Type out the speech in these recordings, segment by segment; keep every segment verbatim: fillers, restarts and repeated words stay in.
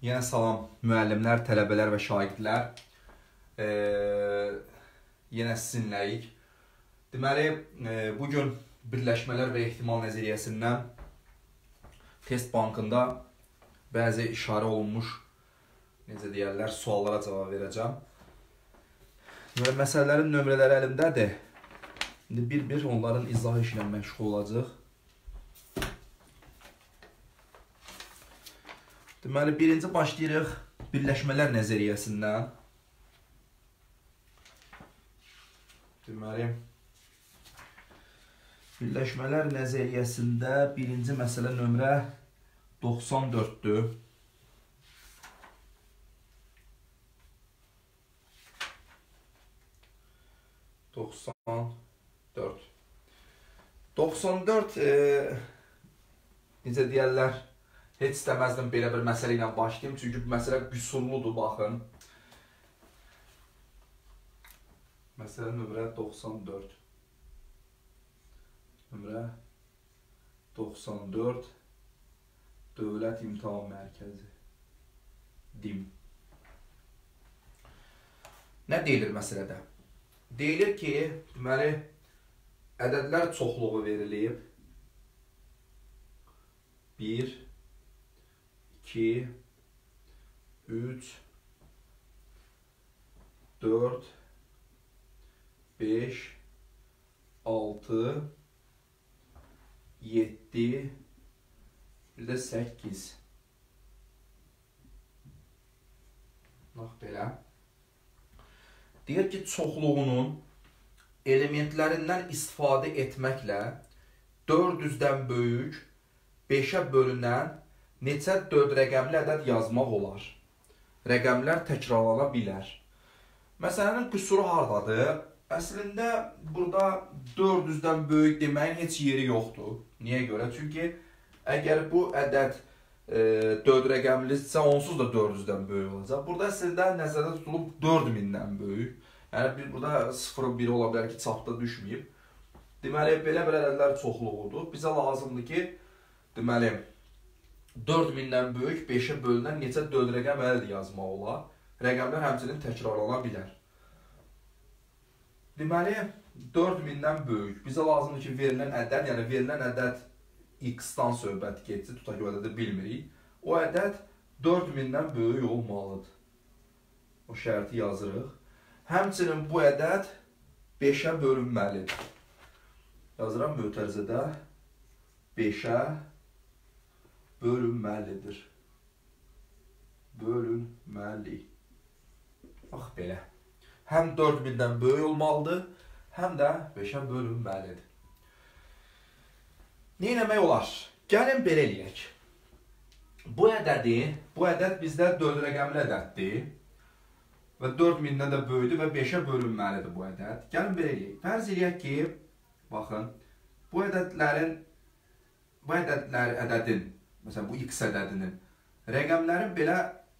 Yenə salam müəllimlər, tələbələr və şagirdlər. E, yenə sizinləyik. Deməli, e, bugün birləşmələr və ehtimal nəzəriyyəsindən test bankında bəzi işarə olunmuş, necə deyərlər, suallara cavab verəcəm. Deməli, məsələlərin nömrələri əlimdədir. İndi bir-bir onların izahı ilə məşğul olacaq. Deməli, birinci başlayırıq birləşmələr nəzəriyyəsindən. Deməli, birləşmələr nəzəriyyəsində birinci məsələ nömrə doxsan dörddür. doxsan dörd. doxsan dörd, e, necə deyərlər, heç istəməzdim belə bir məsələ ilə başlayayım, çünki bu məsələ qüsurludur, baxın. Məsələ nömrə doxsan dörd. Nömrə doxsan dörd. Dövlət İmtahan Mərkəzi. DİM. Nə deyilir məsələdə? Deyilir ki, deməli, ədədlər çoxluğu verilib. bir, iki, üç, dörd, beş, altı, yeddi, bir də səkkiz. Bax belə. Deyir ki, çoxluğunun elementlərindən istifadə etməklə dörd yüzdən böyük beşə bölünən neçə dörd rəqəmli ədəd yazmaq olar? Rəqəmlər təkrarlana bilər. Məsələnin qüsuru hardadır? Əslində, burada dörd yüzdən böyük deməyin heç yeri yoxdur. Niyə görə? Çünki əgər bu ədəd e, dörd rəqəmlidirsə, onsuz da dörd yüzdən böyük olacaq. Burada əslində nəzərdə tutulub dörd mindən böyük. Yəni, bir, burada sıfır bir ola bilər ki, çapda düşməyib. Deməli, belə bir ədədlər çoxluğudur. Bizə lazımdır ki, deməli, dörd mindən böyük beşə bölünən neçə dörd rəqəm ədəd yazmaq olar. Rəqəmlər həmçinin təkrarlana bilər. Deməli, dörd mindən böyük. Bizə lazımdır ki, verilən ədəd, yəni verilən ədəd x-dan söhbət getsin, tutaq ki, o ədədi bilmirik. O ədəd dörd mindən böyük olmalıdır. O şərti yazırıq. Həmçinin bu ədəd beşə bölünməlidir. Yazıram mötərizədə beşə bölünməlidir. Bölünməli. Bax belə. Həm dörd mindən böyük olmalıdır, həm də beşə bölünməlidir. Nə etmək olar? Gəlin belə eləyək. Bu ədədi, bu ədəd bizdə dörd rəqəmli ədəddir və dörd mindən də böyükdür və beşə bölünməlidir bu ədəd. Gəlin belə eləyək. Fərz eləyək ki, baxın, bu ədədlərin, bu ədədlər ədədin, məsələn, bu x ədədinin rəqəmlərin belə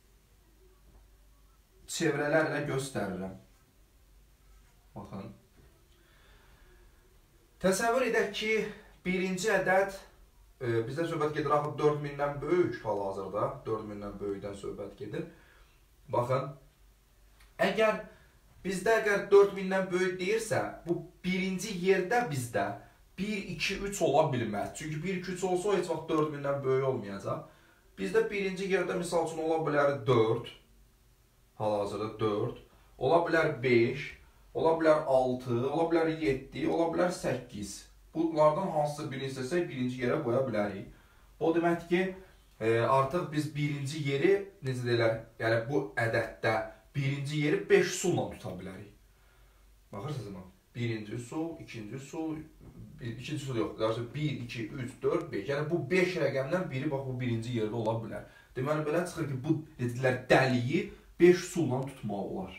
çevrələrlə göstərirəm. Baxın. Təsəvvür edək ki, birinci ədəd, e, bizdə söhbət gedir, axı dörd mindən böyük hal-hazırda, dörd mindən böyükdən söhbət gedir. Baxın, əgər bizdə əgər dörd mindən böyük deyirsə, bu birinci yerdə bizdə bir, iki, üç ola bilməz. Çünki bir, iki, üç olsa o heç vaxt dörd mindən böyük olmayacaq. Bizdə birinci yerdə misal üçün ola bilər dörd, hal-hazırda dörd, ola bilər beş, ola bilər altı, ola bilər yeddi, ola bilər səkkiz. Bunlardan hansısa birini istəsək, birinci yerə qoya bilərik. O deməkdir ki, e, artıq biz birinci yeri, necə deyirlər, yəni bu ədəddə birinci yeri beş üsulla tuta bilərik. Baxırsınız mı? Birinci üsul, ikinci üsul, ikinci üsul yox, bir, iki, üç, dörd, beş. Yəni bu beş rəqəmdən biri, bax, bu birinci yerdə ola bilər. Deməli, belə çıxır ki, bu dedilər, dəliyi beş üsulla tutmaq olar.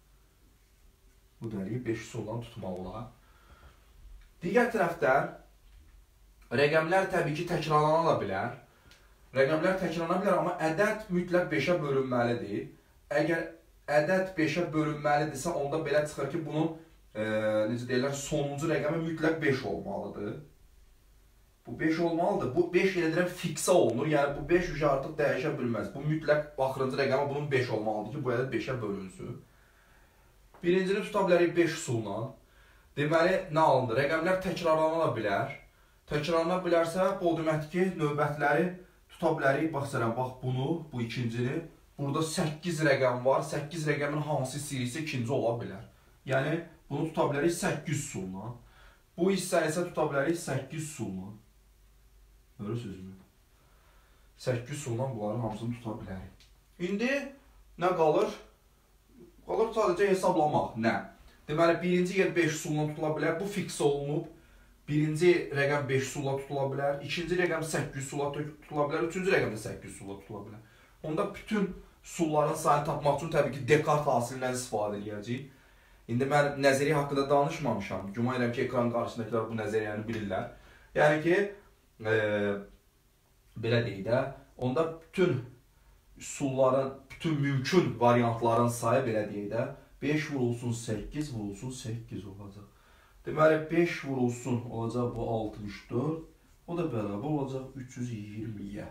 Bu dəliyi beş üsulla tutmaq olar. Digər tərəfdən, rəqəmlər təbii ki, təkrarlana da bilər. Rəqəmlər təkrarlana bilər, amma ədəd mütləq beşə bölünməlidir. Əgər ədəd beşə bölünməlidirsə, onda belə çıxır ki, bunun e, necə deyirlər, sonuncu rəqəmi mütləq beş olmalıdır. Bu beş olmalıdır. Bu beş elədirəm fiksə olunur. Yəni bu beş üç artıq dəyişə bilməz. Bu mütləq axırıncı rəqəmə bunun beş olmalıdır ki, bu ədəd beşə bölünsün. Birincini tuta bilərik beş üsulla. Deməli, nə alındı? Rəqəmlər təkrarlana bilər. Təkrarlana bilərsə, bu o deməkdir ki, növbətləri tuta bilərik. Baxsana, bax bunu, bu ikincini. Burada səkkiz rəqəm var. səkkiz rəqəmin hansı serisi ikinci ola bilər. Yəni, bunu tuta bilərik səkkiz üsulla. Bu hissə isə tuta bilərik səkkiz üsulla. Görürsünüzmü? səkkiz üsulla bunların hamısını tuta bilərik. İndi nə qalır? Qalır sadəcə hesablamaq. Nə? Deməli, birinci yer beş üsulla tutula bilər. Bu fiks olunub. Birinci rəqəm beş üsulla tutula bilər. İkinci rəqəm səkkiz üsulla tutula bilər. Üçüncü rəqəm də səkkiz üsulla tutula bilər. Onda bütün üsulların sayını tapmaq üçün təbii ki, Descartes hasilindən istifadə edəcəyik. İndi mən nəzəriyyə haqqında danışmamışam. Güman edirəm ki, ekran qarşısındakılar bu nəzəriyyəni bilirlər. Yəni ki, e, belə deyək də, onda bütün üsulların, bütün mümkün variantların sayı belə deyək də, beş vurulsun səkkiz vurulsun səkkiz olacaq. Deməli, beş vurulsun olacaq bu altmış dörd, o da bərabər olacaq üç yüz iyirmiyə.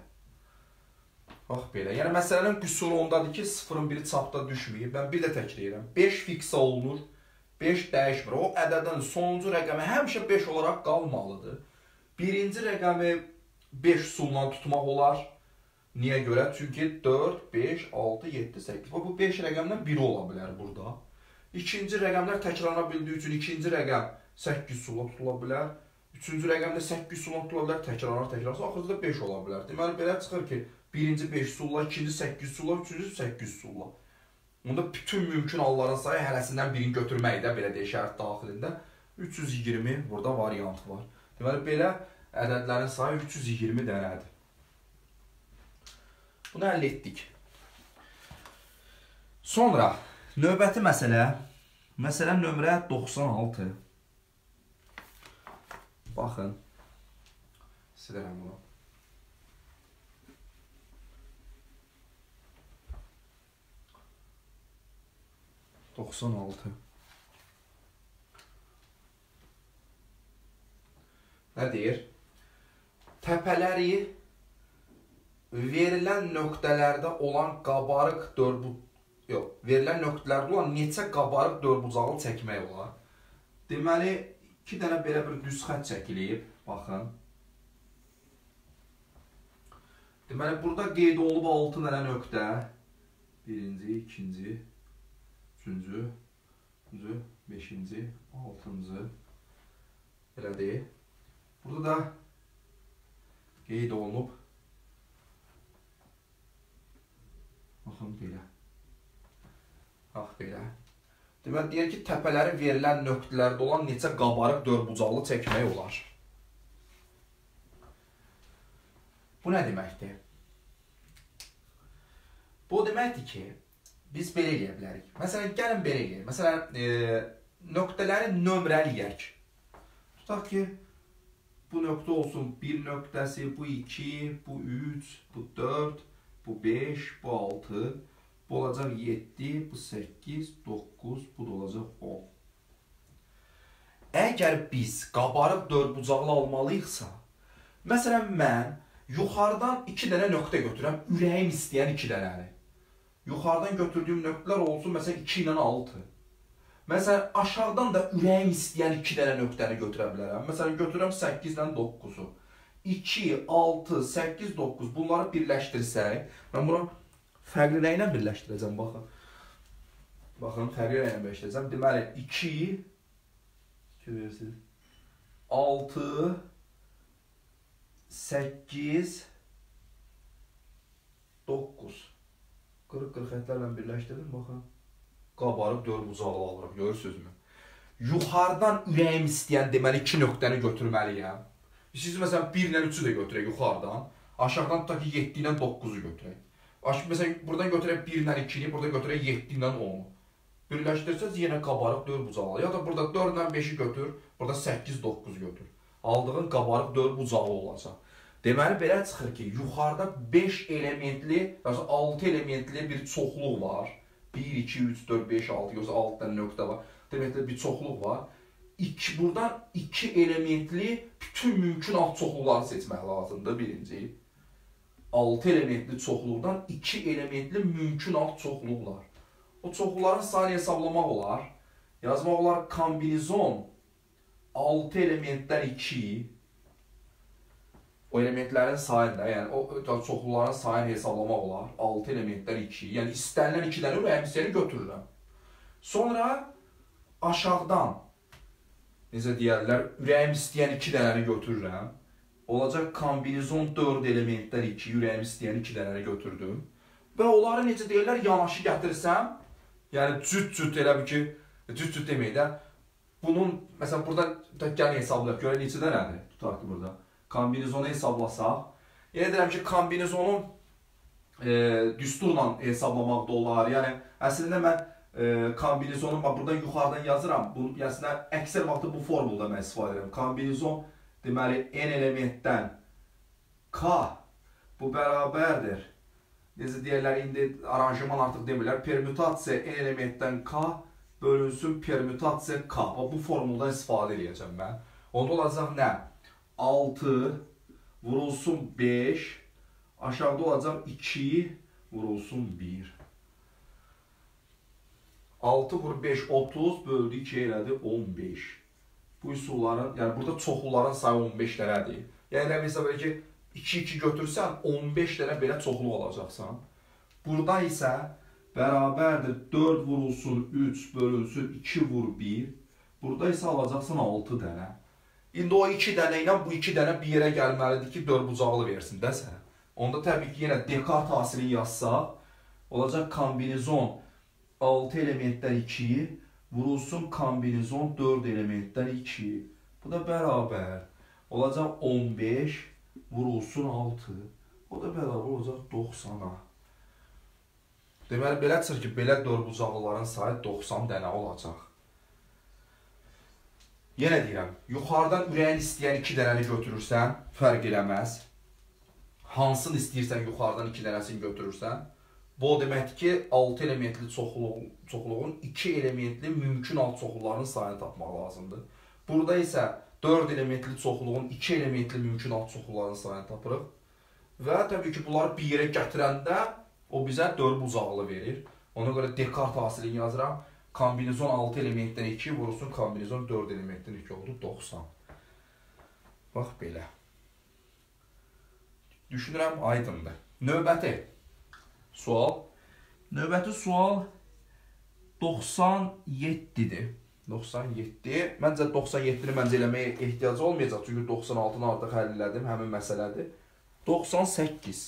Bax belə. Yəni, məsələnin qüsuru ondadır ki, sıfırın biri çapda düşməyib. Mən bir də təkrar beş fiksə olunur, beş dəyişmir. O ədədin sonuncu rəqəmi həmişə beş olaraq qalmalıdır. Birinci rəqəmi beş üsulla tutmaq olar. Niyə görə? Çünki dörd, beş, altı, yeddi, səkkiz. Bu beş rəqəmdən biri ola bilər burada. İkinci rəqəmlər təkrarlana bildiyi üçün ikinci rəqəm səkkiz üsulla tutula bilər. Üçüncü rəqəmdə səkkiz üsulla tutula bilər, təkrarlanar, təkrarlanar. Axırda beş ola bilər. Deməli, belə çıxır ki, birinci beş üsulla, ikinci səkkiz üsulla, üçüncü səkkiz üsulla. Onda bütün mümkün halların sayı hərəsindən birini götürmək də, belə deyək, şərt daxilində üç yüz iyirmi burada variant var. Deməli, belə ədədlərin sayı üç yüz iyirmi dənədir. Bunu əldə etdik. Sonra, növbəti məsələ, məsələ nömrə doxsan altı. Baxın, silirəm bunu. doxsan altı. Nə deyir? Təpələri verilən nöqtələrdə olan qabarıq dördbu... Yox, verilən nöqtələrdə olan neçə qabarıq dördbucaqlı çəkmək olar? Deməli, iki dənə belə bir düz xət çəkilib. Baxın. Deməli, burada qeyd olunub altı dənə nöqtə. Birinci, ikinci, üçüncü, üçüncü, beşinci, altıncı. Belə deyil. Burada da qeyd olunub. Baxın, belə. Bax, belə. Deməli, deyir ki, təpələri verilən nöqtələrdə olan neçə qabarıq dördbucaqlı çəkmək olar? Bu nə deməkdir? Bu deməkdir ki, biz belə eləyə bilərik. Məsələn, gəlin belə eləyək. Məsələn, e, nöqtələri nömrələyək. Tutaq ki, bu nöqtə olsun bir nöqtəsi, bu iki, bu üç, bu dörd, bu beş, bu altı, bu olacaq yeddi, bu səkkiz, doqquz, bu da olacaq on. Əgər biz qabarıq dördbucaqlı almalıyıqsa, məsələn, mən yuxarıdan iki dənə nöqtə götürəm, ürəyim istəyən iki dənəni. Yuxarıdan götürdüyüm nöqtələr olsun, məsələn, iki ilə altı. Məsələn, aşağıdan da ürəyim istəyən iki dənə nöqtəni götürə bilərəm. Məsələn, götürürəm səkkiz ilə doqquzu. iki, altı, səkkiz, doqquz bunları birləşdirsək, mən bunu fərqli nə ilə birləşdirəcəm, baxın. Baxın, fərqli nə ilə birləşdirəcəm. Deməli, iki, altı, səkkiz, doqquz. qırıq-qırıq xətlərlə birləşdirdim, baxın. Qabarıq dördbucaqlı alırıq, görürsünüzmü? Yuxarıdan ürəyim istəyən deməli iki nöqtəni götürməliyəm. Siz məsələn bir ilə üçü də götürək yuxarıdan. Aşağıdan tutaq ki yeddi ilə doqquzu götürək. Məsələn, buradan götürək bir ilə ikini, burada götürək yeddi ilə onu. Birləşdirsəz yenə qabarıq dördbucaqlı. Ya da burada dörd ilə beşi götür, burada səkkiz, doqquz götür. Aldığın qabarıq dördbucaqlı olacaq. Deməli, belə çıxır ki, yuxarıda beş elementli, yəni altı elementli bir çoxluq var. bir, iki, üç, dörd, beş, altı, yoxsa altı dənə nöqtə var. Demək ki, bir çoxluq var. Buradan iki elementli bütün bütün mümkün alt çoxluqları seçmək lazımdır birinci. altı elementli çoxluqdan iki elementli mümkün alt çoxluqlar. O çoxluqların sayını hesablamaq olar. Yazmaq olar kombinizon altı elementdən iki. O elementlərin sayını da, yəni o çoxluqların sayını hesablamaq olar. altı elementdən iki. Yəni istənilən iki dənə ürəyim istəyəni götürürəm. Sonra aşağıdan necə deyərlər, ürəyim istəyən iki dənəni götürürəm. Olacaq kombinizon dörd elementdən iki, ürəyim istəyən iki dənəni götürdüm. Və onları necə deyirlər, yanaşı gətirsəm, yəni cüt-cüt elə bir ki, cüt-cüt demək də, bunun, məsələn, burada gəlin hesablayaq, görə neçə dənədir, tutaq ki, burada. Kombinizonu hesablasaq, yenə deyirəm ki, kombinizonu e, düsturla hesablamaq da olar. Yəni, əslində mən e, kombinizonu, buradan yuxarıdan yazıram, bunu, yəni, əksər vaxtı bu formulda mən istifadə edirəm. Kombinizon, deməli, n elementdən k, bu bərabərdir. Necə deyərlər, indi aranjman artıq demirlər, permütasiya n elementdən k bölünsün permütasiya k. Bu formuldan istifadə edəcəm mən. Onda olacaq nə? altı vurulsun beş, aşağıda olacaq iki vurulsun bir. altı vur beş, otuz, böldü iki elədi on beş. Bu üsulların, yəni burada çoxluların sayı on beş dənədir. Yəni məsələn belə ki, iki iki götürsən on beş dənə belə çoxluq alacaqsan. Burada isə bərabərdir dörd vurulsun üç bölünsün iki vur bir. Burada isə alacaqsan altı dənə. İndi o iki dənə ilə bu iki dənə bir yerə gəlməlidir ki, dörd bucaqlı versin də sən. Onda təbii ki, yenə Descartes hasilini yazsaq, olacaq kombinizon altı elementdən iki vurulsun kombinizon dörd elementdən iki. Bu da bərabər. Olacaq on beş vurulsun altı. O da bərabər olacaq doxsana. Deməli, belə çıxır ki, belə dörd bucaqlıların sayı doxsan dənə olacaq. Yenə deyirəm, yuxarıdan ürəyin istəyən iki dənəni götürürsən, fərq eləməz. Hansını istəyirsən yuxarıdan iki dənəsini götürürsən, bu o deməkdir ki, altı elementli çoxluğun, çoxluğun iki elementli mümkün alt çoxluqlarının sayını tapmaq lazımdır. Burada isə dörd elementli çoxluğun iki elementli mümkün alt çoxluqlarının sayını tapırıq. Və təbii ki, bunları bir yerə gətirəndə o bizə dörd bucaqlı verir. Ona görə Descartes hasilini yazıram. Kombinizon altı elementdən iki vurulsun kombinizon dörd elementdən iki oldu doxsan. Bax belə. Düşünürəm aydındır. Növbəti sual. Növbəti sual doxsan yeddidir. doxsan yeddi. Məncə doxsan yeddini məncə eləməyə ehtiyacı olmayacaq. Çünki doxsan altını artıq həll elədim. Həmin məsələdir. doxsan səkkiz.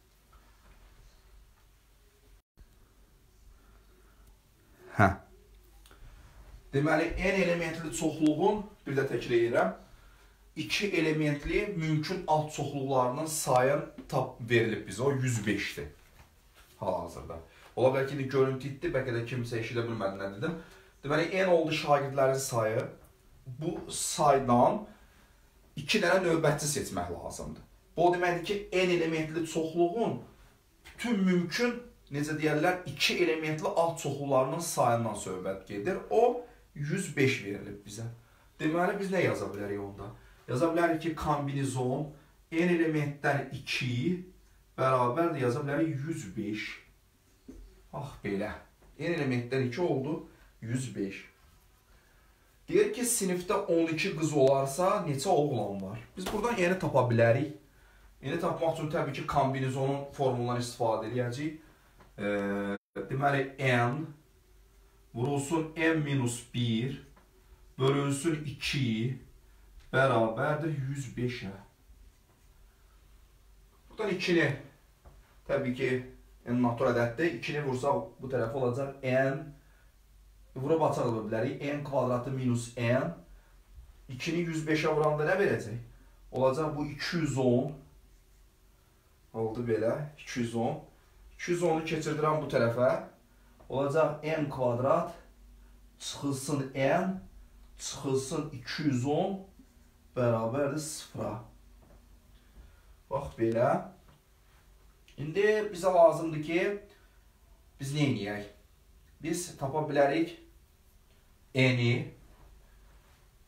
Hə. Deməli, n elementli çoxluğun, bir də təkrar edirəm, iki elementli mümkün alt çoxluqlarının sayın tap verilib bizə. O yüz beşdir hal-hazırda. Ola bilər ki, görüntü itdi, bəlkə də kimsə eşidə bilmədi nə dedim. Deməli, n oldu şagirdlərin sayı. Bu saydan iki dənə növbətçi seçmək lazımdır. Bu o deməkdir ki, n elementli çoxluğun bütün mümkün, necə deyərlər, iki elementli alt çoxluqlarının sayından söhbət gedir. O, yüz beş verilib bizə. Deməli, biz nə yaza bilərik onda? Yaza bilərik ki, kombinizon n elementdən iki bərabərdir, yaza bilərik yüz beş. Bax, belə. N elementdən iki oldu, yüz beş. Deyir ki, sinifdə on iki qız olarsa, neçə oğlan var? Biz buradan n-i tapa bilərik. N-i tapmaq üçün təbii ki, kombinizonun formulundan istifadə edəcəyik. E, deməli, n vurulsun n minus bir bölünsün iki bərabərdir yüz beşə. Buradan ikini, təbii ki, n natural ədəddir. ikini vursaq bu tərəf olacaq n, vurub açaq bilərik. N kvadratı minus n. ikini yüz beşə vuranda nə verəcək? Olacaq bu iki yüz on. Oldu belə, iki yüz on. iki yüz onu keçirdirəm bu tərəfə. Olacaq n kvadrat çıxılsın n çıxılsın iki yüz on bərabərdir sıfıra. Bax belə. İndi bizə lazımdır ki, biz nə edəyək? Biz tapa bilərik n-i.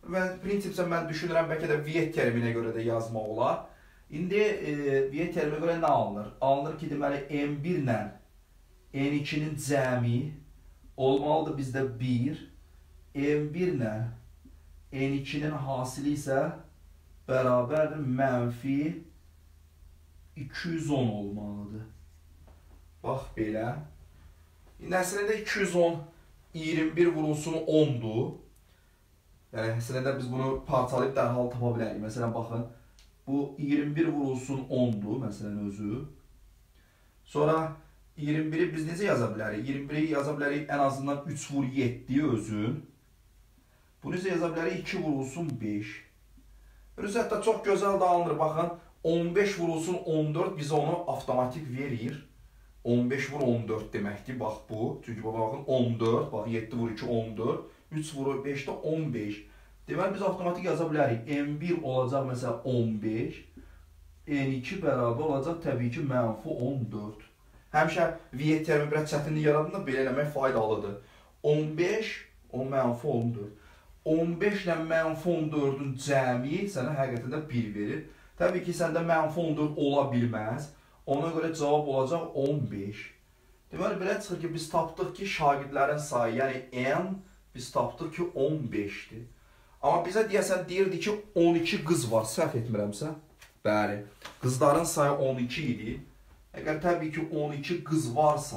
Və prinsipcə mən düşünürəm, bəlkə də Viet terminə görə də yazmaq olar. İndi e, Viet terminə görə nə alınır? Alınır ki, deməli M bir ilə N ikinin cəmi olmalıdır bizdə bir. M bir ilə N ikinin hasili isə bərabərdir mənfi iki yüz on olmalıdır. Bax belə. İndi əslində iki yüz on iyirmi bir vurulsun ondur. Yəni əslində biz bunu parçalayıb dərhal tapa bilərik. Məsələn baxın, bu iyirmi bir vurulsun ondur, məsələn özü. Sonra iyirmi biri biz necə yaza bilərik? iyirmi biri yaza bilərik ən azından üç vur yeddi özün. Bunu necə yaza bilərik? iki vurulsun beş. Özü hətta çox gözəl də alınır. Baxın, on beş vurulsun on dörd bizə onu avtomatik verir. on beş vur on dörd deməkdir, bax bu. Çünki baxın on dörd, bax yeddi vur iki on dörd, üç vur beş də on beş. Deməli biz avtomatik yaza bilərik. M bir olacaq məsələn on beş, N iki bərabər olacaq təbii ki mənfi on dörd. Həmişə Viet termi biraz çətinlik yaradında belə eləmək faydalıdır. on beş, o mənfi on dörd. on beş ilə mənfi on dördün cəmi sənə həqiqətən də bir verir. Təbii ki səndə mənfi on dörd ola bilməz. Ona görə cavab olacaq on beş. Deməli, belə çıxır ki, biz tapdıq ki, şagirdlərin sayı, yəni N, biz tapdıq ki, on beşdir. Amma bizə deyəsən, deyirdi ki, on iki qız var, səhv etmirəmsə. Bəli, qızların sayı on iki idi. Əgər təbii ki, on iki qız varsa,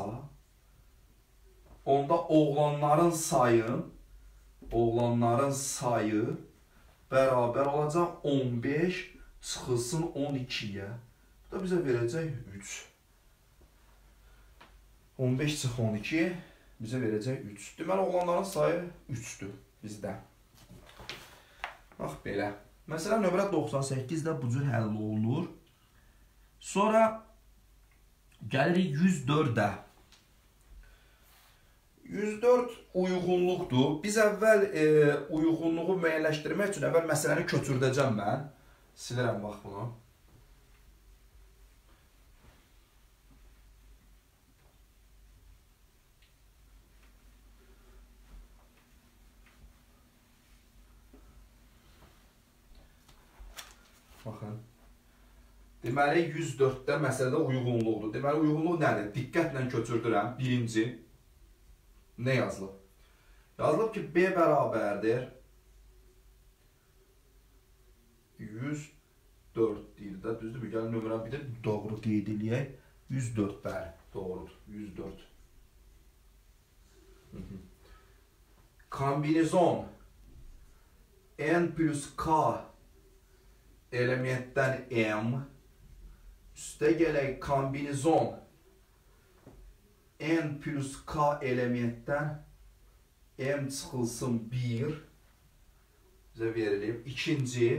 onda oğlanların sayı, oğlanların sayı bərabər olacaq on beş çıxılsın on ikiyə. Bu da bizə verəcək üç. on beş çıx on iki bizə verəcək üç. Deməli, oğlanların sayı üçdür bizdə. Bax, belə. Məsələn, nömrə doxsan səkkizdə bu cür həll olunur. Sonra gəlirik yüz dördə. yüz dörd uyğunluqdur. Biz əvvəl e, uyğunluğu müəyyənləşdirmək üçün əvvəl məsələni köçürdəcəm mən. Silirəm, bax bunu. Baxın. Deməli, yüz dörddə məsələdə uyğunluqdur. Deməli, uyğunluq nədir? Diqqətlə köçürdürəm. Birinci, nə yazılıb? Yazılıb ki, B bərabərdir yüz dörd deyir də, düzdür mü? Gəlin nömrə bir də doğru qeyd eləyək. yüz dörd, bəli, doğrudur. yüz dörd. Kombinizon N plus K elementdən M üstə gələk kombinizon N plus K elementdən M çıxılsın bir bizə verilib. İkinci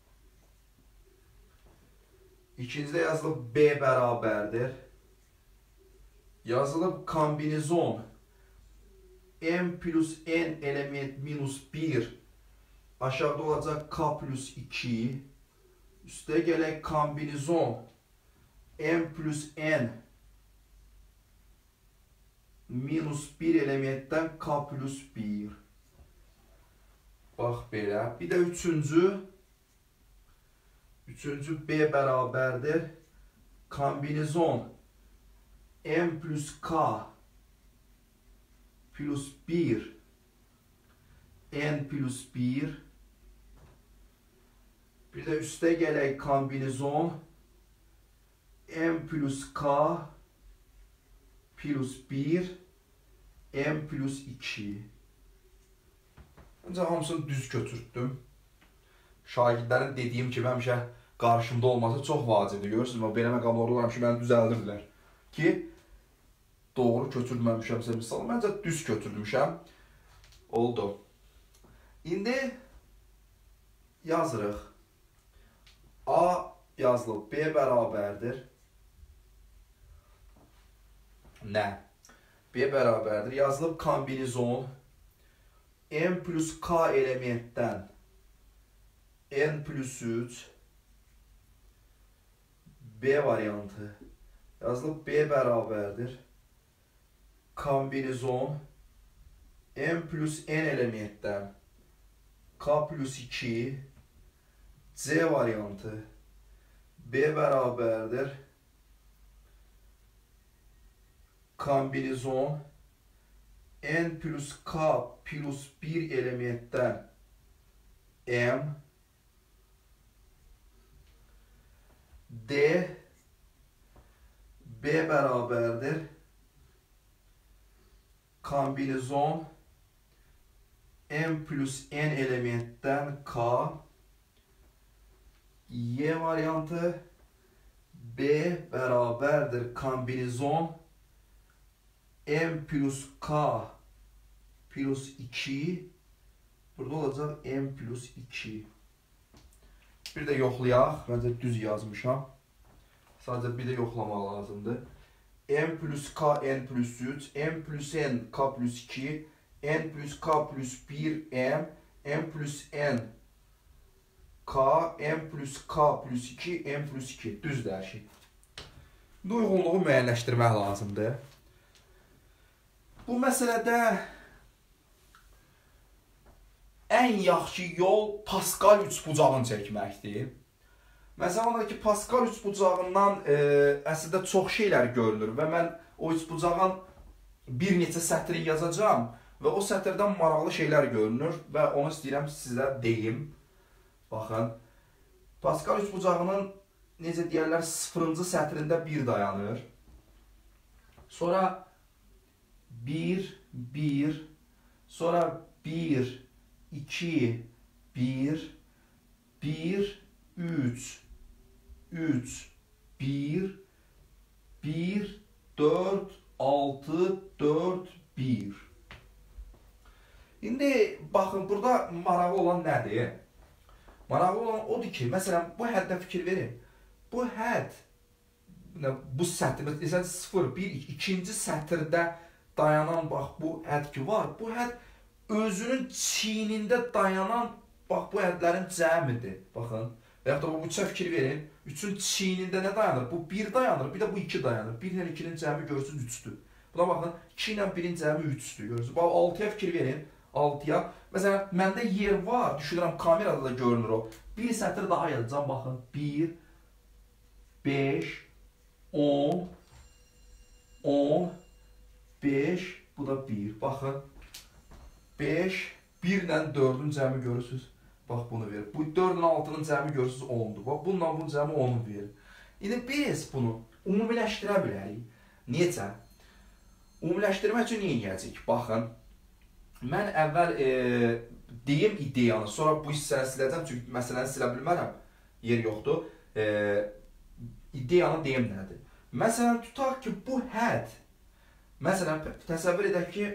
ikincidə yazılıb B bərabərdir. Yazılıb kombinizon M plus N element minus bir aşağıda olacaq K plus iki üstə gələk kombinizon M plus N minus bir elementdən K plus bir. Bax belə. Bir də üçüncü. Üçüncü B bərabərdir. Kombinizon M plus K plus bir N plus bir. Bir də üstə gələk kombinizon M plus K plus bir M plus iki. Öncə hamısını düz götürdüm. Şagirdlərin dediyim kimi həmişə qarşımda olması çox vacibdir. Görürsünüz, belə məqamlar olur, həmişə məni düzəldirdilər. Ki, doğru götürməmişəmsə misal, məncə düz götürdümüşəm. Oldu. İndi yazırıq. A yazılıb, B bərabərdir. Nə? B bərabərdir. Yazılıb kombinizon M plus K elementdən N plus üç B variantı. Yazılıb B bərabərdir. Kombinizon M plus N elementdən K plus iki, C variantı B bərabərdir kombinizon N plus K plus bir elementdən M D B bərabərdir kombinizon M plus N elementdən K Y variantı B bərabərdir kombinizon M plus K plus iki. Burada olacaq M plus iki. Bir də yoxlayaq. Məncə düz yazmışam. Sadəcə bir də yoxlamaq lazımdır. M plus K N plus üç, M plus N K plus iki, N plus K plus bir, M, M plus N K, M plus K plus iki, M plus iki. Düzdür hər şey. Bu uyğunluğu müəyyənləşdirmək lazımdır. Bu məsələdə ən yaxşı yol Pascal üçbucağını çəkməkdir. Məsələn, odur ki, Pascal üçbucağından e, əslində çox şeylər görünür və mən o üçbucağın bir neçə sətri yazacağım və o sətirdən maraqlı şeylər görünür və onu istəyirəm sizə deyim. Baxın, Pascal üçbucağının necə deyərlər, sıfırıncı sətrində bir dayanır. Sonra bir, bir, sonra bir, iki, bir, bir, üç, üç, bir, bir, dört, altı, dört, bir. İndi baxın, burada maraqlı olan nədir? Maraqlı olan odur ki, məsələn, bu həddə fikir verin. Bu hədd, bu sətir, məsələn, sıfır, bir, ikinci sətirdə dayanan, bax, bu hədd ki var, bu hədd özünün çiynində dayanan, bax, bu həddlərin cəmidir, baxın. Və yaxud da bu üçə fikir verin, üçün çiynində nə dayanır? Bu bir dayanır, bir də bu iki dayanır. bir ilə ikinin cəmi görürsünüz üçdür. Buna baxın, iki ilə birin cəmi üçdür, görürsünüz. Bax, altıya fikir verin, altıya. Məsələn, məndə yer var, düşünürəm, kamerada da görünür o. Bir sətir daha yazacağım, baxın, bir, beş, on, on, beş, bu da bir. Baxın, beş, bir ilə dördün cəmi görürsünüz. Bax, bunu verir. Bu dördün altının cəmi görürsünüz ondur. Bax, bununla bunun cəmi onu verir. İndi biz bunu ümumiləşdirə bilərik. Necə? Ümumiləşdirmək üçün niyə yiyəcək? Baxın, mən əvvəl e, deyim ideyanı, sonra bu hissəni siləcəm, çünki məsələni silə bilmərəm, yer yoxdur. E, ideyanı deyim nədir? Məsələn, tutaq ki, bu hədd, məsələn, təsəvvür edək ki,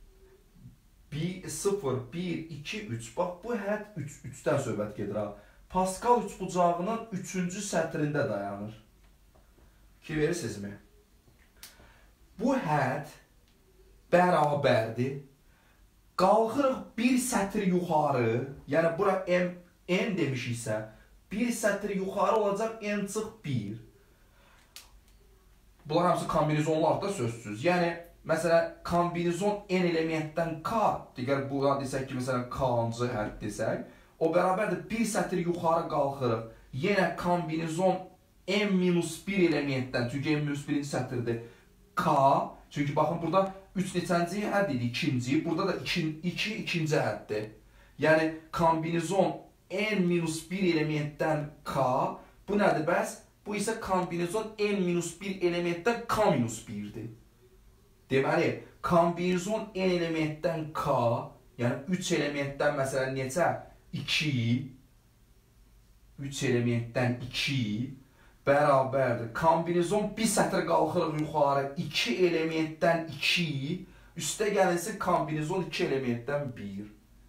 sıfır, bir, iki, üç. Bax, bu hədd üçdən söhbət gedir. Pascal üçbucağının üçüncü sətrində dayanır. Fikir verirsinizmi? Bu hədd bərabərdir. Qalxırıq bir sətr yuxarı, yəni bura M, N demişiksə, bir sətr yuxarı olacaq N çıx bir. Bunlar hamısı kombinizonlar da sözsüz. Yəni, məsələn, kombinizon N elementdən K, digər buradan desək ki, məsələn, K-cı hədd desək, o bərabərdir bir sətr yuxarı qalxırıq. Yenə kombinizon M minus bir elementdən, çünki M minus birinci sətirdir, K, çünki baxın, burada üç neçənci hədd idi, ikinci, burada da iki, iki ikinci həddir. Yəni, kombinizon N minus bir elementdən K, bu nədir bəs? Bu isə kombinizon N minus bir elementdən K minus birdir. Deməli, kombinizon N elementdən K, yəni üç elementdən məsələn neçə? iki, üç elementdən iki bərabərdir. Kombinizon bir sətr qalxırıq yuxarı, iki elementdən iki, üstə gəlinsin kombinizon iki elementdən bir.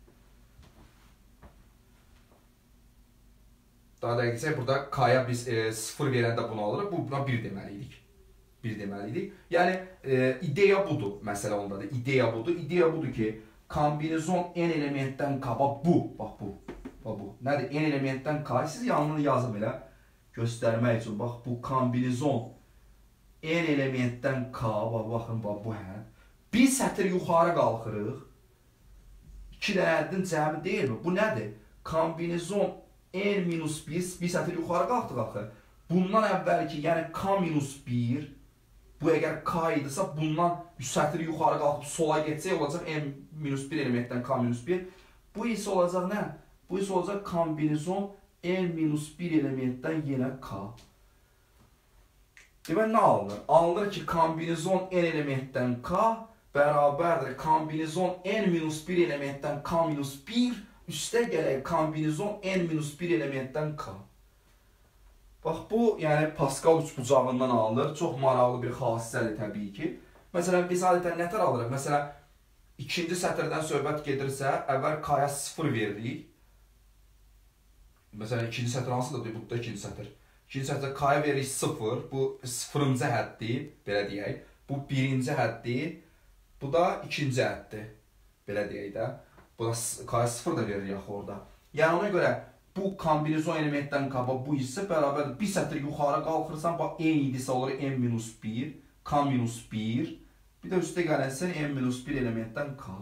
Daha da desək, burada K-ya biz e, sıfır verəndə bunu alırıq, bu buna bir deməliydik. bir deməliydik. Yəni, e, ideya budur, məsələ ondadır. İdeya budur. İdeya budur ki, kombinizon N elementdən K, bax bu, bax bu, bax bu. Nədir? N elementdən K, siz yanını yazın belə, göstərmək üçün. Bax, bu kombinizon N elementdən K, bax, baxın, bax bu hə. Bir sətr yuxarı qalxırıq. iki dənə ədədin cəmi deyilmi? Bu nədir? Kombinizon n minus bir, bir sətir yuxarı qalxdıq axı. Bundan əvvəlki, yəni k minus bir, bu əgər k idisə, bundan üç sətir yuxarı qalxıb sola geçsək, olacaq n minus bir elementdən k minus bir. Bu isə olacaq nə? Bu isə olacaq kombinizon n minus bir elementdən yenə k. Demək, nə alınır? Alınır ki, kombinizon n elementdən k bərabərdir kombinizon n minus bir elementdən k minus bir üstə gələk kombinizon n minus bir elementdən k. Bax, bu, yəni Pascal üçbucağından alınır. Çox maraqlı bir xassədir təbii ki. Məsələn, biz adətən nətər alırıq? Məsələn, ikinci sətirdən söhbət gedirsə, əvvəl k-ya sıfır veririk. Məsələn, ikinci sətir hansıdır? Bu da ikinci sətir. İkinci sətirdə k-ya veririk sıfır. Bu sıfırıncı həddi, belə deyək. Bu birinci həddi. Bu da ikinci həddi. Belə deyək də. Bu da k-ya sıfır da veririk axı orada. Yəni, ona görə bu kombinizon elementdən kaba bu hissə bərabərdir. Bir sətir yuxarı qalxırsan, bax, n idisə olur n minus bir, k minus bir. Bir də üstə gələnsən n minus bir elementdən k.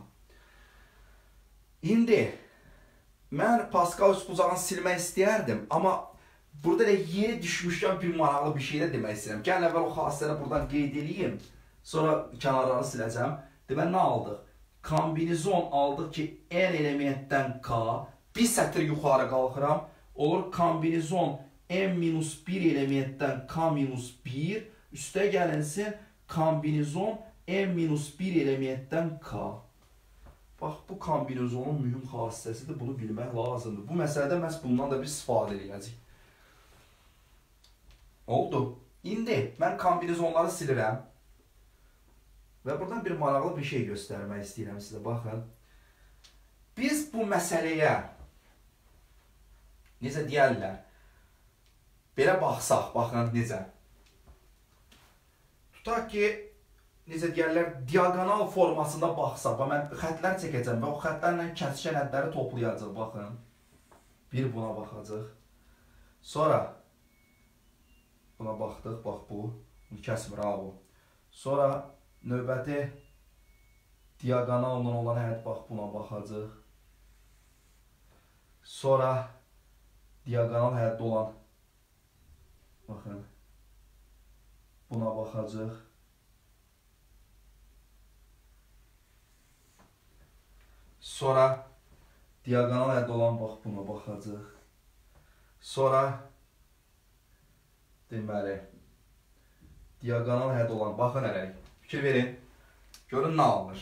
İndi, mən Pascal üçbucağını silmək istəyərdim, amma burada da yeri düşmüşkən bir maraqlı bir şey də demək istəyirəm. Gəlin əvvəl o xassəni buradan qeyd edeyim, sonra kənarları siləcəm. Demək, nə aldıq? Kombinizon aldıq ki, n elementdən k, bir sətir yuxarı qalxıram, olur kombinizon n minus bir elementdən k minus bir, üstə gəlinsin kombinizon n minus bir elementdən k. Bax, bu kombinizonun mühüm xassəsidir, bunu bilmək lazımdır. Bu məsələdə məhz bundan da bir istifadə edəcəyik. Oldu. İndi mən kombinizonları silirəm və buradan bir maraqlı bir şey göstərmək istəyirəm sizə. Baxın, biz bu məsələyə necə deyərlər? Belə baxsaq, baxın necə? Tutaq ki, necə deyərlər, diagonal formasında baxsaq, mən xətlər çəkəcəm və o xətlərlə kəsişən hədləri toplayacaq, baxın. Bir buna baxacaq. Sonra buna baxdıq, bax bu, bunu kəsmir ha bu. Sonra növbəti diagonalla olan hədd, bax buna baxacaq. Sonra diagonal həddə olan, baxın, buna baxacaq. Sonra diagonal həddə olan, bax, buna baxacaq. Sonra, deməli, diagonal həddə olan, baxın ələlik, fikir verin, görün nə alınır.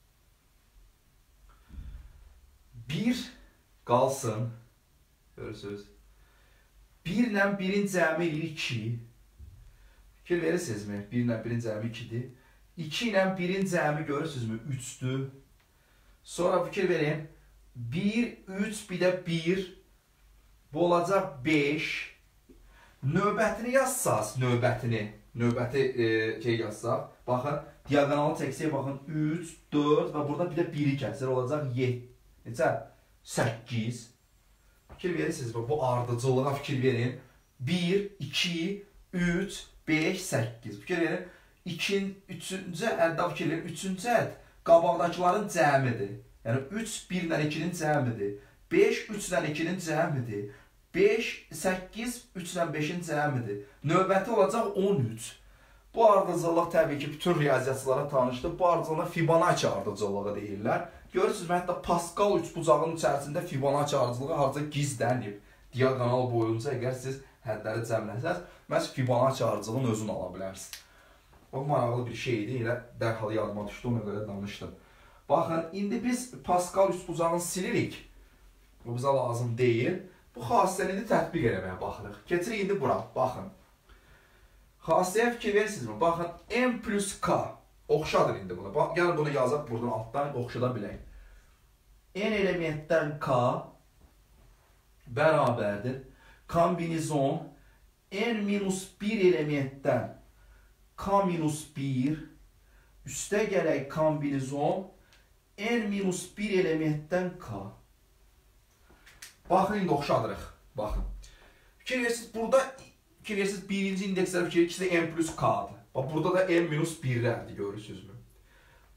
Bir qalsın, görürsünüz, bir ilə birin cəmi ilə iki, fikir verirsinizmi? bir ilə birin cəmi ikidir. iki ilə birin cəmi görürsünüzmü? üçdür. Sonra fikir verin, bir, üç, bir də bir, bu olacaq beş. Növbətini yazsaq, növbətini, növbəti e, şey yazsaq, baxın, diagonalı çəksək, baxın, üç, dörd və burada bir də biri kəsir, olacaq yeddi. Necə? səkkiz. Fikir verirsiniz, bu ardıcılığa fikir verin. bir, iki, üç, beş, səkkiz. Fikir verin, üçüncü əddə fikir verin, üçüncü ədd qabaqdakıların cəmidir. Yəni, üç, bir ilə ikinin cəmidir. beş, üç ilə ikinin cəmidir. beş, səkkiz, üç ilə beşin cəmidir. Növbəti olacaq on üç. Bu ardıcılıq təbii ki, bütün riyaziyyatçılara tanışdır. Bu ardıcılığa Fibonacci ardıcılığı deyirlər. Görürsünüz, hətta Pascal üçbucağının içərisində Fibonacci ardıcılığı harca gizlənib. Diagonal boyunca əgər siz hədləri cəmləsəz, məhz Fibonacci ardıcılığın özünü ala bilərsiniz. O maraqlı bir şeydir, elə dərhal yadıma düşdü, ona görə danışdım. Baxın, indi biz Pascal üçbucağını silirik. Bu bizə lazım deyil. Bu xassəni indi tətbiq eləməyə baxırıq. Keçirik indi bura, baxın. Xassəyə fikir verirsinizmi? Baxın, n plus k oxşadır indi buna. Gəlin bunu yazaq buradan altdan oxşada bilək. N elementdən k bərabərdir. Kombinizon n minus bir elementdən k minus bir üstə gələk kombinizon n minus bir elementdən k. Baxın, indi oxşadırıq. Baxın. Fikir verirsiniz, burada fikir verirsiniz, birinci indekslər fikir ikisi də n plus k'dır. Bax, burada da n minus birlərdir, görürsünüzmü?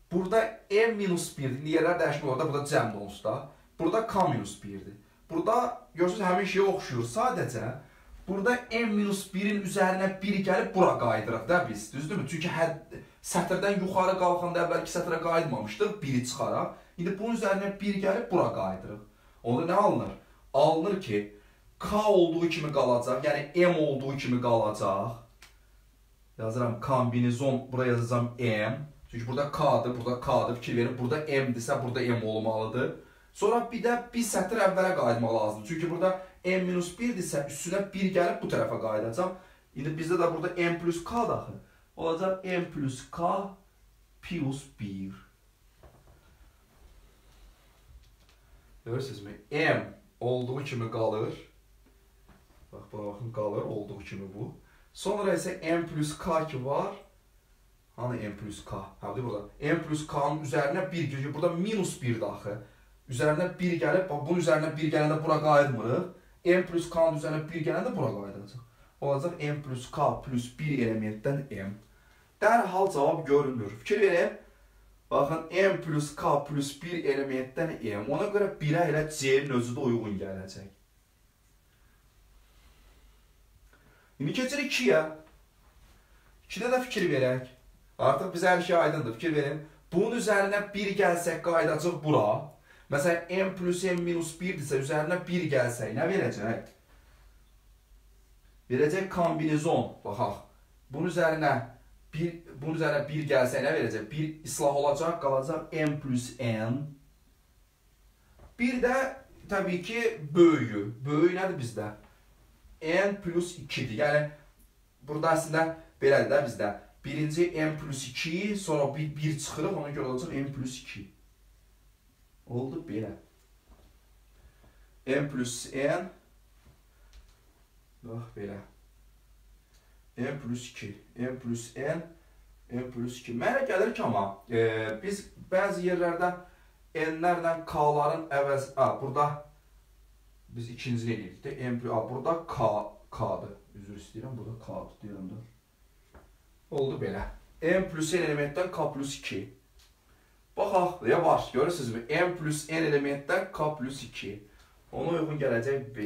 Burada m minus birdir. Yerlər dəyişmə olur da, burada cəmdə onsuz da. Burada k minus birdir. Burada görürsünüz həmin şeyə oxşuyur. Sadəcə burada m minus birin üzərinə bir gəlib bura qayıdırıq da biz. Düzdürmü? Çünki hər sətirdən yuxarı qalxanda əvvəlki sətrə qayıtmamışdıq. biri çıxaraq. İndi bunun üzərinə bir gəlib bura qayıdırıq. Onda nə alınır? Alınır ki k olduğu kimi qalacaq. Yəni m olduğu kimi qalacaq. Yazıram kombinizon. Buraya yazacağım m. Çünki burada k'dır, burada k'dır. Fikir verin. Burada m'dirsə burada m olmalıdır. Sonra bir də bir sətr əvvələ qayıtmaq lazımdır. Çünki burada m minus birdirsə üstünə bir gəlib bu tərəfə qayıdacaq. İndi bizdə də burada m plus k daxil. Olacaq m plus k plus bir. Görürsünüzmü? M olduğu kimi qalır. Bax, baxın, qalır olduğu kimi bu. Sonra isə m plus k ki var. Hani m plus k? Həbdir burada. M plus k'nın üzərinə bir gəlir. Burada minus bir daxil. Üzərinə bir gəlib, bunun üzərinə bir gələndə bura qayıtmırıq. M plus k'nın üzərinə bir gələndə bura qayıdacaq. Olacaq m plus k plus bir elementdən m. Dərhal cavab görünür. Fikir verin. Baxın, m plus k plus bir elementdən m. Ona görə birə elə c'nin özü də uyğun gələcək. İndi keçirik ikiyə. ikidə də fikir verək. Artıq bizə hər şey aydındır. Fikir verin. Bunun üzərinə bir gəlsək qayıdacaq bura. Məsələn, m plus m minus birdirsə, üzərinə bir gəlsək, nə verəcək? Verəcək kombinizon. Baxaq. Bunun üzərinə bir, bunun üzərinə bir gəlsək, nə verəcək? Bir islah olacaq, qalacaq m plus n. Bir də, təbii ki, böyüyü. Böyüyü nədir bizdə? N plus ikidir. Yəni, burada əslində belədir də bizdə. Birinci m plus iki, sonra bir, bir çıxırıq, ona görə olacaq m plus iki. Oldu belə. M plus n. Bax, belə. M plus iki. M plus n. M plus iki. Mənə gəlir ki, amma e, biz bəzi yerlərdə n-lərlə k-ların əvəz... A, burada biz ikincini edirik də. M plus... A, burada k, k-dır. Üzr istəyirəm, burada k-dır deyirəm də. Oldu belə. M plus n elementdən k plus iki. Baxaq, ya var, görürsünüzmü? M plus n elementdən k plus iki. Ona uyğun gələcək B.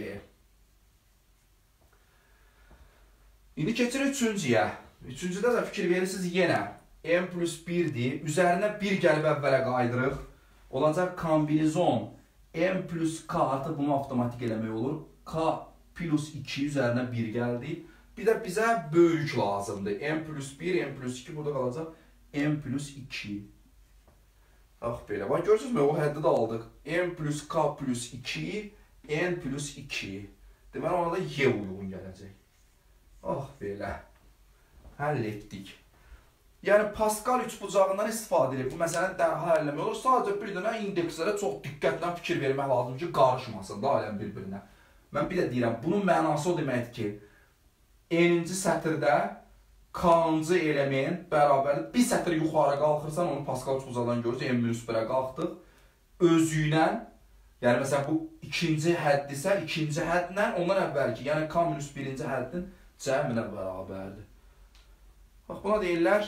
İndi keçirik üçüncüyə. Üçüncüdə də fikir verirsiniz yenə. M plus birdir. Üzərinə bir gəlib əvvələ qaydırıq. Olacaq kombinizon. M plus k artıq bunu avtomatik eləmək olur. K plus iki üzərinə bir gəldi. Bir də bizə böyük lazımdır. M plus bir, M plus iki burada qalacaq. M plus iki. Bax belə. Bax görürsünüzmü? O həddi də aldıq. M plus k plus iki, n plus iki. Deməli ona da y uyğun gələcək. Bax belə. Həll etdik. Yəni Pascal üçbucağından istifadə edib bu məsələni dərhal həlləmək olur. Sadəcə bir dənə indekslərə çox diqqətlə fikir vermək lazım ki, qarışmasın da aləm bir-birinə. Mən bir də deyirəm, bunun mənası o deməkdir ki, n-ci sətirdə k-cı element bərabərdir. Bir sətir yuxarı qalxırsan, onu Pascal üçbucaqdan görürüz, n minus birə qalxdıq. Özüylə, yəni məsələn bu ikinci həddirsə, ikinci həddlə ondan əvvəlki, yəni k minus birinci həddin cəminə bərabərdir. Bax, buna deyirlər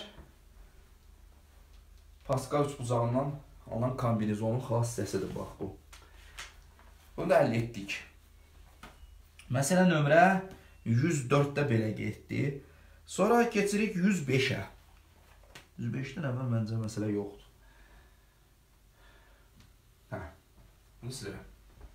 Pascal üçbucağından alınan kombinizonun xas hissəsidir, bax bu. Bunu da əldə etdik. Məsələ nömrə yüz dörddə belə getdi. Sonra keçirik yüz beşə. yüz beşdən əvvəl məncə məsələ yoxdur. Hə, bunu silirəm.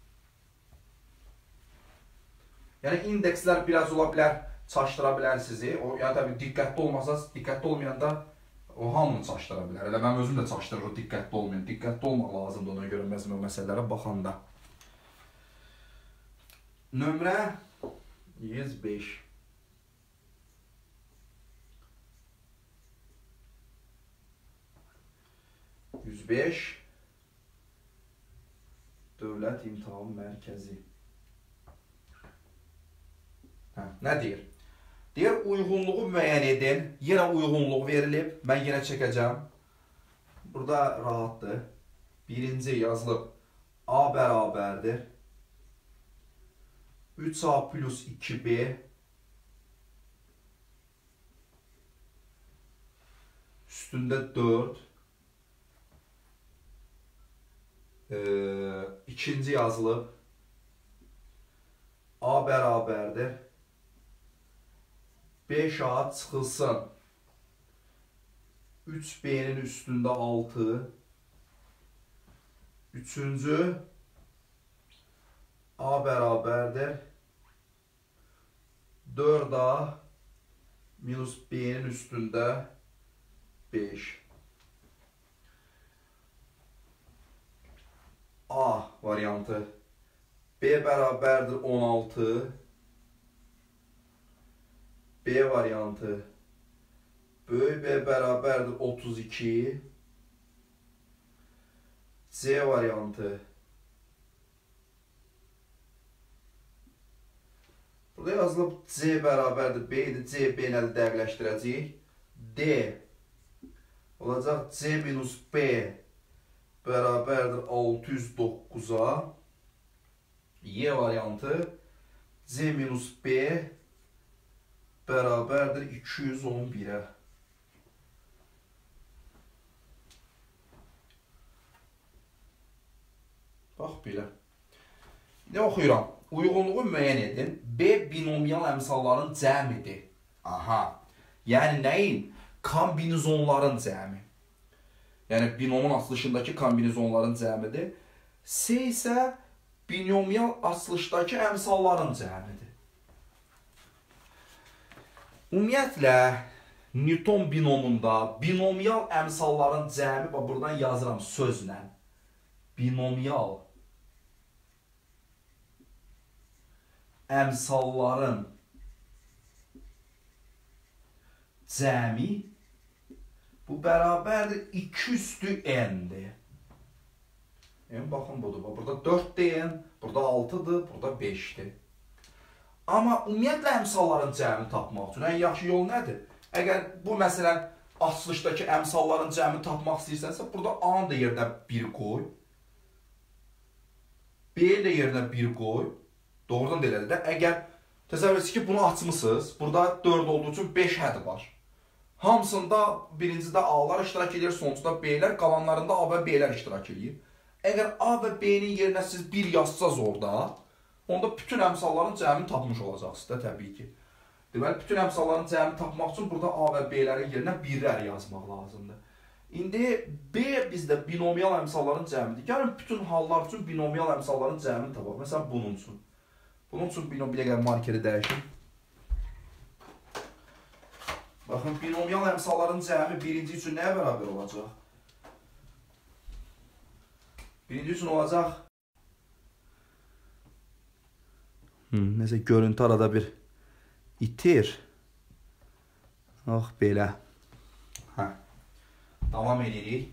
Yəni indekslər biraz ola bilər, çaşdıra bilər sizi. O, yəni təbii diqqətli olmasaz, diqqətli olmayanda o hamını çaşdıra bilər. Elə mənim özüm də çaşdırır o diqqətli olmayan. Diqqətli olmaq lazımdır ona görə məzmun məsələlərə baxanda. Nömrə yüz beş. yüz beş Dövlət İmtahan Mərkəzi. Hə, nə deyir? Deyir, uyğunluğu müəyyən edin. Yenə uyğunluq verilib. Mən yenə çəkəcəm. Burada rahatdır. Birinci yazılıb A bərabərdir. üç A plus iki B üstündə dörd e, ikinci yazılıb. A bərabərdir. beş A çıxılsın. üç B'nin üstündə altı. Üçüncü A bərabərdir. dörd A minus B'nin üstündə beş. A variantı. B bərabərdir on altı. B variantı. Böyük B bərabərdir otuz iki. C variantı. Burada yazılıb C bərabərdir B idi. C B ilə dəqiqləşdirəcəyik. D olacaq C minus B bərabərdir altı yüz doqquza. Y variantı. C minus B bərabərdir iki yüz on birə. Bax belə. Ne oxuyuram? Uyğunluğu müəyyən edin. B binomial əmsalların cəmidir. Aha. Yəni nəyin? Kombinizonların cəmi. Yəni binomun açılışındakı kombinizonların cəmidir. C isə binomial açılışdakı əmsalların cəmidir. Ümumiyyətlə, Newton binomunda binomial əmsalların cəmi, buradan yazıram sözlə. Binomial əmsalların cəmi bu bərabərdir iki üstü n-dir. Yəni, baxın budur. Burada dörd-dür n, burada altıdır, burada beşdir. Amma ümumiyyətlə əmsalların cəmini tapmaq üçün ən yaxşı yol nədir? Əgər bu məsələn açılışdakı əmsalların cəmini tapmaq istəyirsənsə, burada A-nı da yerinə bir qoy. B-ni də yerinə bir qoy. Doğrudan da elədir də. Əgər təsəvvür edin ki, bunu açmısınız, burada dörd olduğu üçün beş hədi var. Hamısında birincidə A-lar iştirak edir, sonuncda B-lər, qalanlarında A və B-lər iştirak edir. Əgər A və B-nin yerinə siz bir yazsaz orada, onda bütün əmsalların cəmini tapmış olacaqsınız da təbii ki. Deməli, bütün əmsalların cəmini tapmaq üçün burada A və B-lərin yerinə birlər yazmaq lazımdır. İndi B bizdə binomial əmsalların cəmidir. Gəlin, bütün hallar üçün binomial əmsalların cəmini tapaq. Məsələn, bunun üçün. Bunun üçün binomial markeri dəyişim. Baxın, binomial əmsalların cəmi birinci üçün nəyə bərabər olacaq? Birinci üçün olacaq. Hmm, nəsə görüntü arada bir itir. Ah, belə. Hə. Davam edirik.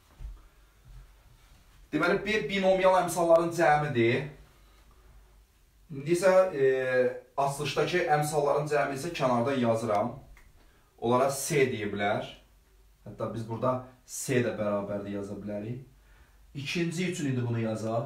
Deməli, bir binomial əmsalların cəmidir. İndi isə e, açılışdakı əmsalların cəmi isə kənardan yazıram. Onlara C deyə bilər. Hətta biz burada C də bərabərdir yaza bilərik. İkinci üçün indi bunu yazaq.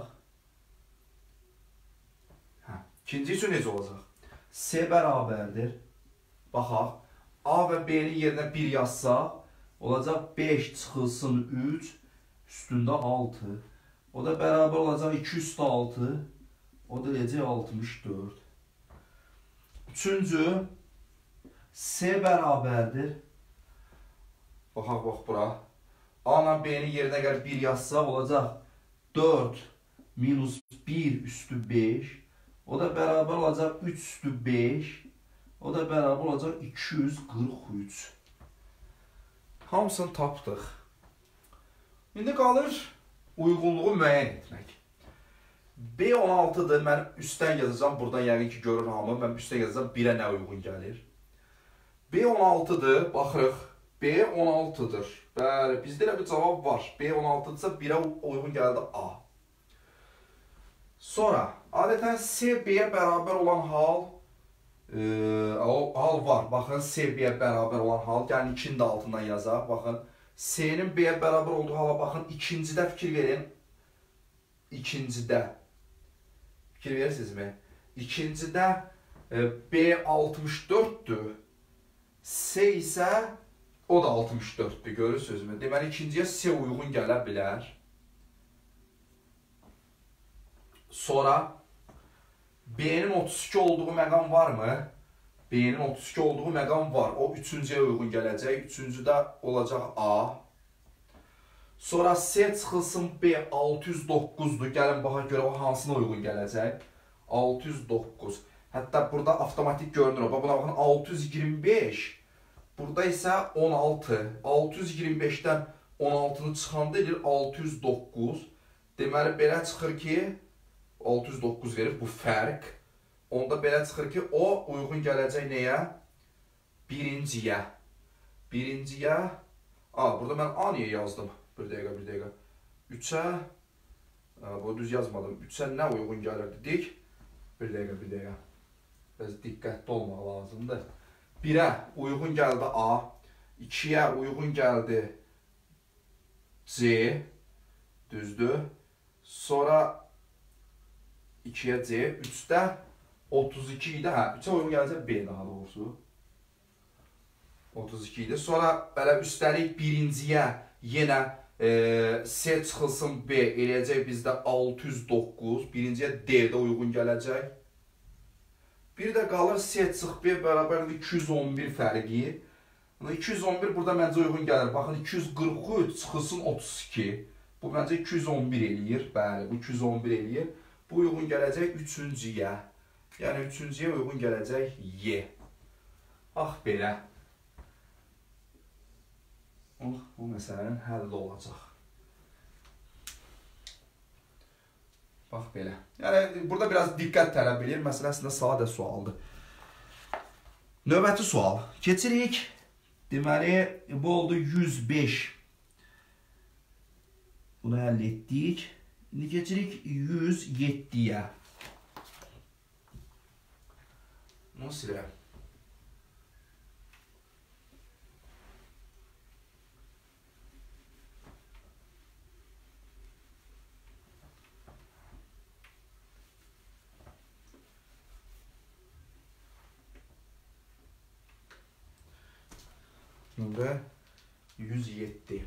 Hə. İkinci üçün necə olacaq? C bərabərdir. Baxaq. A və B-nin yerinə bir yazsaq, olacaq beş çıxılsın üç, üstündə altı. O da bərabər olacaq iki üstə altı. O da eləcək altmış dörd. Üçüncü, C bərabərdir. Baxaq, bax bura. A ilə B-nin yerinə gəlir bir yazsaq, olacaq dörd minus bir üstü beş. O da bərabər olacaq üç üstü beş. O da bərabər olacaq iki yüz qırx üç. Hamısını tapdıq. İndi qalır uyğunluğu müəyyən etmək. B on altıdır. Mən üstdən yazacağım. Buradan yəqin ki görür hamı. Mən üstdən yazacağım. birə nə uyğun gəlir? B on altıdır. Baxırıq. B on altıdır. Bəli, bizdə elə bir cavab var. B on altıdırsa birə uyğun gəldi A. Sonra, adətən C B-yə bərabər olan hal e, hal var. Baxın, C B-yə bərabər olan hal. Gəlin, ikinin də altından yazaq. Baxın, C-nin B-yə bərabər olduğu hala baxın. İkincidə fikir verin. İkincidə. Fikir verirsinizmi? İkincidə e, B altmış dörddür. C isə o da altmış dörddür. Görürsünüzmü? Deməli, ikinciyə C uyğun gələ bilər. Sonra B'nin otuz iki olduğu məqam varmı? B'nin otuz iki olduğu məqam var. O üçüncüyə uyğun gələcək. Üçüncüdə olacaq A. Sonra C çıxılsın B altı yüz doqquzdur. Gəlin baxaq görə o hansına uyğun gələcək. altı yüz doqquz. Hətta burada avtomatik görünür. Buna baxın altı yüz iyirmi beş. Burada isə on altı. altı yüz iyirmi beşdən on altını çıxanda edir altı yüz doqquz. Deməli belə çıxır ki altı yüz doqquz verir bu fərq. Onda belə çıxır ki o uyğun gələcək nəyə? Birinciyə. Birinciyə. A, burada mən A niyə yazdım? Bir dəqiqə, bir dəqiqə. üçə. Bu düz yazmadım. üçə nə uyğun gəlir dedik? Bir dəqiqə, bir dəqiqə. Biraz diqqətli olmaq lazımdır. birə uyğun gəldi A. ikiyə uyğun gəldi C. Düzdür. Sonra ikiyə C. üçdə otuz iki idi. Hə, üçə uyğun gələcək B daha doğrusu. otuz iki idi. Sonra belə üstəlik birinciyə yenə e, C çıxılsın B eləyəcək bizdə altı yüz doqquz. Birinciyə D-də uyğun gələcək. Bir də qalır C çıx B bərabər iki yüz on bir fərqi. iki yüz on bir burada məncə uyğun gəlir. Baxın iki yüz qırx üç çıxılsın otuz iki. Bu məncə iki yüz on bir eləyir. Bəli, bu iki yüz on bir eləyir. Bu uyğun gələcək üçüncüyə. Yəni üçüncüyə uyğun gələcək Y. Bax belə. Bu məsələnin həlli olacaq. Bax belə. Yəni burada biraz diqqət tələb edir. Məsələ əslində sadə sualdır. Növbəti sual. Keçirik. Deməli, bu oldu yüz beş. Bunu həll etdik. İndi keçirik yüz yeddiyə. Bunu silirəm. Nömrə yüz yeddi.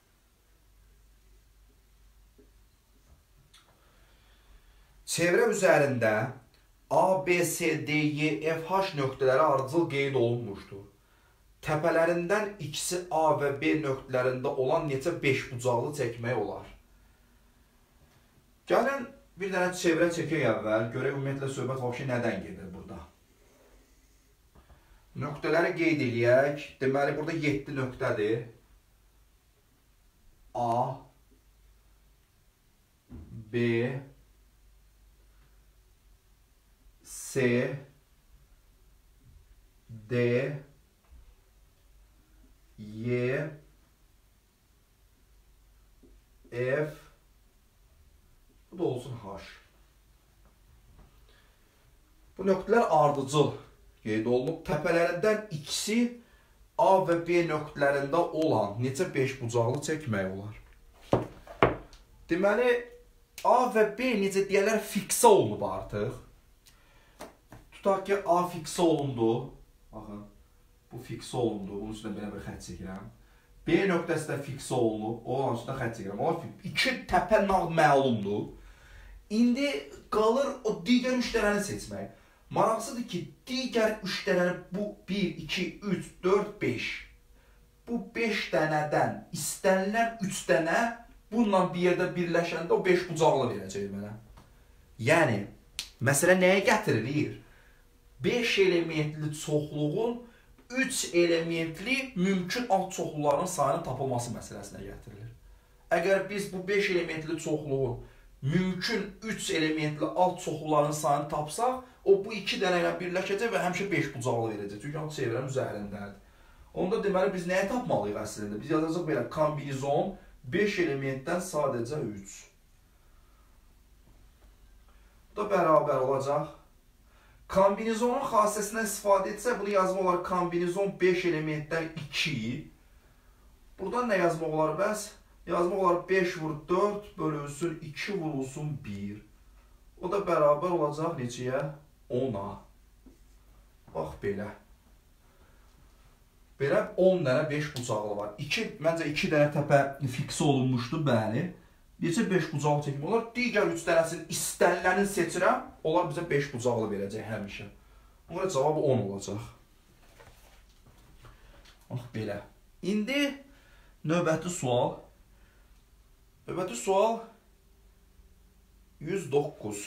Çevrə üzərində A, B, C, D, Y, F, H nöqtələri ardıcıl qeyd olunmuşdur. Təpələrindən ikisi A və B nöqtələrində olan neçə beş bucaqlı çəkmək olar? Gəlin bir dənə çevrə çəkək əvvəl. Görək ümumiyyətlə söhbət vəbşi nədən gedir burada? Nöqtələri qeyd eləyək. Deməli, burada yeddi nöqtədir. A, B, C, D, Y, F, bu da olsun H. Bu nöqtələr ardıcıl qeyd olunub. Təpələrindən ikisi A və B nöqtələrində olan neçə beş bucaqlı çəkmək olar? Deməli, A və B necə deyərlər fiksə olunub artıq. Tutaq ki, A fiksə olundu. Baxın, bu fiksə olundu. Bunun üstündə belə bir xət çəkirəm. B nöqtəsi də fiksə olunub. Onun üstündə xət çəkirəm. Onlar iki təpə məlumdur. İndi qalır o digər üç dənəni seçmək. Maraqsıdır ki, digər üç dənəni bu bir, iki, üç, dörd, beş. Bu beş dənədən istənilən üç dənə bununla bir yerdə birləşəndə o beş bucaqlı verəcək mənə. Yəni, məsələ nəyə gətirilir? beş elementli çoxluğun üç elementli mümkün alt çoxluqların sayının tapılması məsələsinə gətirilir. Əgər biz bu beş elementli çoxluğun mümkün üç elementli alt çoxluqların sayını tapsaq, o bu iki dənə ilə birləşəcək və həmişə beş bucaqlı verəcək. Çünki o çevrənin üzərindədir. Onda deməli biz nəyə tapmalıyıq əslində? Biz yazacaq belə kombinizon beş elementdən sadəcə üç. Bu da bərabər olacaq. Kombinizonun xassəsindən istifadə etsə, bunu yazmaq olar kombinizon beş elementdən iki. Buradan nə yazmaq olar bəs? Yazmaq olar beş vur dörd bölünsün iki vurulsun bir. O da bərabər olacaq neçəyə? ona. Bax belə. Belə on dənə beş bucaqlı var. iki, məncə iki dənə təpə fiksə olunmuşdu, bəli. Neçə beş bucaqlı çəkmək olar? Digər üç dənəsinin istəniləni seçirəm. Onlar bizə beş bucaqlı verəcək həmişə. Ona görə cavab on olacaq. Bax belə. İndi növbəti sual. Növbəti sual yüz doqquz.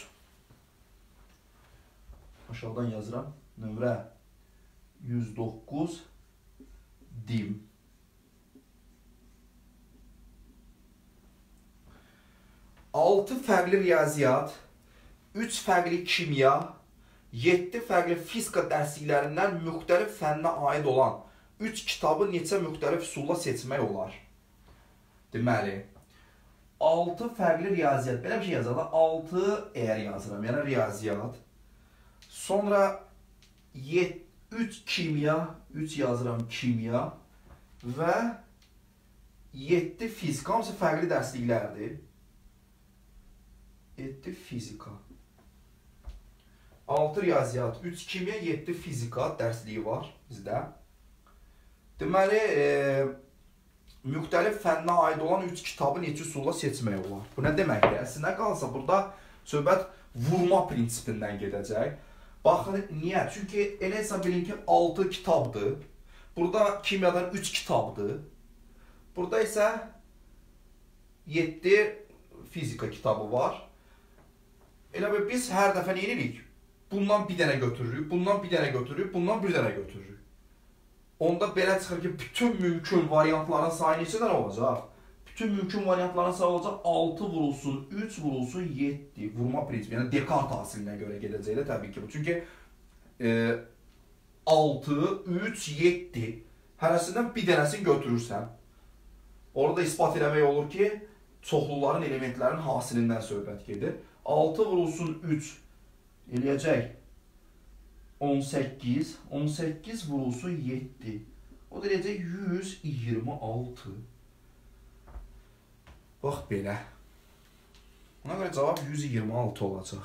Aşağıdan yazıram. Nömrə yüz doqquz dim. altı fərqli riyaziyyat, üç fərqli kimya, yeddi fərqli fizika dərsliklərindən müxtəlif fənnə aid olan üç kitabı neçə müxtəlif üsulla seçmək olar? Deməli, altı fərqli riyaziyyat, belə bir şey yazalım, altı əgər yazıram, yəni riyaziyyat, sonra üç kimya, üç yazıram kimya və yeddi fizika, hamısı fərqli dərsliklərdir. yeddi fizika. altı riyaziyyat, üç kimya, yeddi fizika dərsliyi var bizdə. Deməli, e, müxtəlif fənnə aid olan üç kitabı neçə üsulla seçmək olar? Bu nə deməkdir? Əslində qalsa, burada söhbət vurma prinsipindən gedəcək. Baxın, niyə? Çünki elə hesab bilin ki, altı kitabdır. Burada kimyadan üç kitabdır. Burada isə yeddi fizika kitabı var. Elə bir biz hər dəfə nə edirik? Bundan bir dənə götürürük, bundan bir dənə götürürük, bundan bir dənə götürürük. Onda belə çıxır ki, bütün mümkün variantların sayı neçə dənə olacaq? Bütün mümkün variantların sayı olacaq altı vurulsun, üç vurulsun, yeddi. Vurma prinsipi, yəni Dekart hasilinə görə gedəcək də təbii ki bu. Çünki e, altı, üç, yeddi hərəsindən bir dənəsini götürürsən. Orada ispat eləmək olur ki, çoxluların, elementlərin hasilindən söhbət gedir. altı vurulsun üç eləyəcək on səkkiz, on səkkiz vurulsun yeddi. O da eləyəcək yüz iyirmi altı. Bax belə. Ona görə cavab yüz iyirmi altı olacaq.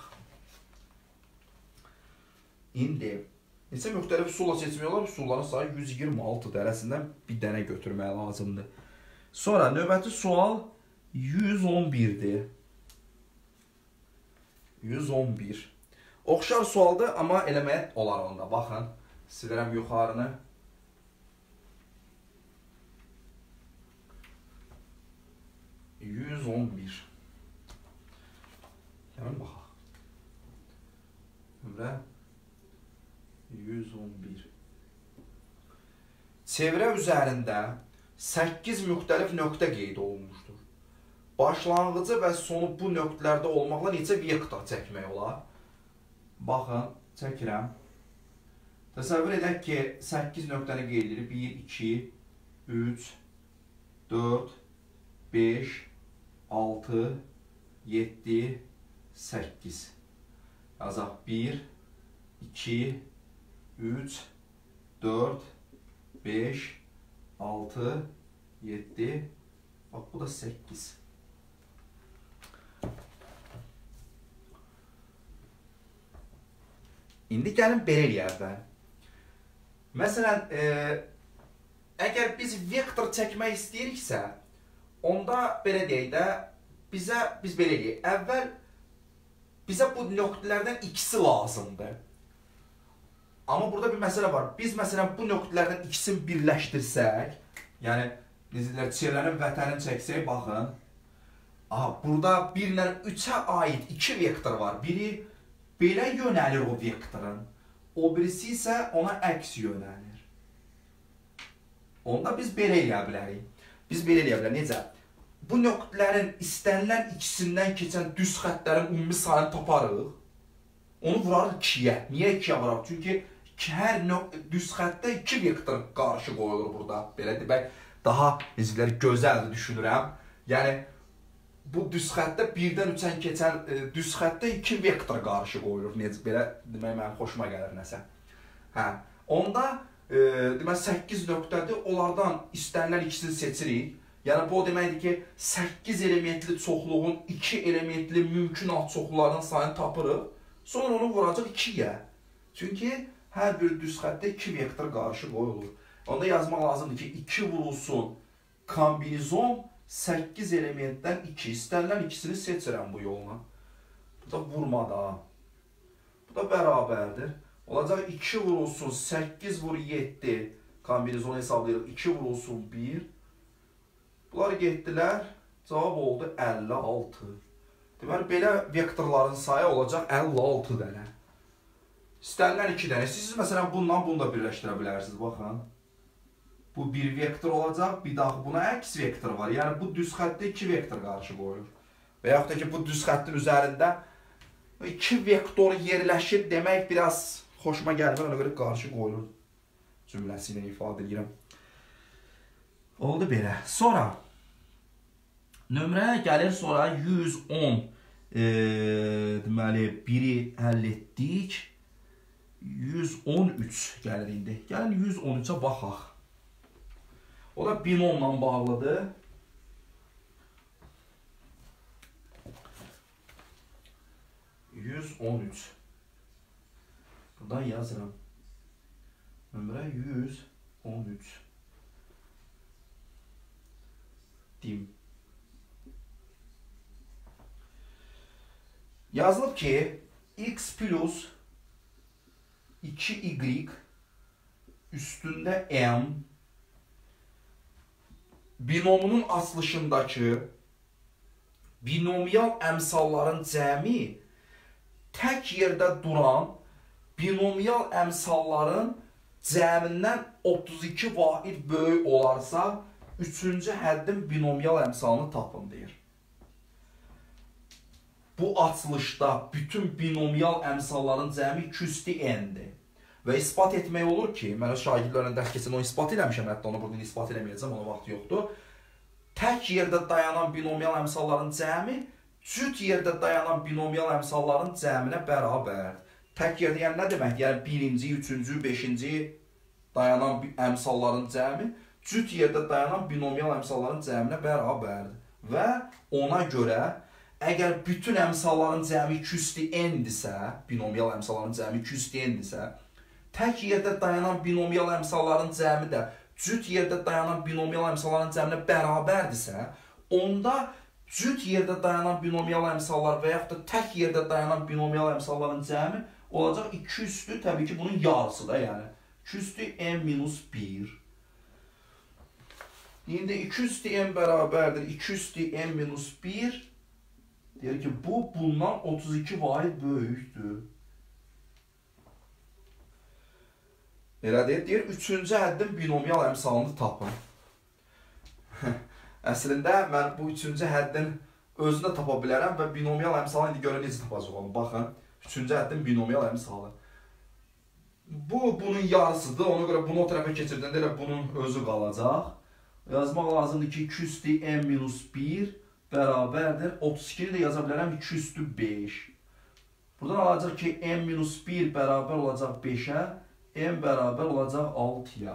İndi neçə müxtəlif üsulla seçmək olar? Üsulların sayı yüz iyirmi altıdır. Hərəsindən bir dənə götürmək lazımdır. Sonra növbəti sual yüz on birdir. yüz on bir. Oxşar sualdır, amma eləmək olar onda. Baxın, silirəm yuxarını. yüz on bir. Gəlin baxaq. Nömrə yüz on bir. Çevrə üzərində səkkiz müxtəlif nöqtə qeyd olunmuşdur. Başlanğıcı və sonu bu nöqtələrdə olmaqla neçə vektor çəkmək olar? Baxın, çəkirəm. Təsəvvür edək ki, səkkiz nöqtəni qeyd edilir. bir, iki, üç, dörd, beş, altı, yeddi, səkkiz. Yazaq bir, iki, üç, dörd, beş, altı, yeddi. Bax, bu da səkkiz. İndi gəlin belə eləyək əvvəl. Məsələn, e, əgər biz vektor çəkmək istəyiriksə, onda belə deyək də, bizə, biz belə eləyək. Əvvəl bizə bu nöqtələrdən ikisi lazımdır. Amma burada bir məsələ var. Biz məsələn bu nöqtələrdən ikisini birləşdirsək, yəni necələr çevrənin vətənini çəksək, baxın. Aha, burada bir ilə üçə aid iki vektor var. Biri belə yönəlir o vektorun, o birisi isə ona əks yönəlir. Onda biz belə eləyə bilərik. Biz belə eləyə bilərik. Necə? Bu nöqtələrin istənilən ikisindən keçən düz xəttlərin ümumi sayını taparıq. Onu vurarıq ikiyə. Niyə ikiyə vurarıq? Çünki hər düz xəttdə iki vektor qarşı qoyulur burada. Belə demək, daha necələr gözəldir düşünürəm. Yəni, bu düz xəttdə birdən üçən keçən e, düz xəttdə iki vektor qarşı qoyulur. Necə belə demək mənim xoşuma gəlir nəsə. Hə, onda e, demək səkkiz nöqtədir. Onlardan istənilən ikisini seçirik. Yəni bu o deməkdir ki, səkkiz elementli çoxluğun iki elementli mümkün alt çoxluqlarının sayını tapırıq. Sonra onu vuracaq ikiyə. Çünki hər bir düz xəttdə iki vektor qarşı qoyulur. Onda yazmaq lazımdır ki, iki vurulsun kombinizon səkkiz elementdən iki. İstənilən ikisini seçirəm bu yolla. Bu da vurmada. Bu da bərabərdir. Olacaq iki vurulsun səkkiz vur yeddi. Kombinizonu hesablayırıq. iki vurulsun bir. Bunlar getdilər. Cavab oldu əlli altı. Deməli, belə vektorların sayı olacaq əlli altı dənə. İstənilən iki dənə. Siz məsələn bundan bunu da birləşdirə bilərsiniz. Baxın. Bu bir vektor olacaq. Bir daha buna əks vektor var. Yəni bu düz xəttdə iki vektor qarşı qoyur. Və yaxud da ki bu düz xəttin üzərində iki vektor yerləşir demək biraz xoşuma gəlmir. Ona görə qarşı qoyulur cümləsi ilə ifadə edirəm. Oldu belə. Sonra nömrəyə gəlir, sonra yüz on e, deməli biri həll etdik. yüz on üç gəlir indi. Gəlin yüz on üçə baxaq. O da binomla bağlıdır. yüz on üç. Buradan yazıram. Nömrə yüz on üç. Dim. Yazılıb ki, x plus iki y üstündə m binomunun açılışındakı binomial əmsalların cəmi tək yerdə duran binomial əmsalların cəmindən otuz iki vahid böyük olarsa, üçüncü həddin binomial əmsalını tapın deyir. Bu açılışda bütün binomial əmsalların cəmi iki üstü n-dir. Və ispat etmək olur ki, mən öz şagirdlərlə dərs keçən onu ispat eləmişəm, hətta onu buradan ispat eləməyəcəm, ona vaxt yoxdur. Tək yerdə dayanan binomial əmsalların cəmi cüt yerdə dayanan binomial əmsalların cəminə bərabərdir. Tək yerdə yəni nə deməkdir? Yəni birinci, üçüncü, beşinci dayanan əmsalların cəmi cüt yerdə dayanan binomial əmsalların cəminə bərabərdir. Və ona görə əgər bütün əmsalların cəmi iki üstü n-dirsə, binomial əmsalların cəmi iki üstü n-dirsə, tək yerdə dayanan binomial əmsalların cəmi də cüt yerdə dayanan binomial əmsalların cəminə bərabərdirsə, onda cüt yerdə dayanan binomial əmsallar və yaxud da tək yerdə dayanan binomial əmsalların cəmi olacaq iki üstü, təbii ki, bunun yarısı da, yəni iki üstü n minus bir. İndi iki üstü n bərabərdir, iki üstü n minus bir. Deyir ki, bu bundan otuz iki vahid böyükdür. Elə deyir, deyir, üçüncü həddin binomial əmsalını tapın. Əslində, mən bu üçüncü həddin özünü tapa bilərəm və binomial əmsalını indi görə necə tapacaq onu. Baxın, üçüncü həddin binomial əmsalı. Bu, bunun yarısıdır. Ona görə bunu o tərəfə keçirdəndə elə bunun özü qalacaq. Yazmaq lazımdır ki, iki üstü n minus bir bərabərdir. otuz ikini də yaza bilərəm iki üstü beş. Buradan alacaq ki, n minus bir bərabər olacaq beşə. n bərabər olacaq altıya.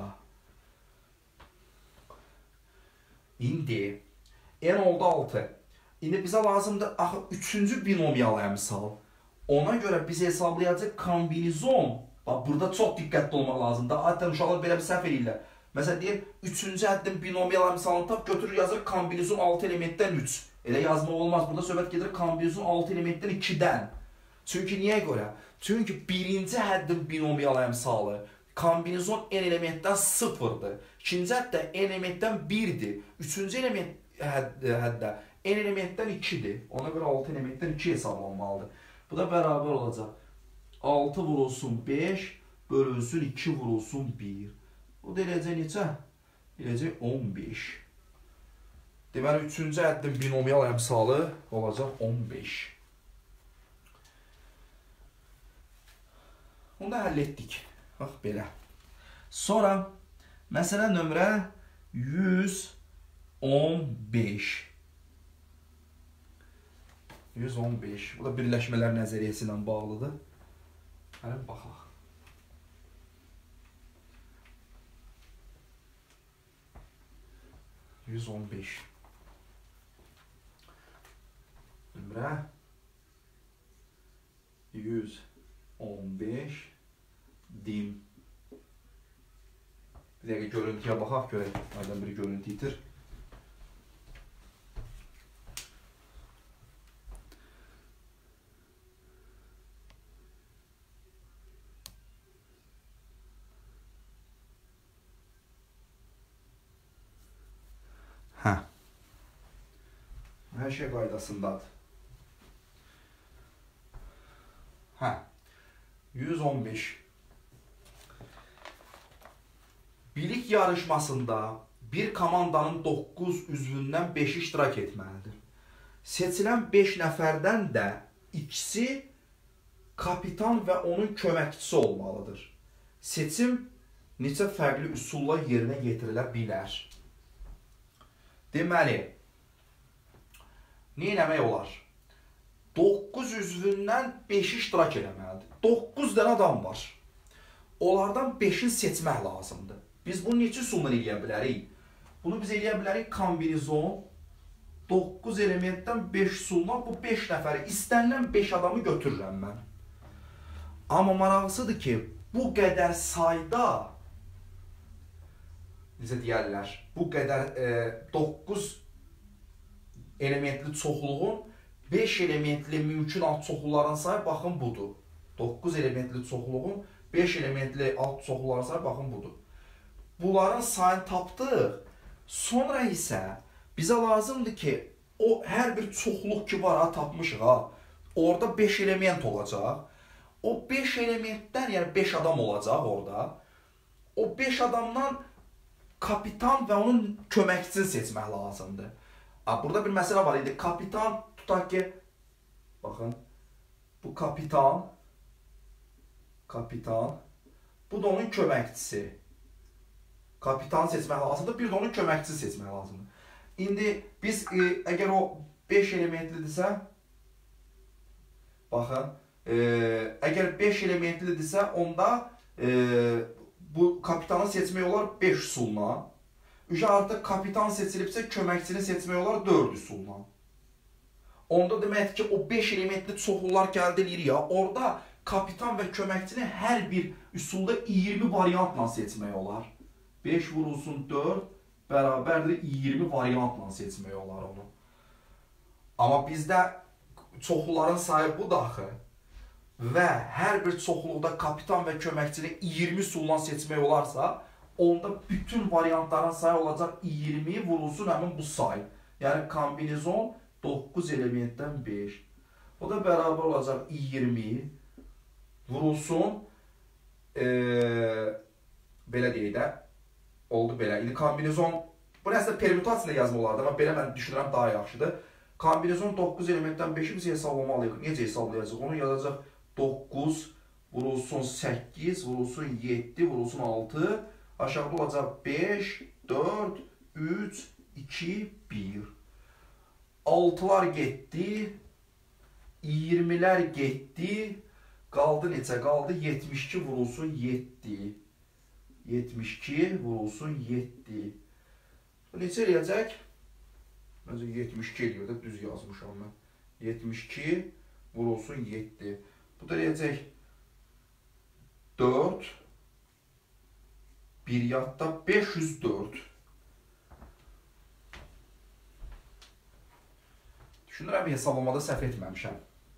İndi n oldu altı. İndi bizə lazımdır axı üçüncü binomial əmsal. Ona görə biz hesablayacaq kombinizon. Bax, burada çox diqqətli olmaq lazımdır. Adətən uşaqlar belə bir səhv edirlər. Məsələn, deyir, üçüncü həddin binomial əmsalını tap, götürür yazır kombinizon altı elementdən üç. Elə yazmaq olmaz. Burada söhbət gedir kombinizon altı elementdən ikidən. Çünki niyə görə? Çünki birinci həddin binomial əmsalı kombinizon n elementdən sıfırdır. İkinci həddə n elementdən birdir. Üçüncü element həddə n elementdən ikidir. Ona görə altı elementdən iki hesablanmalıdır. Bu da bərabər olacaq. altı vurulsun beş, bölünsün iki vurulsun bir. Bu da eləcək neçə? Eləcək on beş. Deməli, üçüncü həddin binomial əmsalı olacaq on beş. Onu da həll etdik. Bax, belə. Sonra, məsələ nömrə yüz on beş. yüz on beş. Bu da birləşmələr nəzəriyyəsi ilə bağlıdır. Gəlin, baxaq. yüz on beş. Nömrə yüz on beş dim. Bir dəqiqə görüntüyə baxaq, görək. Nədən biri görüntü itir. şey qaydasındadır. Hə. yüz on beş. Bilik yarışmasında bir komandanın doqquz üzvündən beşi iştirak etməlidir. Seçilən beş nəfərdən də ikisi kapitan və onun köməkçisi olmalıdır. Seçim neçə fərqli üsulla yerinə yetirilə bilər? Deməli, nə eləmək olar? doqquz üzvündən beşi iştirak eləməlidir. doqquz dənə adam var. Onlardan beşini seçmək lazımdır. Biz bunu neçə üsulla eləyə bilərik? Bunu biz eləyə bilərik kombinizon. doqquz elementdən beş üsulla bu beş nəfəri, istənilən beş adamı götürürəm mən. Amma maraqlısıdır ki, bu qədər sayda, necə deyərlər, bu qədər e, doqquz elementli çoxluğun beş elementli mümkün alt çoxluların sayı baxın budur. doqquz elementli çoxluğun beş elementli alt çoxluların sayı baxın budur. Bunların sayını tapdıq. Sonra isə bizə lazımdır ki, o hər bir çoxluq ki var, ha, tapmışıq ha. Orada beş element olacaq. O beş elementdən, yəni beş adam olacaq orada. O beş adamdan kapitan və onun köməkçisini seçmək lazımdır. Burada bir məsələ var idi. Kapitan, tutaq ki, baxın, bu kapitan, kapitan, bu da onun köməkçisi. Kapitanı seçmək lazımdır, bir də onun köməkçisi seçmək lazımdır. İndi biz, e, əgər o beş elementlidirsə, baxın, e, əgər beş elementlidirsə, onda e, bu kapitanı seçmək olar beş üsulla. Ücə artıq kapitan seçilibsə, köməkçini seçmək olar dörd üsulla. Onda deməkdir ki, o beş elementli çoxlular gəldi eləyir ya, orada kapitan və köməkçini hər bir üsulda iyirmi variantla seçmək olar. beş vurulsun dörd, bərabərdir iyirmi variantla seçmək olar onu. Amma bizdə çoxluların sayı bu daxı və hər bir çoxluqda kapitan və köməkçini iyirmi üsulla seçmək olarsa, onda bütün variantların sayı olacaq iyirmi vurulsun həmin bu sayı. Yəni kombinizon doqquz elementdən beş. O da bərabər olacaq iyirmi vurulsun, e, belə deyək də, oldu belə. İndi kombinizon, bu nəsə permütasiyada yazma olardı, amma belə mən düşünürəm daha yaxşıdır. Kombinizon doqquz elementdən beşi biz hesablamalıyıq. Necə hesablayacaq? Onu yazacaq doqquz vurulsun səkkiz, vurulsun yeddi, vurulsun altı. Aşağıda olacaq beş, dörd, üç, iki, bir. altılar getdi, iyirmilər getdi, qaldı neçə? Qaldı yetmiş iki vurulsun yeddi. yetmiş iki vurulsun yeddi. Bu neçə eləyəcək? Məncə yetmiş iki eləyir də, düz yazmışam mən. yetmiş iki vurulsun yeddi. Bu da eləyəcək dörd, bir yadda beş yüz dörd. Düşünürəm, hesablamada səhv etməmişəm.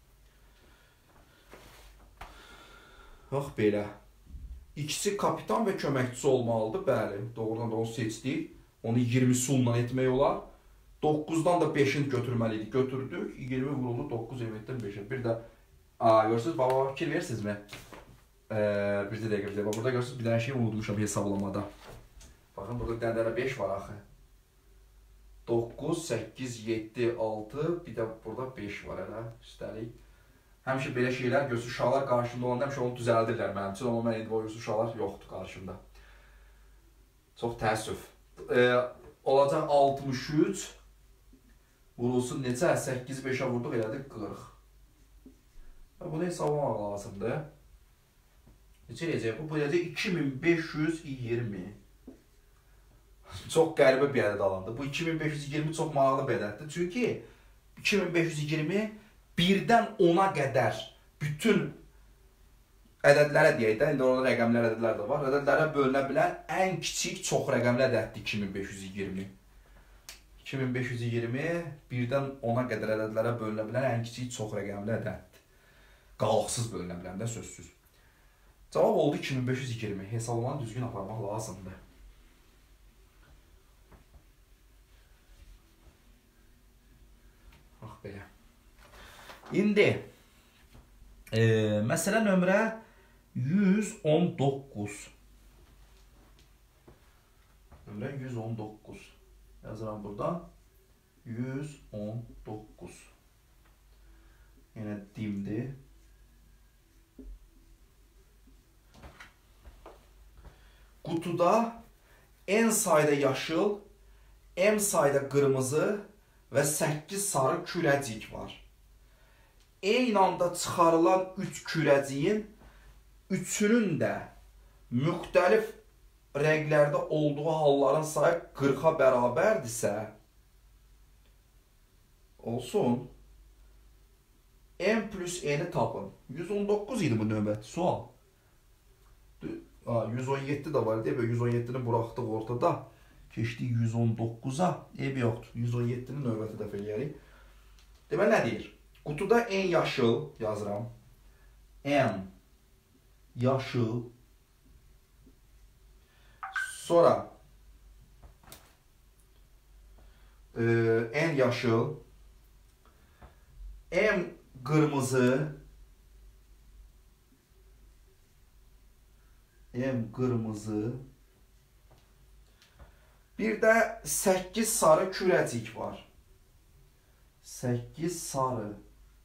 Bax belə. İkisi kapitan və köməkçisi olmalıdır. Bəli, doğrudan da onu seçdik. Onu iyirmi üsulla etmək olar. doqquzdan da beşini götürməliydik. Götürdük. iyirmi vuruldu doqquz elementdən beşə. Bir də, aa, görürsünüz, baba fikir verirsinizmi? Ee, bir də dəqiqə bizə. Burada görürsünüz, bir dənə şey unutmuşam hesablamada. Baxın, burada dənələrə beş var axı. doqquz, səkkiz, yeddi, altı, bir də burada beş var hələ, üstəlik. Həmişə belə şeylər görsün, uşaqlar qarşımda olanda həmişə onu düzəldirlər mənim üçün, amma mən indi o uşaqlar yoxdur qarşımda. Çox təəssüf. Ee, olacaq altmış üç, vurulsun neçə? səkkiz beşə vurduq, elədik qırx. Bunu hesablamaq lazımdır. Neçə eləyəcək bu? Bu eləyəcək iki min beş yüz iyirmi. Çox qəribə bir ədəd alındı. Bu iki min beş yüz iyirmi çox maraqlı bir ədəddir. Çünki iki min beş yüz iyirmi birdən ona qədər bütün ədədlərə deyək də, indi orada rəqəmlər ədədlər də var. Ədədlərə bölünə bilən ən kiçik çox rəqəmli ədəddir iki min beş yüz iyirmi. iki min beş yüz iyirmi birdən ona qədər ədədlərə bölünə bilən ən kiçik çox rəqəmli ədəddir. Qalıqsız bölünə bilən də sözsüz. Cavab oldu iki min beş yüz iyirmi. Hesablamanı düzgün aparmaq lazımdır. İndi e, məsələ nömrə yüz on doqquz. Nömrə yüz on doqquz. Yazıram burada. yüz on doqquz. Yenə dimdir. Qutuda N sayda yaşıl, M sayda qırmızı və səkkiz sarı kürəcik var. Eyni anda çıxarılan üç kürəciyin üçünün də müxtəlif rənglərdə olduğu halların sayı qırxa bərabərdirsə, olsun, M plus N'i tapın. yüz on doqquz idi bu növbəti sual. yüz on yeddi də var deyə, yüz on yeddini buraxdıq ortada. Keçdik yüz on doqquza, ev yoxdur. yüz on yeddini növbəti dəfə eləyərik. Demək, nə deyir? Qutuda N yaşıl yazıram. N yaşıl. Sonra e, N yaşıl. M qırmızı. M qırmızı. Bir də səkkiz sarı kürəcik var. səkkiz sarı.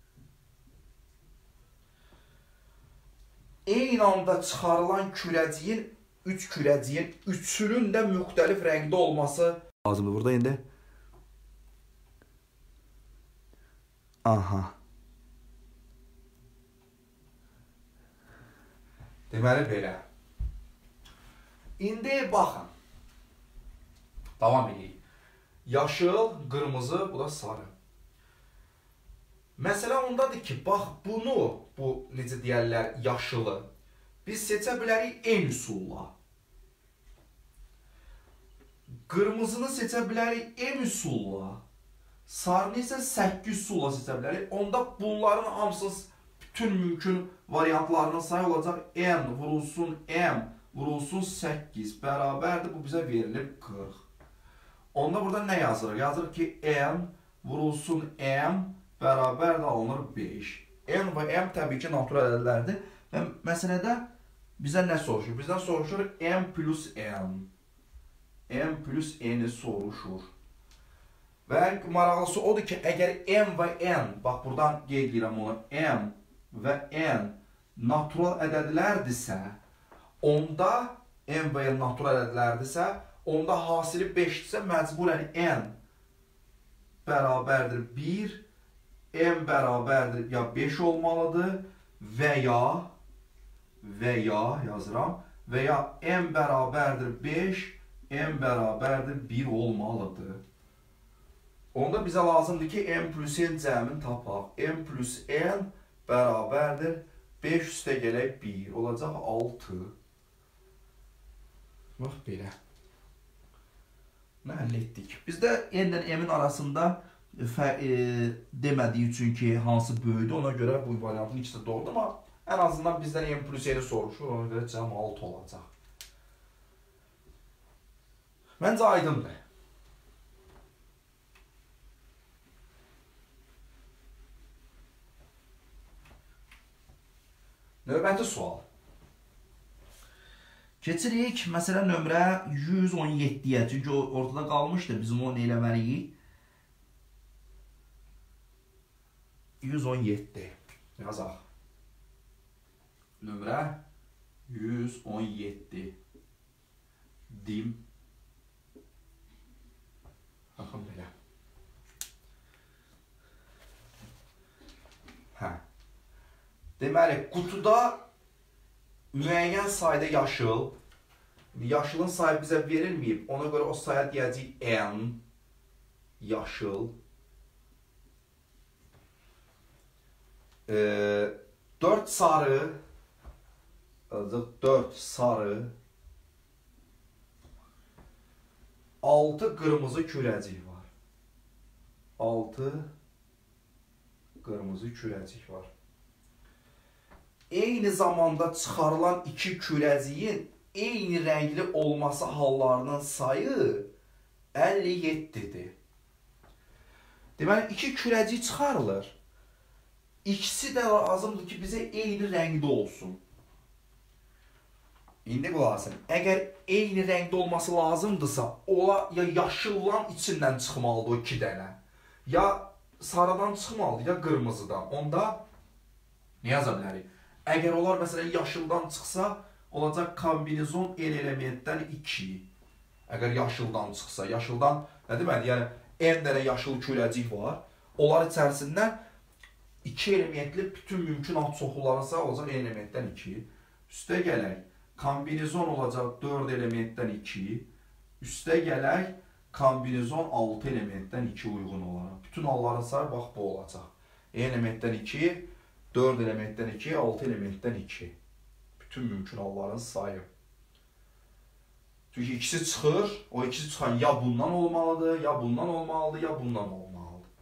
Eyni anda çıxarılan kürəciyin, üç kürəciyin üçünün də müxtəlif rəngdə olması lazımdır. Burada indi. Aha. Deməli belə. İndi baxın. Davam edeyim. Yaşıl, qırmızı, bu da sarı. Məsələ ondadır ki, bax bunu, bu necə deyərlər, yaşılı biz seçə bilərik N üsulla. Qırmızını seçə bilərik M üsulla. Sarını isə səkkiz üsulla seçə bilərik. Onda bunların hamısının bütün mümkün variantlarının sayı olacaq N vurulsun M vurulsun səkkiz bərabərdir. Bu bizə verilir qırx. Onda burada nə yazırıq? Yazırıq ki N vurulsun M bərabər də alınır beş. N və M təbii ki natural ədədlərdir. Və məsələdə bizə nə soruşur? Bizdən soruşur M plus N. M plus N'i soruşur. Və maraqlısı odur ki, əgər M və N, bax buradan qeyd edirəm onu, M və N natural ədədlərdirsə, onda M və N natural ədədlərdirsə, onda hasili beşdirsə, məcburən N bərabərdir bir, M bərabərdir ya beş olmalıdır və ya və ya yazıram və ya M bərabərdir beş, M bərabərdir bir olmalıdır. Onda bizə lazımdır ki M plus N cəmini tapaq. M plus N bərabərdir beş üstə gələk bir olacaq altı. Bax belə. Nə həll etdik? Bizdə N ilə M-in arasında E, demədiyi üçün ki, hansı böyüdür, ona görə bu variantın ikisi doğrudur, amma ən azından bizdən M plus N'i soruşur, ona görə cəm altı olacaq. Məncə aydındır. Növbəti sual. Keçirik məsələ nömrə yüz on yeddiyə, çünki ortada qalmışdır, bizim onu eləməliyik. yüz on yeddi yazaq. Nömrə yüz on yeddi. Dim. Baxın belə. Hə. Deməli, qutuda müəyyən sayda yaşıl. Yaşılın sayı bizə verilməyib. Ona görə o saya deyəcəyik N. Yaşıl. dörd sarı, dörd sarı, altı qırmızı kürəcik var. altı qırmızı kürəcik var. Eyni zamanda çıxarılan iki kürəciyin eyni rəngli olması hallarının sayı əlli yeddidir. Deməli, iki kürəcik çıxarılır. İkisi də lazımdır ki, bizə eyni rəngdə olsun. İndi qulaq asın. Əgər eyni rəngdə olması lazımdırsa, ola ya yaşıllan içindən çıxmalıdır o iki dənə, ya sarıdan çıxmalıdır, ya qırmızıdan. Onda nə yaza bilərik? Əgər onlar məsələn yaşıldan çıxsa, olacaq kombinizon N elementdən iki. Əgər yaşıldan çıxsa, yaşıldan nə deməli? Yəni N dənə yaşıl kürəcik var. Onlar içərisindən iki elementli bütün mümkün adçoxlularınsa olacaq N elementdən iki. Üstə gələk, kombinizon olacaq dörd elementdən iki. Üstə gələk, kombinizon altı elementdən iki uyğun olaraq. Bütün halların sayı bax bu olacaq. N elementdən iki, dörd elementdən iki, altı elementdən iki. Bütün mümkün halların sayı. Çünki ikisi çıxır, o ikisi çıxan ya bundan olmalıdır, ya bundan olmalıdır, ya bundan olmalıdır.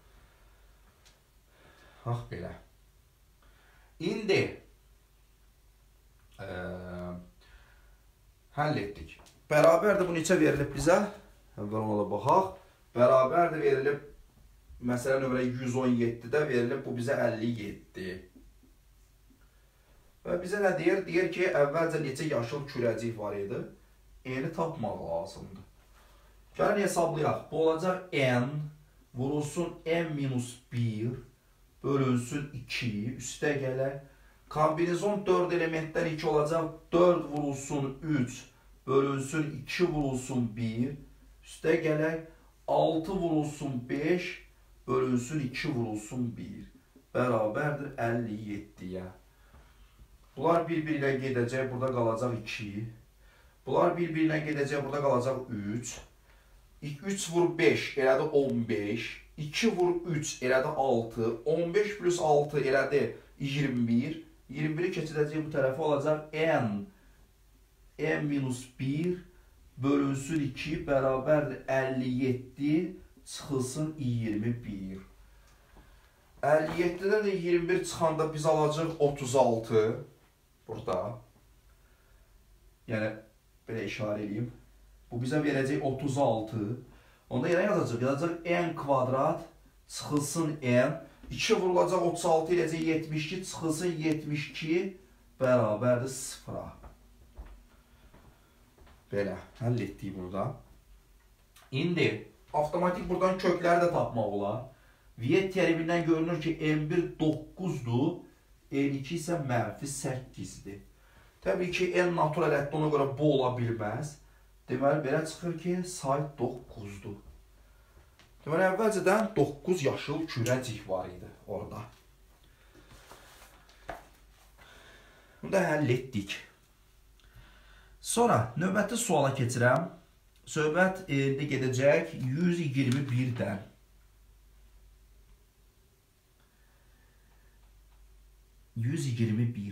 Bax belə. İndi e, həll etdik. Bərabərdir, bu neçə verilib bizə? Əvvəl ona da baxaq. Bərabərdir verilib, məsələ nömrə yüz on yeddidə verilib, bu bizə əlli yeddi. Və bizə nə deyir? Deyir ki, əvvəlcə neçə yaşıl kürəcik var idi? N-i tapmaq lazımdır. Gəlin hesablayaq. Bu olacaq N vurulsun N minus bir bölünsün iki. Üstə gələk. Kombinizon dörd elementdən iki olacaq. dörd vurulsun üç bölünsün iki vurulsun bir. Üstə gələk. altı vurulsun beş bölünsün iki vurulsun bir. Bərabərdir əlli yeddiyə. Bunlar bir-bir ilə gedəcək. Burada qalacaq iki. Bunlar bir-bir ilə gedəcək. Burada qalacaq üç. üç vur beş elədi on beş. iki vur üç elədi altı. on beş plus altı elədi iyirmi bir. iyirmi biri keçirəcək bu tərəfə olacaq N. N minus bir bölünsün iki bərabərdir əlli yeddi çıxılsın iyirmi bir. əlli yeddidən də iyirmi bir çıxanda biz alacaq otuz altı. Burada. Yəni, belə işarə edeyim. Bu bizə verəcək otuz altı. Onda yerə yazacaq. Yazacaq N kvadrat çıxılsın N. iki vurulacaq otuz altı eləcək yetmiş iki çıxılsın yetmiş iki bərabərdir sıfıra. Belə, həll etdik burada. İndi, avtomatik buradan kökləri də tapmaq olar. Viet terimindən görünür ki, N bir doqquzdur, N iki isə mənfi səkkizdir. Təbii ki, N natural ədəd ona görə bu ola bilməz. Deməli, belə çıxır ki, say doqquzdur. Deməli, əvvəlcədən doqquz yaşıl kürəcik var idi orada. Bunu da həll etdik. Sonra, növbəti suala keçirəm. Söhbət indi gedəcək yüz iyirmi birdən. yüz iyirmi bir.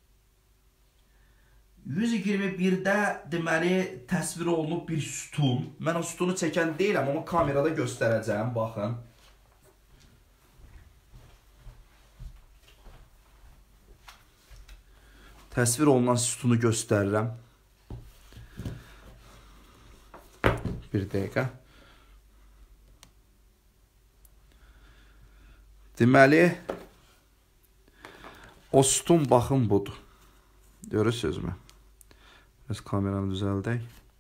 yüz iyirmi birdə deməli təsvir olunub bir sütun. Mən o sütunu çəkən deyiləm, amma kamerada göstərəcəm, baxın. Təsvir olunan sütunu göstərirəm. Bir dəqiqə. Deməli, o sütun baxın budur. Görürsünüzmü? Biraz kameranı düzəldək.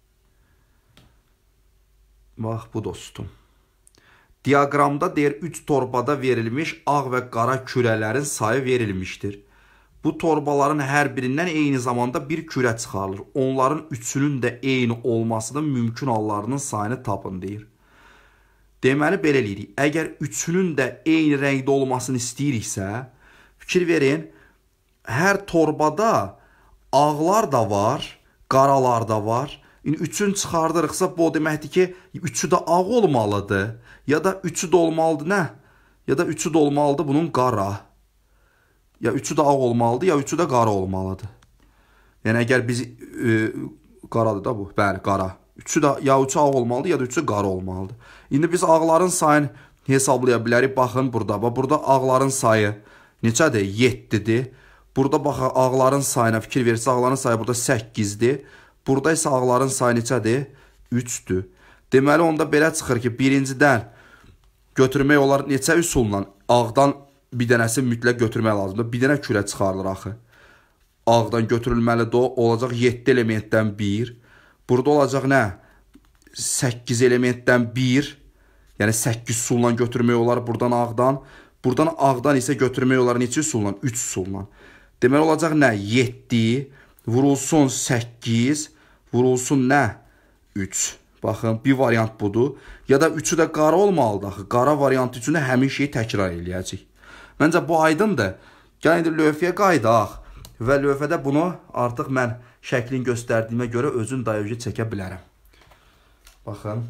Bax, bu da sütun. Diaqramda deyir, üç torbada verilmiş ağ və qara kürələrin sayı verilmişdir. Bu torbaların hər birindən eyni zamanda bir kürə çıxarılır. Onların üçünün də eyni olmasının mümkün hallarının sayını tapın deyir. Deməli, belə eləyirik. Əgər üçünün də eyni rəngdə olmasını istəyiriksə, fikir verin, hər torbada ağlar da var, qaralar da var. Üçün çıxardırıqsa, bu o deməkdir ki, üçü də ağ olmalıdır. Ya da üçü də olmalıdır nə? Ya da üçü də olmalıdır bunun qara. Ya üçü də ağ olmalıdır, ya üçü də qara olmalıdır. Yəni, əgər biz... E, qaradır da bu. Bəli, qara. Üçü də ya üçü ağ olmalıdır, ya da üçü qara olmalıdır. İndi biz ağların sayını hesablaya bilərik. Baxın burada. Burada ağların sayı neçədir? yeddidir. Burada baxın, ağların sayına fikir verirsə, ağların sayı burada səkkizdir. Burada isə ağların sayı neçədir? üçdür. Deməli, onda belə çıxır ki, birincidən götürmək olar neçə üsulla? Ağdan bir dənəsi mütləq götürmək lazımdır. Bir dənə kürə çıxarılır axı. Ağdan götürülməlidir o. Olacaq yeddi elementdən bir. Burada olacaq nə? səkkiz elementdən bir. Yəni səkkiz üsulla götürmək olar buradan ağdan. Buradan ağdan isə götürmək olar neçə üsulla? üç üsulla. Deməli olacaq nə? yeddi vurulsun səkkiz vurulsun nə? üç. Baxın, bir variant budur. Ya da üçü də qara olmalıdır axı. Qara variantı üçün də həmin şeyi təkrar eləyəcək. Məncə bu aydındır. Gəlin indi lövhəyə qaydaq. Və lövhədə bunu artıq mən şəklin göstərdiyimə görə özün dayıcı çəkə bilərəm. Baxın.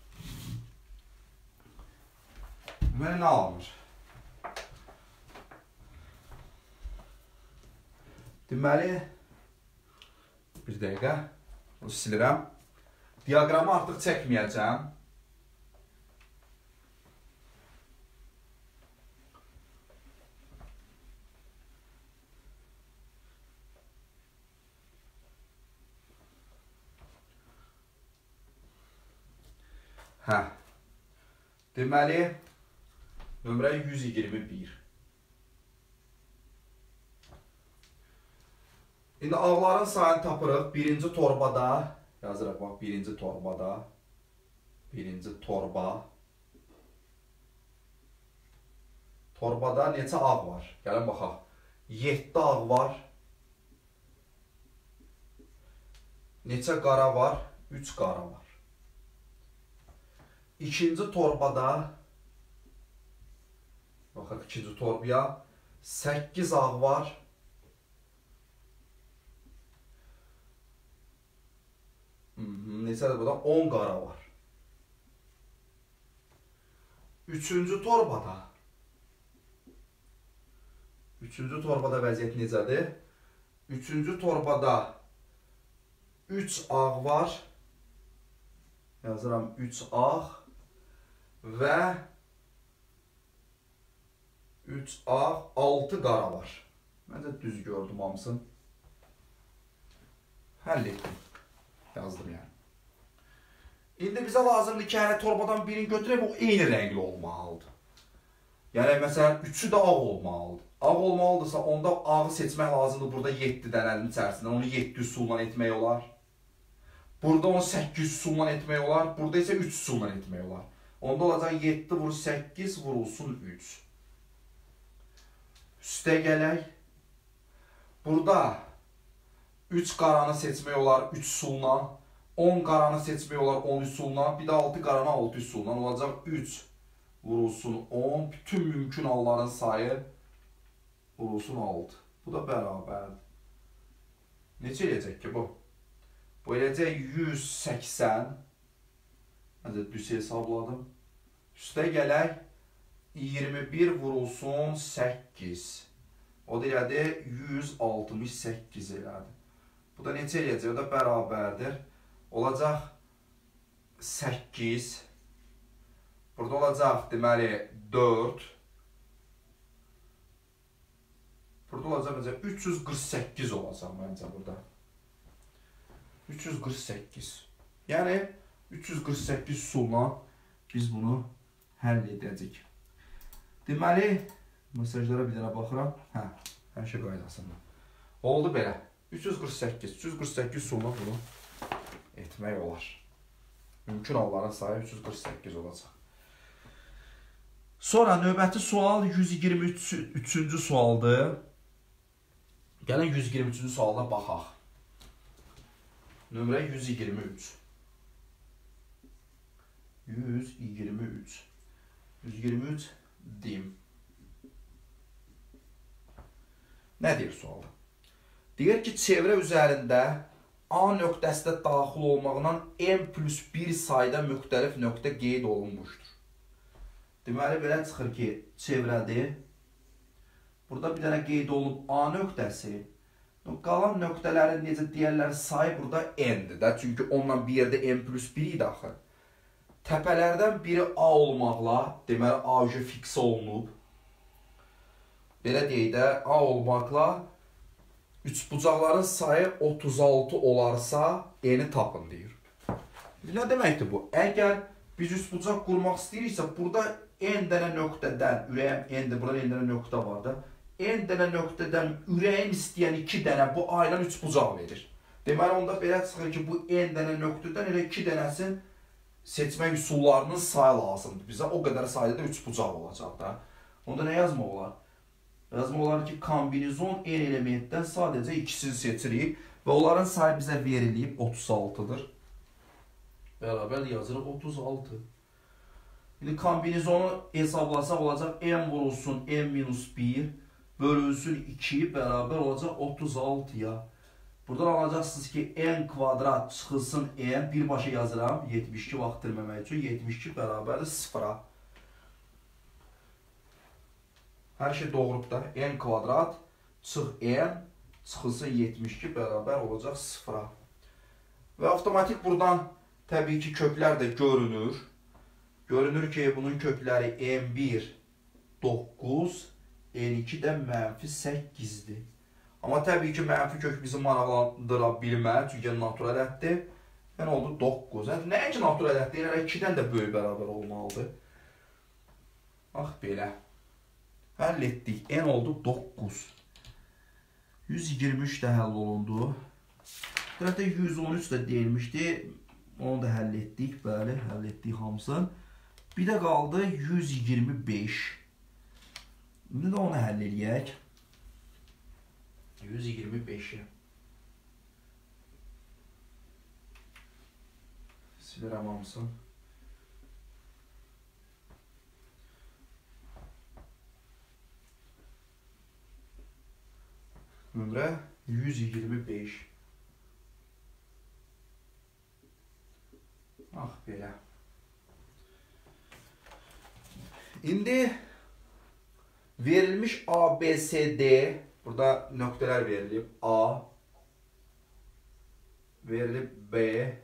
Mənə nə alınır? Deməli, bir dəqiqə, onu silirəm. Diaqramı artıq çəkməyəcəm. Hə. Deməli, nömrə yüz iyirmi bir. İndi ağların sayını tapırıq. Birinci torbada, yazırıq bax, birinci torbada, birinci torba. Torbada neçə ağ var? Gəlin baxaq. yeddi ağ var. Neçə qara var? üç qara var. İkinci torbada, baxaq ikinci torbaya, səkkiz ağ var. Neçədir burada? on qara var. Üçüncü torbada, üçüncü torbada vəziyyət necədir? Üçüncü torbada üç ağ var. Yazıram üç ağ. Və üç ağ, altı qara var. Məncə düz gördüm hamısını. Həll etdim. Yazdım yəni. İndi bizə lazımdır ki, hələ torbadan birini götürək, o eyni rəngli olmalıdır. Yəni, məsələn, üçü də ağ olmalıdır. Ağ olmalıdırsa, onda ağı seçmək lazımdır. Burada yeddi dənənin içərisindən. Onu yeddi üsulla etmək olar. Burada onu səkkiz üsulla etmək olar. Burada isə üç üsulla etmək olar. Onda olacaq yeddi vur səkkiz vurulsun üç. Üstə gələk. Burada üç qaranı seçmək olar üç üsulla. on qaranı seçmək olar on üsulla. Bir də altı qaranı altı üsulla. Olacaq üç vurulsun on. Bütün mümkün halların sayı vurulsun altı. Bu da bərabərdir. Neçə eləyəcək ki bu? Bu eləyəcək yüz səksən. Məncə düz hesabladım. Üstə gələk. iyirmi bir vurulsun səkkiz. O da elədi yüz altmış səkkiz elədi. Bu da neçə eləyəcək? O da bərabərdir. Olacaq səkkiz. Burada olacaq deməli dörd. Burada olacaq məncə üç yüz qırx səkkiz olacaq məncə burada. üç yüz qırx səkkiz. Yəni üç yüz qırx səkkiz üsulla biz bunu həll edəcəyik. Deməli, mesajlara bir dənə baxıram. Hə, hər şey qaydasında. Oldu belə. üç yüz qırx səkkiz. üç yüz qırx səkkiz üsulla bunu etmək olar. Mümkün halların sayı üç yüz qırx səkkiz olacaq. Sonra növbəti sual yüz iyirmi üçüncü sualdır. Gəlin yüz iyirmi üçüncü sualda baxaq. Nömrə yüz iyirmi üç. yüz iyirmi üç. yüz iyirmi üç dim. Nə deyir sualda? Deyir ki, çevrə üzərində A nöqtəsində daxil olmaqla M plus bir sayda müxtəlif nöqtə qeyd olunmuşdur. Deməli, belə çıxır ki, çevrədir. Burada bir dənə qeyd olunub A nöqtəsi. Qalan nöqtələrin necə deyərlər sayı burada N-dir də. Çünki onunla bir yerdə M plus bir idi axı. Təpələrdən biri A olmaqla, deməli A ücə fix olunub. Belə deyək də, A olmaqla üçbucaqların sayı otuz altı olarsa N-i tapın deyir. Nə deməkdir bu? Əgər biz üçbucaq qurmaq istəyiriksə, burada n dənə nöqtədən, ürəyim n-dir, burada n dənə nöqtə var da, n dənə nöqtədən ürəyim istəyən iki dənə bu aylan üç bucaq verir. Deməli, onda belə çıxır ki, bu n dənə nöqtədən elə iki dənəsin seçmək üsullarının sayı lazımdır. Bizə o qədər sayda da üç bucaq olacaq da. Onda nə yazmaq olar? Yazmaq olar ki, kombinizon n elementdən sadəcə ikisini seçirik və onların sayı bizə verilib otuz altıdır. Bərabər yazırıq otuz altı. İndi kombinizonu hesablasaq olacaq n vurulsun n minus bir bölünsün iki bərabər olacaq otuz altıya. Buradan alacaqsınız ki n kvadrat çıxılsın n, birbaşa yazıram yetmiş iki vaxt itirməmək üçün, yetmiş iki bərabərdir sıfıra. Hər şey doğrudur da, n kvadrat çıx n çıxılsın yetmiş iki bərabər olacaq sıfıra. Və avtomatik buradan təbii ki köklər də görünür. Görünür ki bunun kökləri n bir doqquz, n iki də mənfi səkkizdir. Amma təbii ki mənfi kök bizi maraqlandıra bilməz, çünki natural ədəddir. Yəni oldu doqquz. Yəni nəinki natural ədəddir, yəni ikidən də böyük bərabər olmalıdır. Bax belə. Həll etdik. N oldu doqquz. yüz iyirmi üç də həll olundu. Hətta yüz on üç də deyilmişdi. Onu da həll etdik. Bəli, həll etdik hamısını. Bir də qaldı yüz iyirmi beş. İndi də onu həll eləyək. yüz iyirmi beşi. Silirəm hamısını. Nömrə yüz iyirmi beş. Ah belə. İndi verilmiş A, B, C, D, burada nöqtələr verilib. A, verilib B,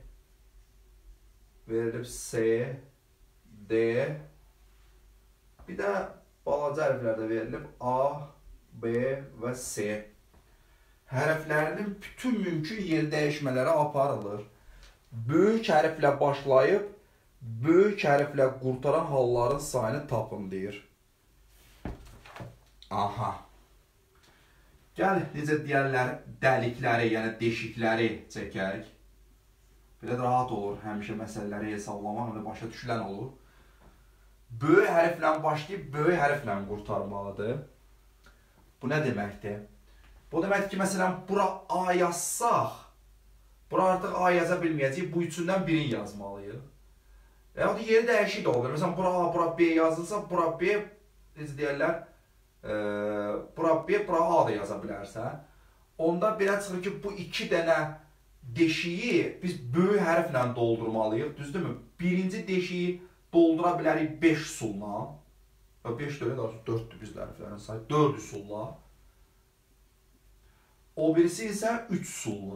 verilib C, D, bir də balaca hərflərdə verilib A, B və C. Hərflərinin bütün mümkün yer dəyişmələri aparılır. Böyük hərflə başlayıb, böyük hərflə qurtaran halların sayını tapın deyir. Aha. Gəl, necə deyərlər, dəlikləri, yəni deşikləri çəkək. Belə rahat olur, həmişə məsələləri hesablamaq, və başa düşülən olur. Böyük hərflə başlayıb, böyük hərflə qurtarmalıdır. Bu nə deməkdir? Bu deməkdir ki, məsələn, bura A yazsaq, bura artıq A yaza bilməyəcək, bu üçündən birini yazmalıyıq. Və ya da yeri dəyişik də olur. Məsələn, bura A, bura B yazılsa, bura B, necə deyərlər, e, bura B, bura A da yaza bilərsən. Onda belə çıxır ki, bu iki dənə deşiyi biz böyük hərflə doldurmalıyıq, düzdürmü? Birinci deşiyi doldura bilərik beş üsulla. beş dörd, dörddür bizdə hərflərin sayı, dörd üsulla. O birisi isə üç üsulla.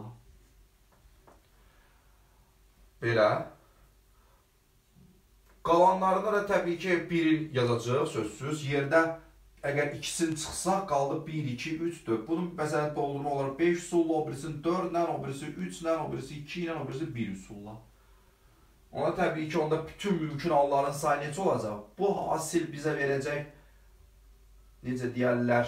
Belə. Qalanlarında da təbii ki birin yazacaq sözsüz. Yerdə əgər ikisini çıxsaq qaldı bir, iki, üç, dörd. Bunun məsələn doldurma olaraq beş üsulla, o birisini dörd ilə, o birisi üç ilə, o birisi iki ilə, o birisi bir üsulla. Ona təbii ki onda bütün mümkün halların sayı necə olacaq? Bu hasil bizə verəcək, necə deyərlər,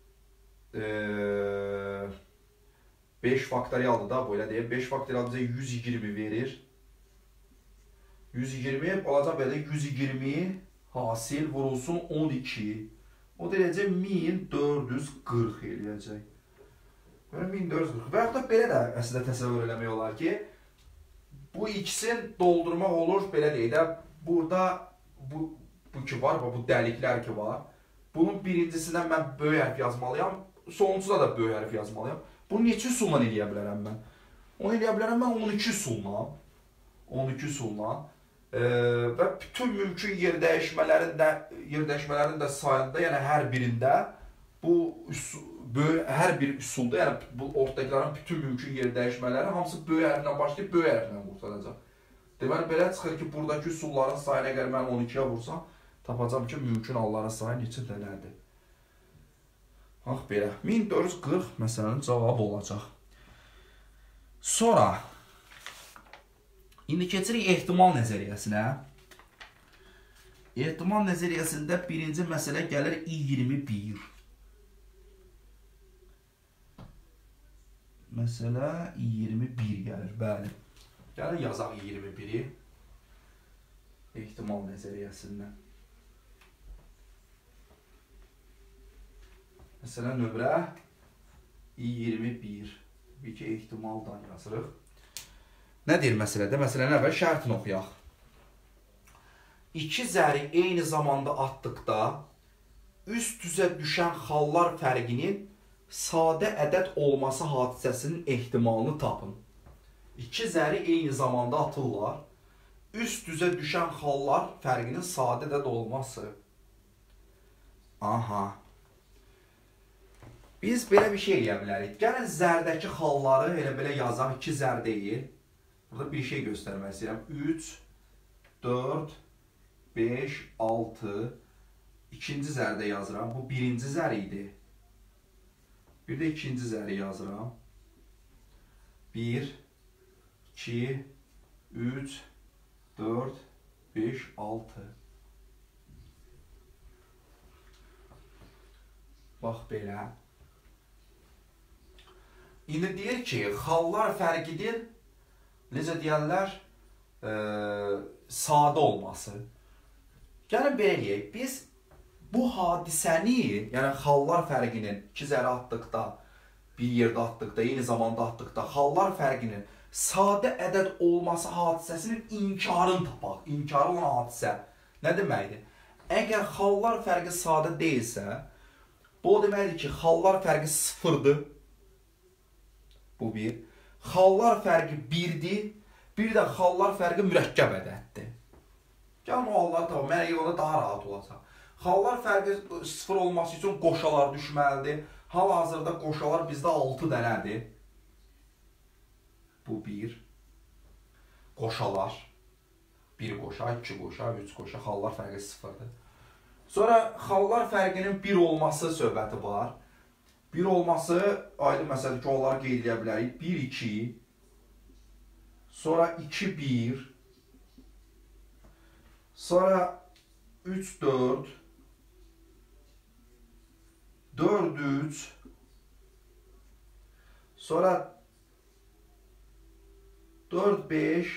beş faktorialdır da, böyle deyək. beş faktorial bizə yüz iyirmi verir. yüz iyirmi olacaq belə yüz iyirmi hasil vurulsun on iki. O derəcə min dörd yüz qırx eləyəcək. min dörd yüz qırx. Və yaxud da belə də əslində təsəvvür eləmək olar ki, bu ikisini doldurmaq olur, belə deyək də, burada bu, bu ki var, bu dəliklər ki var. Bunun birincisindən mən böyük hərf yazmalıyam, sonuncuda da böyük hərf yazmalıyam. Bunu neçə üsulla eləyə bilərəm mən? Onu eləyə bilərəm mən on iki üsulla. on iki üsulla. E, və bütün mümkün yer dəyişmələrin də, yer dəyişmələrin də sayında, yəni hər birində bu üsul, böyük, hər bir üsulda, yəni bu ortadakilərin bütün mümkün yer dəyişmələri hamısı böyük hərflə başlayıb böyük hərflə qurtaracaq. Deməli, belə çıxır ki, buradakı üsulların sayını əgər mən on ikiyə vursam, tapacam ki, mümkün halların sayı neçə dənədir. Bax belə, min dörd yüz qırx məsələnin cavabı olacaq. Sonra, indi keçirik ehtimal nəzəriyyəsinə. Ehtimal nəzəriyyəsində birinci məsələ gəlir iyirmi bir. Məsələ iyirmi bir gəlir, bəli. Gəlin yazaq iyirmi biri. Ehtimal nəzəriyyəsindən. Məsələ nömrə iyirmi bir. Bir ki, ehtimaldan yazırıq. Nə deyir məsələdə? Məsələni əvvəl şərtini oxuyaq. İki zəri eyni zamanda atdıqda üst üzə düşən xallar fərqinin sadə ədəd olması hadisəsinin ehtimalını tapın. İki zəri eyni zamanda atırlar. Üst üzə düşən xallar fərqinin sadə ədəd olması. Aha. Biz belə bir şey eləyə bilərik. Gəlin zərdəki xalları elə belə yazaq, iki zər deyil. Burada bir şey göstərmək istəyirəm. üç, dörd, beş, altı. İkinci zərdə yazıram. Bu birinci zər idi. Bir də ikinci zəri yazıram. bir, iki, üç, dörd, beş, altı. Bax belə. İndi deyir ki, xallar fərqidir, necə deyərlər, e, sadə olması. Gəlin belə deyək, biz bu hadisəni, yəni xallar fərqinin iki zəri atdıqda, bir yerdə atdıqda, eyni zamanda atdıqda, xallar fərqinin sadə ədəd olması hadisəsinin inkarını tapaq. İnkarı olan hadisə nə deməkdir? Əgər xallar fərqi sadə deyilsə, bu deməkdir ki, xallar fərqi sıfırdır. Bu bir. Xallar fərqi birdir. Bir də xallar fərqi mürəkkəb ədəddir. Gəlin o halları tapaq. Mənə yolda daha rahat olacaq. Xallar fərqi sıfır olması üçün qoşalar düşməlidir. Hal-hazırda qoşalar bizdə altı dənədir. Bu bir. Qoşalar. bir qoşa, iki qoşa, üç qoşa. Xallar fərqi sıfırdır. Sonra xallar fərqinin bir olması söhbəti var. bir olması, aydın məsələdir ki, onları qeyd edə bilərik. bir, iki. Sonra iki, bir. Sonra üç, dörd. dörd, üç. Sonra dörd, beş.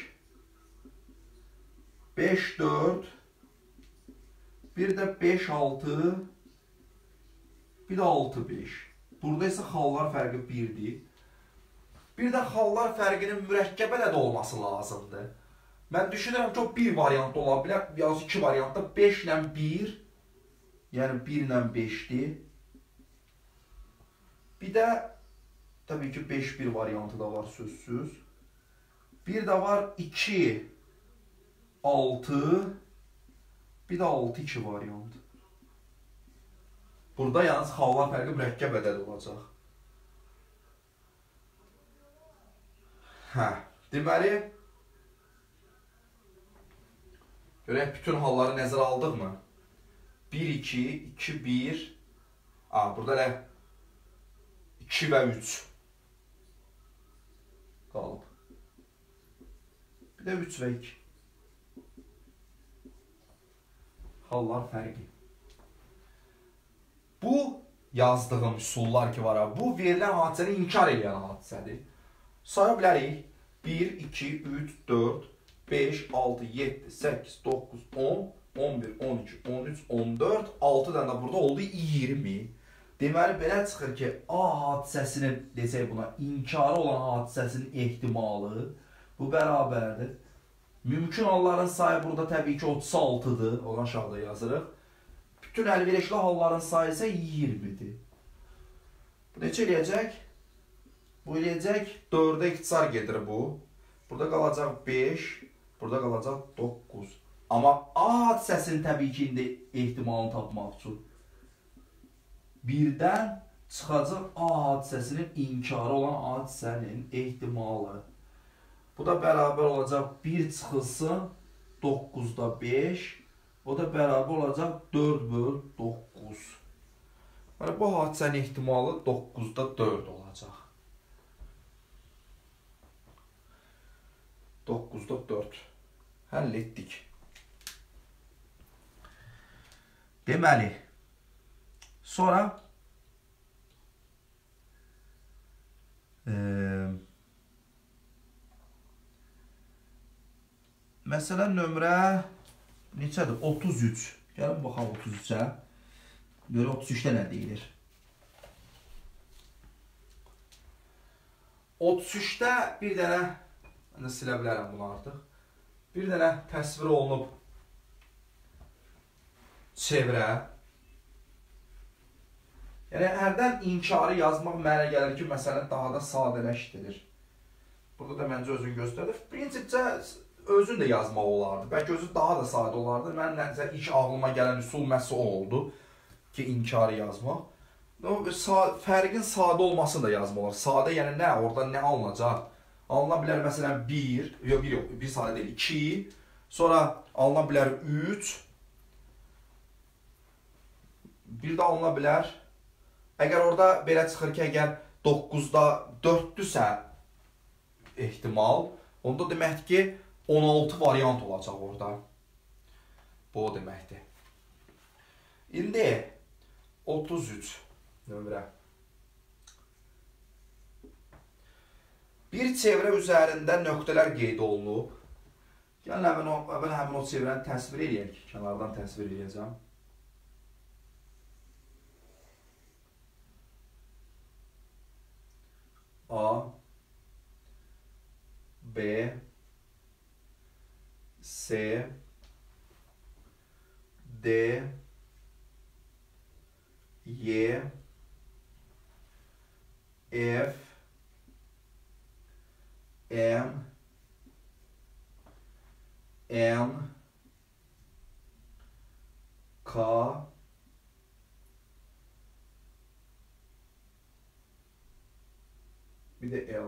beş, dörd. Bir də beş, altı. Bir də altı, beş. Burada isə xallar fərqi birdir. Bir də xallar fərqinin mürəkkəb ədəd olması lazımdır. Mən düşünürəm ki, o bir variant ola bilər, yalnız iki variantda beş ilə bir, yəni bir ilə beşdir. Bir də, təbii ki, beş bir variantı da var sözsüz. Bir də var iki, altı, bir də altı, iki variantı. Burada yalnız xallar fərqi mürəkkəb ədəd olacaq. Hə, deməli, görək, bütün halları nəzərə aldıq mı? bir, iki, iki, bir. Aa, burada nə? iki və üç. Qalıb. Bir də üç və iki. Hallar fərqi. Bu yazdığım üsullar ki var, bu verilən hadisəni inkar edən hadisədir. Saya bilərik. bir, iki, üç, dörd, beş, altı, yeddi, səkkiz, doqquz, on, on bir, on iki, on üç, on dörd, altı dənə burada oldu iyirmi. Deməli, belə çıxır ki, A hadisəsinin, desək buna, inkarı olan hadisəsinin ehtimalı bu bərabərdir. Mümkün halların sayı burada təbii ki otuz altıdır, onu aşağıda yazırıq. Bütün əlverişli halların sayı isə iyirmidir. Bu neçə eləyəcək? Bu eləyəcək dördə ixtisar gedir bu. Burada qalacaq beş, burada qalacaq doqquz. Amma A hadisəsinin təbii ki indi ehtimalını tapmaq üçün birdən çıxacaq A hadisəsinin inkarı olan hadisənin ehtimalı. Bu da bərabər olacaq bir çıxılsın doqquzda beş. O da bərabər olacaq dörd böl doqquz. Yəni bu hadisənin ehtimalı doqquzda dörd olacaq. doqquzda dörd. Həll etdik. Deməli, sonra e, məsələn nömrə neçədir? otuz üç. Gəlin baxaq otuz üçə. Görə otuz üçdə nə deyilir? otuz üçdə bir dənə, mən də silə bilərəm bunu artıq. Bir dənə təsvir olunub çevrə. Yəni, hərdən inkarı yazmaq mənə gəlir ki, məsələn, daha da sadələşdirir. Burada da məncə özünü göstərir. Prinsipcə, özün də yazmaq olardı. Bəlkə özü daha da sadə olardı. Mən nəticə ilk ağlıma gələn üsul məhz o oldu ki, inkarı yazmaq. Fərqin sadə olmasını da yazmaq olar. Sadə, yəni nə? Orada nə alınacaq? Alına bilər, məsələn, bir, yox, bir, yox, bir sadə deyil, iki, sonra alına bilər üç, bir də alına bilər. Əgər orada belə çıxır ki, əgər doqquzda dörddürsə ehtimal, onda deməkdir ki, on altı variant olacaq orada. Bu o deməkdir. İndi otuz üç nömrə. Bir çevrə üzərində nöqtələr qeyd olunub. Gəlin, əvvəl həmin o çevrəni təsvir edək. Kənardan təsvir edəcəm. A, B, C, D, Y, F, M, N, K, bir de L.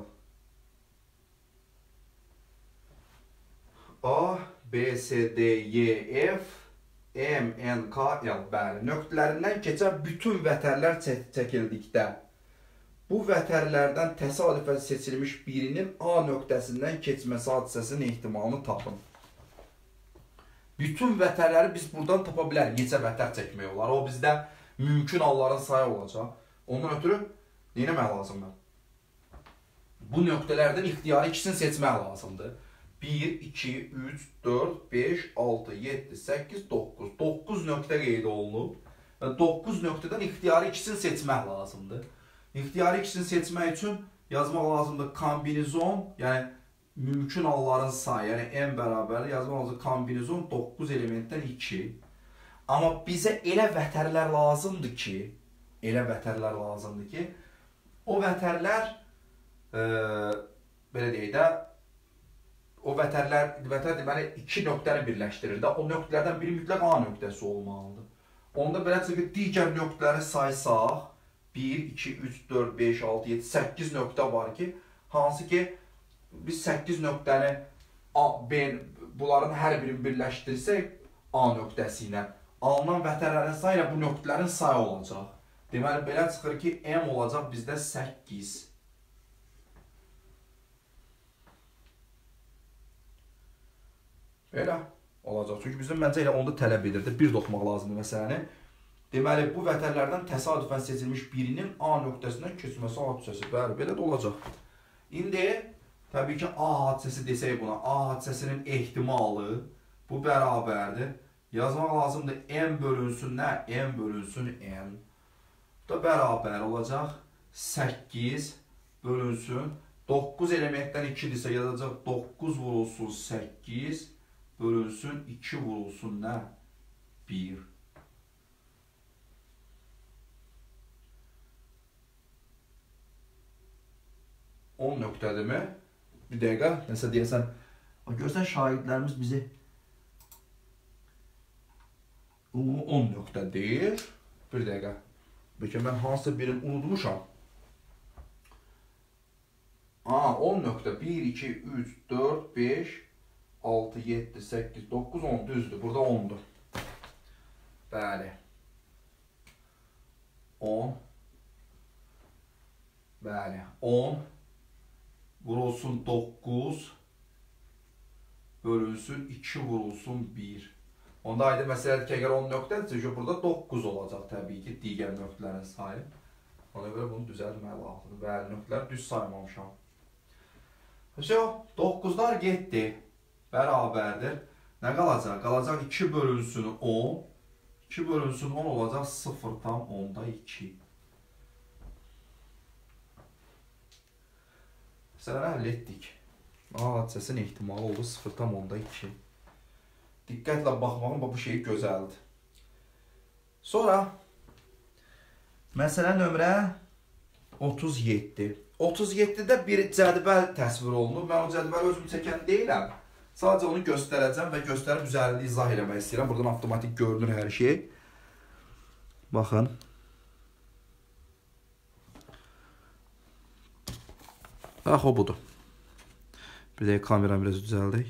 A, B, C, D, Y, F, M, N, K, L. Bəli, nöqtələrindən keçən bütün vətərlər çəkildikdə bu vətərlərdən təsadüfən seçilmiş birinin A nöqtəsindən keçməsi hadisəsinin ehtimalını tapın. Bütün vətərləri biz buradan tapa bilərik. Neçə vətər çəkmək olar? O bizdə mümkün halların sayı olacaq. Ondan ötürü nə etmək lazımdır? Bu nöqtələrdən ixtiyari ikisini seçmək lazımdır. bir, iki, üç, dörd, beş, altı, yeddi, səkkiz, doqquz. doqquz nöqtə qeyd olunub. doqquz nöqtədən ixtiyari ikisini seçmək lazımdır. İxtiyari ikisini seçmək üçün yazmaq lazımdır kombinizon, yəni mümkün halların sayı, yəni n bərabərli yazmaq lazımdır kombinizon doqquz elementdən iki. Amma bizə elə vətərlər lazımdır ki, elə vətərlər lazımdır ki, o vətərlər e, belə deyək də, o vətərlər, vətər deməli iki nöqtəni birləşdirir də, o nöqtələrdən biri mütləq A nöqtəsi olmalıdır. Onda belə çıxır, digər nöqtələri saysaq, bir, iki, üç, dörd, beş, altı, yeddi, səkkiz nöqtə var ki, hansı ki, biz səkkiz nöqtəni, B, bunların hər birini birləşdirsək A nöqtəsi ilə, alınan vətərlərin sayı ilə bu nöqtələrin sayı olacaq. Deməli, belə çıxır ki, M olacaq bizdə səkkiz. Elə olacaq. Çünki bizim məncə elə onda tələb edirdi. Bir də oxumaq lazımdır məsələni. Deməli, bu vətərlərdən təsadüfən seçilmiş birinin A nöqtəsindən keçməsi hadisəsi. Bəli, belə də olacaq. İndi, təbii ki, A hadisəsi desək buna, A hadisəsinin ehtimalı bu bərabərdir. Yazmaq lazımdır M bölünsün nə? M bölünsün N. Bu da bərabər olacaq. səkkiz bölünsün. doqquz elementdən ikidirsə yazacaq doqquz vurulsun səkkiz. Bölünsün iki vurulsun nə? bir. on nöqtədir mi? Bir dəqiqə, nəsə deyəsən. Görsən, şahidlərimiz bizi on nöqtədir. Bir dəqiqə. Bəlkə mən hansısa birini unutmuşam. Aa, on nöqtə. bir, iki, üç, dörd, beş, altı, yeddi, səkkiz, doqquz, on. Düzdür. Burada ondur. Bəli. on. Bəli. on. Vurulsun doqquz. Bölünsün iki vurulsun bir. Onda aydın məsələdir ki, əgər on nöqtədirsə, burada doqquz olacaq təbii ki, digər nöqtələrin sayı. Ona görə bunu düzəltmək lazımdır. Bəli, nöqtələri düz saymamışam. doqquzlar getdi. Bərabərdir. Nə qalacaq? Qalacaq iki bölünsün on. iki bölünsün on olacaq sıfır tam onda iki. Məsələni həll etdik. A hadisəsinin ehtimalı oldu sıfır tam onda iki. Diqqətlə baxmağın bu şey gözəldir. Sonra məsələ nömrə otuz yeddi. otuz yeddidə bir cədvəl təsvir olunur. Mən o cədvəli özüm çəkən deyiləm. Sadəcə onu göstərəcəm və göstərib üzərində izah eləmək istəyirəm. Buradan avtomatik görünür hər şey. Baxın. Bax, o budur. Bir də kameram biraz düzəldik.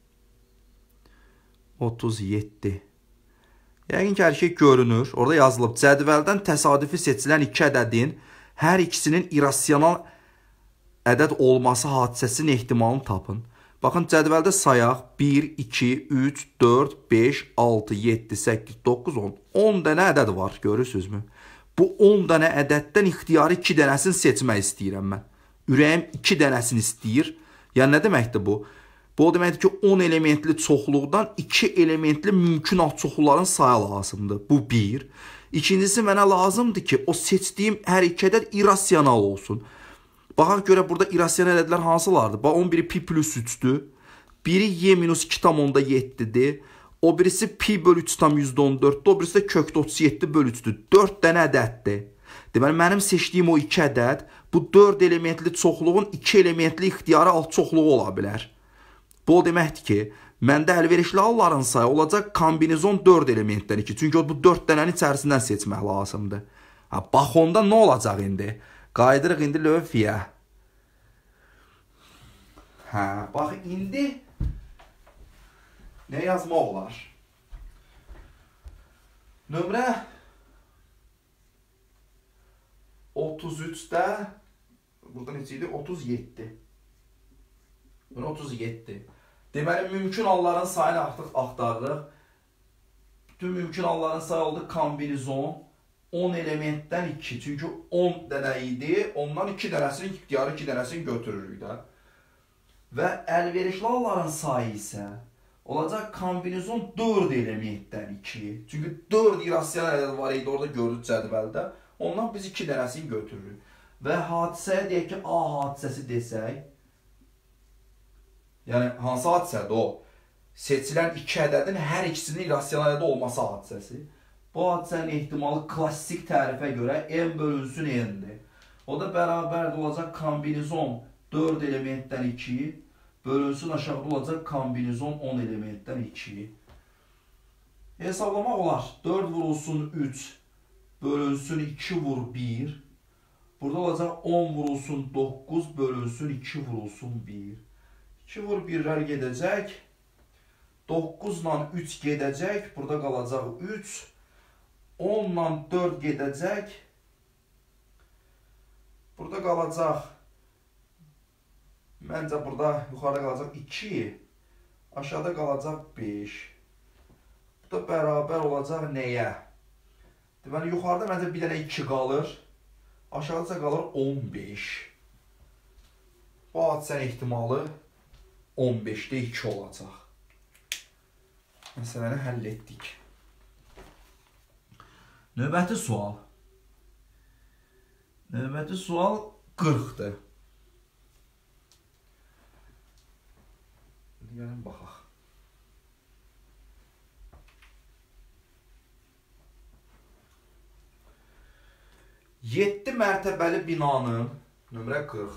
otuz yeddi. Yəqin ki, hər şey görünür. Orada yazılıb. Cədvəldən təsadüfi seçilən iki ədədin hər ikisinin irrasional ədəd olması hadisəsinin ehtimalını tapın. Baxın, cədvəldə sayaq bir, iki, üç, dörd, beş, altı, yeddi, səkkiz, doqquz, on. on dənə ədəd var, görürsünüzmü? Bu on dənə ədəddən ixtiyarı iki dənəsini seçmək istəyirəm mən. Ürəyim iki dənəsini istəyir. Yəni, nə deməkdir bu? Bu o deməkdir ki, on elementli çoxluqdan iki elementli mümkün alt çoxluqların sayı lazımdır. Bu bir. İkincisi, mənə lazımdır ki, o seçdiyim hər iki ədəd irrasional olsun. Baxaq görə burada irrasional ədədlər hansılardır? Bax, on biri pi plus üçdür. Biri y minus iki tam onda yeddidir. O birisi pi bölü üç tam yüzdə on dörddür. O birisi də kökdə otuz yeddi bölü üçdür. dörd dənə ədəddir. Deməli, mənim seçdiyim o iki ədəd bu dörd elementli çoxluğun iki elementli ixtiyarı alt çoxluğu ola bilər. Bu o deməkdir ki, məndə əlverişli halların sayı olacaq kombinizon dörd elementdən iki. Çünki o bu dörd dənənin içərisindən seçmək lazımdır. Ha, bax, onda nə olacaq indi? Qaydırıq indi lövfiyə. Hə, bax, indi nə yazmaq olar? Nömrə otuz üçdə burada necə idi? otuz yeddi. Bunu otuz yeddi. Deməli, mümkün halların sayını artıq axtarırıq. Bütün mümkün halların sayı oldu kombinizon. on elementdən iki. Çünki on dənə idi. Ondan iki dənəsinin ixtiyarı iki dənəsini götürürük də. Və əlverişli halların sayı isə olacaq kombinizon dörd elementdən iki. Çünki dörd irrasional ədəd var idi. Orada gördük cədvəldə. Ondan biz iki dənəsini götürürük. Və hadisəyə deyək ki, A hadisəsi desək. Yəni, hansı hadisədir o? Seçilən iki ədədin hər ikisinin irrasional ədəd olması hadisəsi. Bu hadisənin ehtimalı klassik tərifə görə n bölünsün n-dir. O da bərabərdir olacaq kombinizon dörd elementdən iki bölünsün aşağıda olacaq kombinizon on elementdən iki. Hesablamaq olar. dörd vurulsun üç bölünsün iki vur bir. Burada olacaq on vurulsun doqquz bölünsün iki vurulsun bir. iki vur birlər gedəcək. doqquz ilə üç gedəcək. Burada qalacaq üç. on ilə dörd gedəcək. Burada qalacaq. Məncə burada yuxarıda qalacaq iki. Aşağıda qalacaq beş. Bu da bərabər olacaq nəyə? Deməli, yuxarıda məncə bir dənə iki qalır. Aşağıda qalır on beş. Bu hadisənin ehtimalı on beşdə iki olacaq. Məsələni həll etdik. Növbəti sual. Növbəti sual qırxdır. Gəlin baxaq. yeddi mərtəbəli binanın nömrə qırx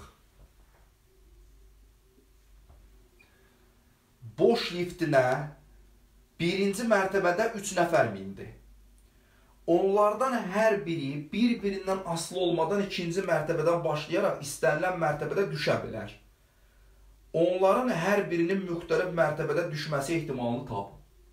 boş liftinə birinci mərtəbədə üç nəfər mindi. Onlardan hər biri bir-birindən asılı olmadan ikinci mərtəbədən başlayaraq istənilən mərtəbədə düşə bilər. Onların hər birinin müxtəlif mərtəbədə düşməsi ehtimalını tapın.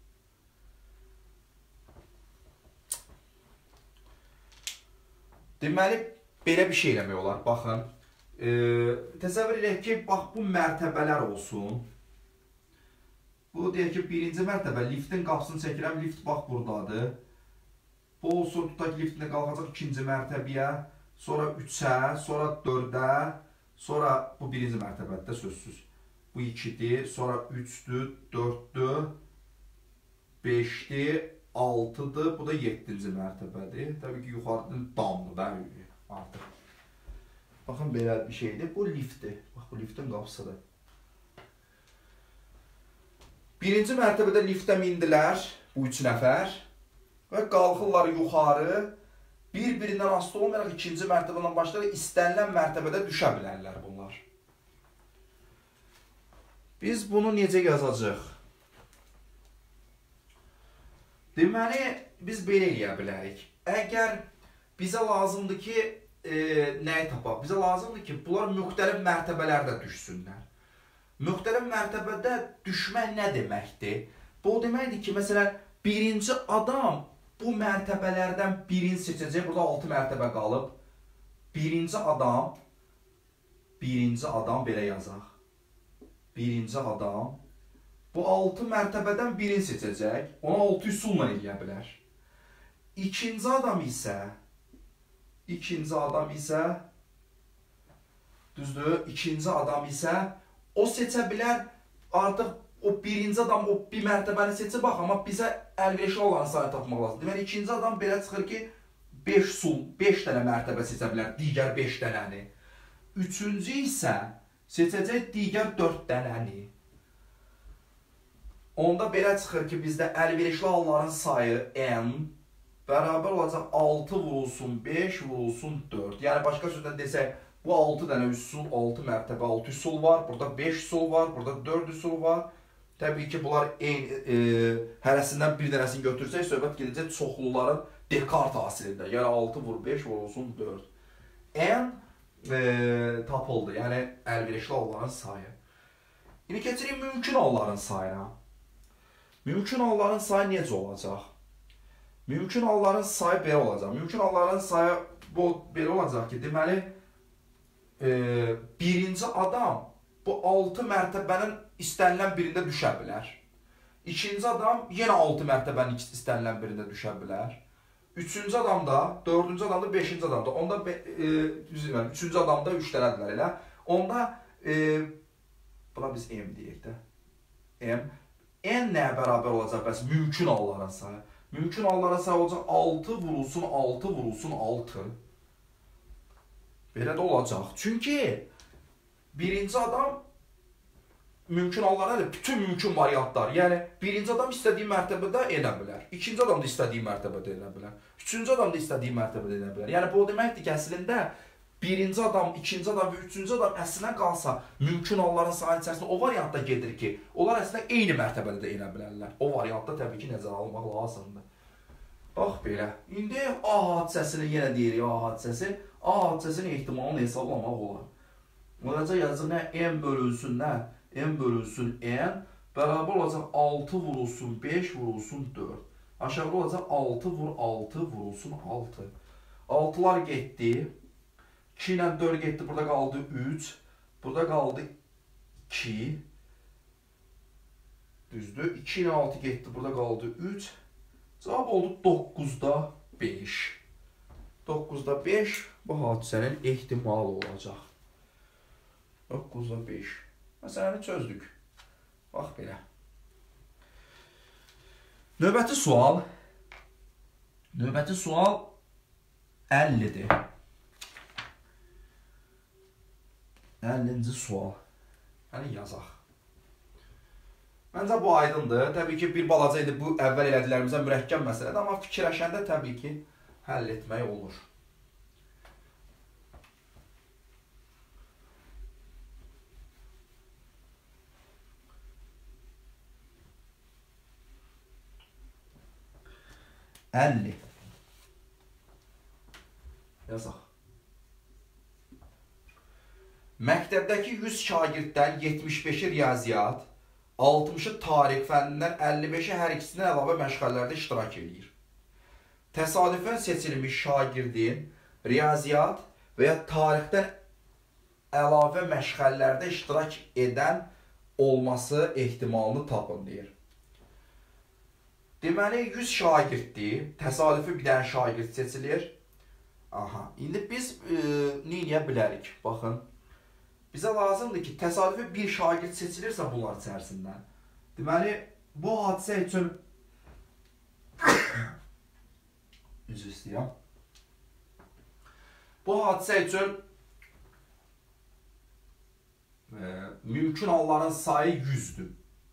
Deməli, belə bir şey eləmək olar. Baxın, e, təsəvvür edək ki, bax, bu mərtəbələr olsun. Bu deyək ki, birinci mərtəbə, liftin qapısını çəkirəm, lift bax buradadır. Bu olsun, tutaq ki, liftinə qalxacaq ikinci mərtəbəyə, sonra üçə, sonra dördə, sonra bu birinci mərtəbədə sözsüz. Bu ikidir, sonra üçdür, dörddür, beşdir, altıdır, bu da yeddinci mərtəbədir. Təbii ki, yuxarıdan damlı da artıq. Baxın, belə bir şeydir. Bu liftdir. Bax, bu liftin qapısıdır. Birinci mərtəbədə liftə mindilər, bu üç nəfər. Və qalxırlar yuxarı. Bir-birindən asılı olmayaraq ikinci mərtəbədən başlayaraq istənilən mərtəbədə düşə bilərlər bunlar. Biz bunu necə yazacaq? Deməli, biz belə eləyə bilərik. Əgər bizə lazımdır ki, e, nəyi tapaq? Bizə lazımdır ki, bunlar müxtəlif mərtəbələrdə düşsünlər. Müxtəlif mərtəbədə düşmək nə deməkdir? Bu deməkdir ki, məsələn, birinci adam bu mərtəbələrdən birini seçəcək. Burada altı mərtəbə qalıb. Birinci adam, birinci adam belə yazaq. Birinci adam bu altı mərtəbədən birini seçəcək. Ona altı üsulla eləyə bilər. İkinci adam isə ikinci adam isə düzdür, ikinci adam isə o seçə bilər. Artıq o birinci adam o bir mərtəbəni seçir, bax, amma bizə əlverişli olan sayı tapmaq lazım. Deməli, ikinci adam belə çıxır ki, beş sul, beş dənə mərtəbə seçə bilər, digər beş dənəni. Üçüncü isə seçəcək digər dörd dənəni. Onda belə çıxır ki, bizdə əlverişli halların sayı n bərabər olacaq altı vurulsun beş vurulsun dörd. Yəni, başqa sözlə desək, bu altı dənə üsul, altı mərtəbə, altı üsul var. Burada beş üsul var, burada dörd üsul var. Təbii ki, bunlar eyni, e, hərəsindən bir dənəsini götürsək, söhbət gedəcək çoxluların Descartes hasilində. Yəni, altı vur beş vurulsun dörd. n e, tapıldı, yəni əlverişli halların sayı. İndi keçirik mümkün halların sayına. Mümkün halların sayı necə olacaq? Mümkün halların sayı belə olacaq. Mümkün halların sayı bu belə olacaq ki, deməli, e, birinci adam bu altı mərtəbənin istənilən birində düşə bilər. İkinci adam yenə altı mərtəbənin istənilən birində düşə bilər. Üçüncü adamda, dördüncü adamda, beşinci adamda. Onda, e, üzülməm, üçüncü adamda üç dənədirlər elə. Onda, e, buna biz M deyək də. M. N nəyə bərabər olacaq bəs? Mümkün halların sayı. Mümkün halların sayı olacaq altı vurulsun altı vurulsun altı. Belə də olacaq. Çünki birinci adam mümkün hallara bütün mümkün variantlar. Yəni, birinci adam istədiyi mərtəbədə edə bilər. İkinci adam da istədiyi mərtəbədə edə bilər. Üçüncü adam da istədiyi mərtəbədə edə bilər. Yəni, bu o deməkdir ki, əslində birinci adam, ikinci adam və üçüncü adam əslində qalsa, mümkün halların sayı içərisində o variantda gedir ki, onlar əslində eyni mərtəbədə də edə bilərlər. O variantda təbii ki, nəzərə almaq lazımdır. Bax belə. İndi A hadisəsini yenə deyirik, A hadisəsi. A hadisəsinin ehtimalını hesablamaq olar. Olacaq yazıq nə? M bölünsün nə? M bölünsün N bərabər olacaq altı vurulsun beş vurulsun dörd. Aşağıda olacaq altı vur altı vurulsun altı. altılar getdi. iki ilə dörd getdi. Burada qaldı üç. Burada qaldı iki. Düzdür. iki ilə altı getdi. Burada qaldı üç. Cavab oldu doqquzda beş. doqquzda beş bu hadisənin ehtimalı olacaq. doqquzda beş. Məsələni çözdük. Bax belə. Növbəti sual. Növbəti sual əllidir. əllinci sual. Yəni yazaq. Məncə bu aydındır. Təbii ki, bir balaca idi bu əvvəl elədiklərimizə mürəkkəb məsələdir, amma fikirləşəndə təbii ki, həll etmək olur. əlli. Yazaq. Məktəbdəki yüz şagirddən yetmiş beşi riyaziyyat, altmışı tarix fənnindən, əlli beşi hər ikisindən əlavə məşğələlərdə iştirak edir. Təsadüfən seçilmiş şagirdin riyaziyyat və ya tarixdən əlavə məşğələlərdə iştirak edən olması ehtimalını tapın deyir. Deməli, yüz şagirddir. Təsadüfi bir dənə şagird seçilir. Aha, indi biz e, nə edə bilərik? Baxın, bizə lazımdır ki, təsadüfi bir şagird seçilirsə bunlar içərisindən. Deməli, bu hadisə üçün üzr istəyirəm. Bu hadisə üçün e, mümkün halların sayı yüzdür.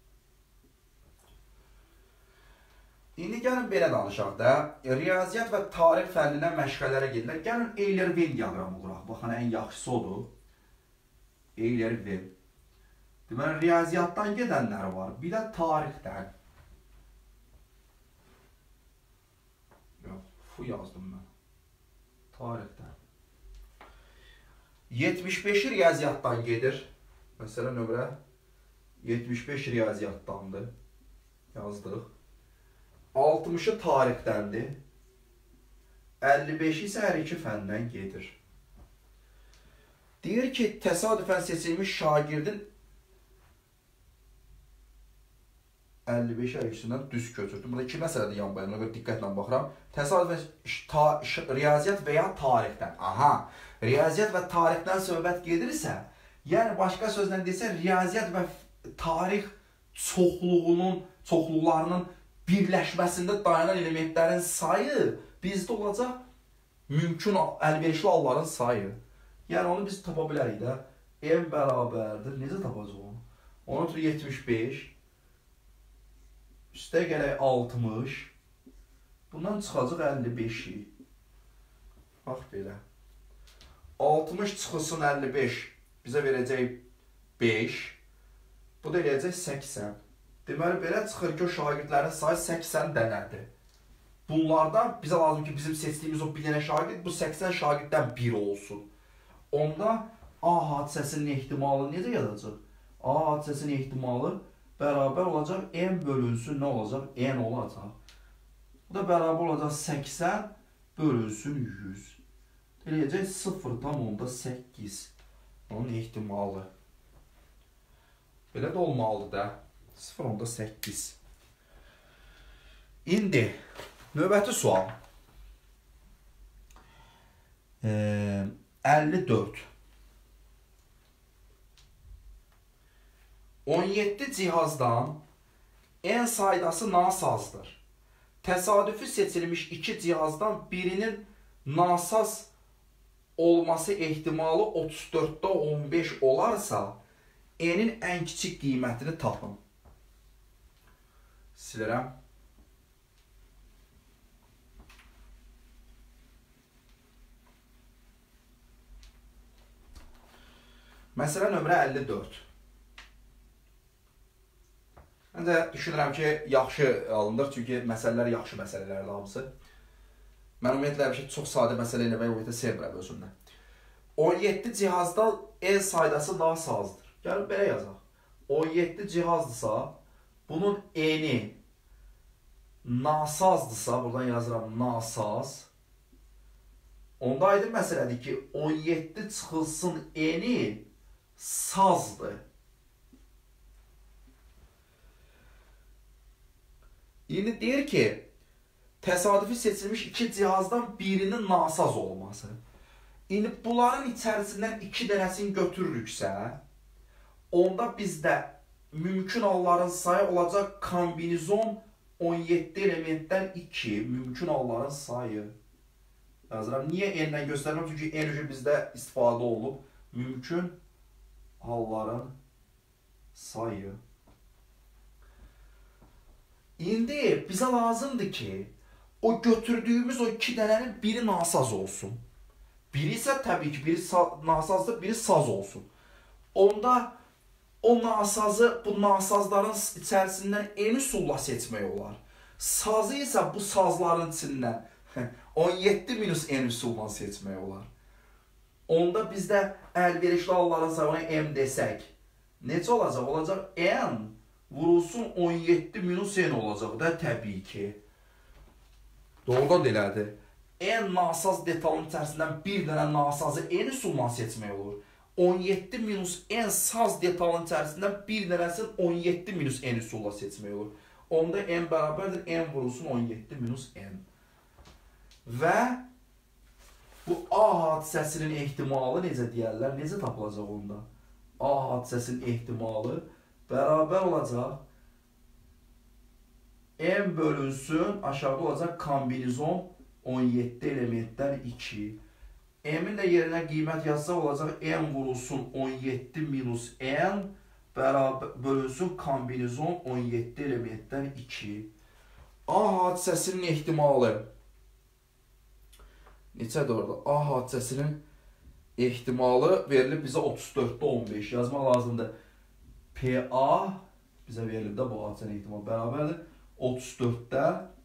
İndi gəlin belə danışaq da, riyaziyyat və tarix fənnindən məşqələrə gedirlər. Gəlin Euler-Venn diaqramı quraq. Baxın, ən yaxşısı odur. Euler-Venn. Deməli, riyaziyyatdan gedənlər var, bir də tarixdən. Yox, fu yazdım mən. Tarixdən. yetmiş beşi riyaziyyatdan gedir. Məsələn, nömrə yetmiş beş riyaziyyatdandır. Yazdıq. altmışı tarixdəndir. əlli beşi isə hər iki fəndən gedir. Deyir ki, təsadüfən seçilmiş şagirdin əlli beşi hər ikisindən düz köçürdüm. Burada iki məsələdir yan bayana, görə diqqətlə baxıram. Təsadüfən riyaziyyat və ya tarixdən. Aha, riyaziyyat və tarixdən söhbət gedirsə, yəni başqa sözlə desə, riyaziyyat və tarix çoxluğunun, çoxluqlarının birləşməsində dayanan elementlərin sayı bizdə olacaq mümkün əlverişli halların sayı. Yəni onu biz tapa bilərik də. M bərabərdir. Necə tapacaq onu? Onun üçün yetmiş beş. Üstə gələk altmış. Bundan çıxacaq əlli beşi. Bax belə. altmış çıxılsın əlli beş. Bizə verəcək beş. Bu da eləyəcək səksən. Deməli, belə çıxır ki, o şagirdlərin sayı səksən dənədir. Bunlardan bizə lazım ki, bizim seçdiyimiz o bir dənə şagird, bu səksən şagirddən biri olsun. Onda A hadisəsinin ehtimalı necə yazacaq? A hadisəsinin ehtimalı bərabər olacaq, M bölünsün nə olacaq? N olacaq. Bu da bərabər olacaq səksən bölünsün yüz. Eləyəcək sıfır tam onda səkkiz. Onun ehtimalı. Belə də olmalıdır da. sıfır onda səkkiz. İndi növbəti sual. Ee, əlli dörd. on yeddi cihazdan en saydası nasazdır. Təsadüfi seçilmiş iki cihazdan birinin nasaz olması ehtimalı otuz dörddə on beş olarsa, N'in ən kiçik qiymətini tapın. Silirəm. Məsələ nömrə əlli dörd. Mən də düşünürəm ki, yaxşı alındır, çünki məsələlər yaxşı məsələlərdir hamısı. Mən ümumiyyətlə bir şey çox sadə məsələ eləməyi ümumiyyətlə sevmirəm özümdən. on yeddi cihazda en saydası nasazdır. Gəlin belə yazaq. on yeddi cihazdırsa, bunun N'i nasazdırsa, buradan yazıram nasaz. Onda aydın məsələdir ki, on yeddi çıxılsın N'i sazdır. İndi deyir ki, təsadüfi seçilmiş iki cihazdan birinin nasaz olması. İndi bunların içərisindən iki dənəsini götürürüksə, onda bizdə mümkün halların sayı olacaq kombinizon on yeddi elementdən iki, mümkün halların sayı. Yazıram. Niyə N'dən göstərirəm? Çünki N bizdə istifadə olunub. Mümkün halların sayı. İndi bizə lazımdır ki, o götürdüyümüz o iki dənənin biri nasaz olsun. Biri isə təbii ki, biri nasazdır, biri saz olsun. Onda o nasazı, bu nasazların içərisindən en üsulla seçmək olar. Sazı isə bu sazların içindən on yeddi minus en üsulla seçmək olar. Onda bizdə əlverişli halların sayına M desək, necə olacaq? Olacaq N vurulsun on yeddi minus N olacaq da təbii ki. Doğrudan elədir. En nasaz detalın içərisindən bir dənə nasazı en üsulla seçmək olur. on yeddi minus n saz detalının içərisindən bir dənəsinin on yeddi minus n üsulla seçmək olur. Onda n bərabərdir, n vurulsun on yeddi minus n. Və bu A hadisəsinin ehtimalı necə deyərlər, necə tapılacaq onda? A hadisəsinin ehtimalı bərabər olacaq n bölünsün, aşağıda olacaq kombinizon on yeddi elementdən iki. M'in də yerinə qiymət yazsa olacaq n vurulsun on yeddi minus n bərabər bölünsün kombinizon on yeddi elementdən iki. A hadisəsinin ehtimalı neçədir orada? A hadisəsinin ehtimalı verilib bizə otuz dörddə on beş. Yazmaq lazımdır. P A bizə verilib də bu hadisənin ehtimalı bərabərdir. otuz dörddə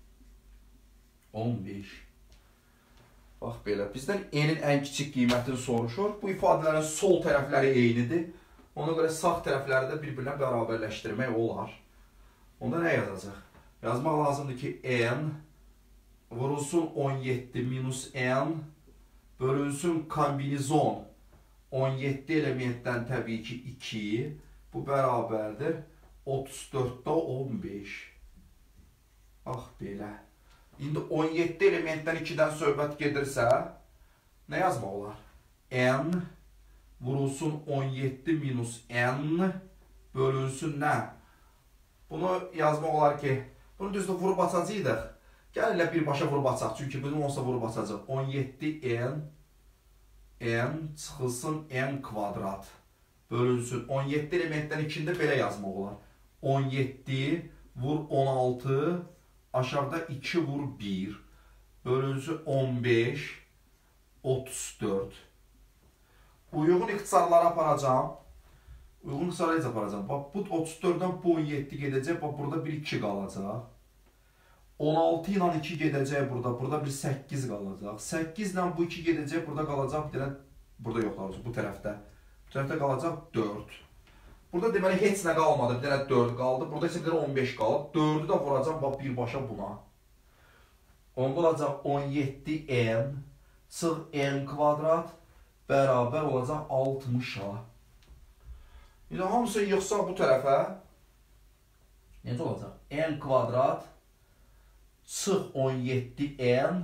on beş. Bax belə. Bizdən n'in ən kiçik qiymətini soruşur. Bu ifadələrin sol tərəfləri eynidir. Ona görə sağ tərəfləri də bir-birinə bərabərləşdirmək olar. Onda nə yazacaq? Yazmaq lazımdır ki, n vurulsun on yeddi minus n bölünsün kombinizon on yeddi elementdən təbii ki iki. Bu bərabərdir otuz dörddə on beş. Bax belə. İndi on yeddi elementdən ikidən söhbət gedirsə, nə yazmaq olar? N vurulsun on yeddi minus n bölünsün nə? Bunu yazmaq olar ki, bunu düzdür vurub açacaqdıq. Gəl ilə birbaşa vurub açaq, çünki bunu olsa vurub açacaq. on yeddi n n çıxılsın n kvadrat bölünsün. on yeddi elementdən ikində belə yazmaq olar. on yeddi vur on altı aşağıda iki vur bir bölünsün on beş otuz dörd. Uyğun ixtisarlara aparacağım. Uyğun ixtisarlara necə aparacağım? Bax, bu otuz dörddən bu on yeddi gedəcək. Bax, burada bir iki qalacaq. on altı ilə iki gedəcək burada. Burada bir səkkiz qalacaq. səkkiz ilə bu iki gedəcək. Burada qalacaq bir dənə. Burada yoxlar bu tərəfdə. Bu tərəfdə qalacaq dörd. Burada deməli heç nə qalmadı. Bir dənə dörd qaldı. Burada isə bir dənə on beş qalıb. dördü də vuracam bax birbaşa buna. Onda olacaq on yeddi n çıx n kvadrat bərabər olacaq altmışa. İndi hamısı yığsaq bu tərəfə necə olacaq? N kvadrat çıx on yeddi n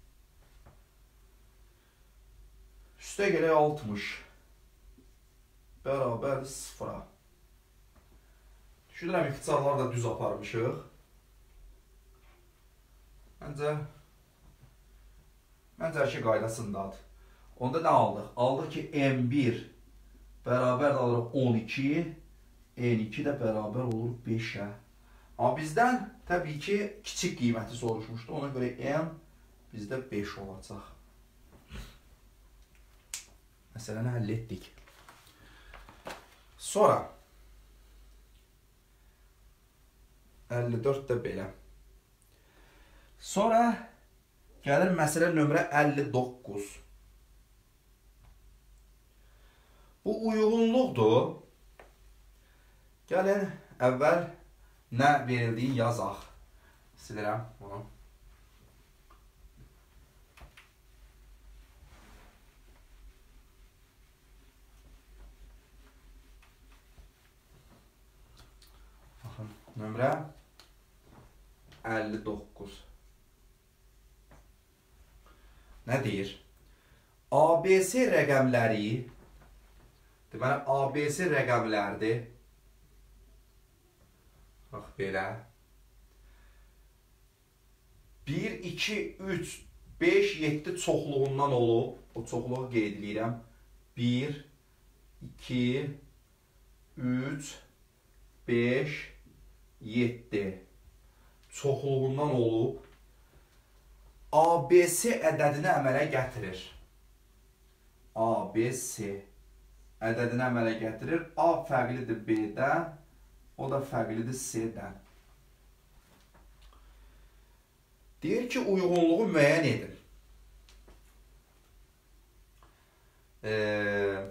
üstə gələk altmış bərabər sıfıra. Düşünürəm, ixtisarları da düz aparmışıq. Məncə, məncə hər şey qaydasındadır. Onda nə aldıq? Aldıq ki, n bir bərabər alırıq on iki, n iki də bərabər olur beşə. Amma bizdən təbii ki, kiçik qiyməti soruşmuşdu. Ona görə n bizdə beş olacaq. Məsələni həll etdik. Sonra əlli dörd də belə. Sonra gəlir məsələ nömrə əlli doqquz. Bu uyğunluqdur. Gəlin əvvəl nə verildiyin yazaq. Silirəm bunu. Baxın, nömrə əlli doqquz. Nə deyir? A B C rəqəmləri, deməli A B C rəqəmlərdir. Bax belə. bir, iki, üç, beş, yeddi çoxluğundan olub. O çoxluğu qeyd edirəm. bir, iki, üç, beş, yeddi çoxluğundan olub. A B C ədədini əmələ gətirir. A B C ədədini əmələ gətirir. A fərqlidir B-dən, o da fərqlidir C-dən. Deyir ki, uyğunluğu müəyyən edin. Ee,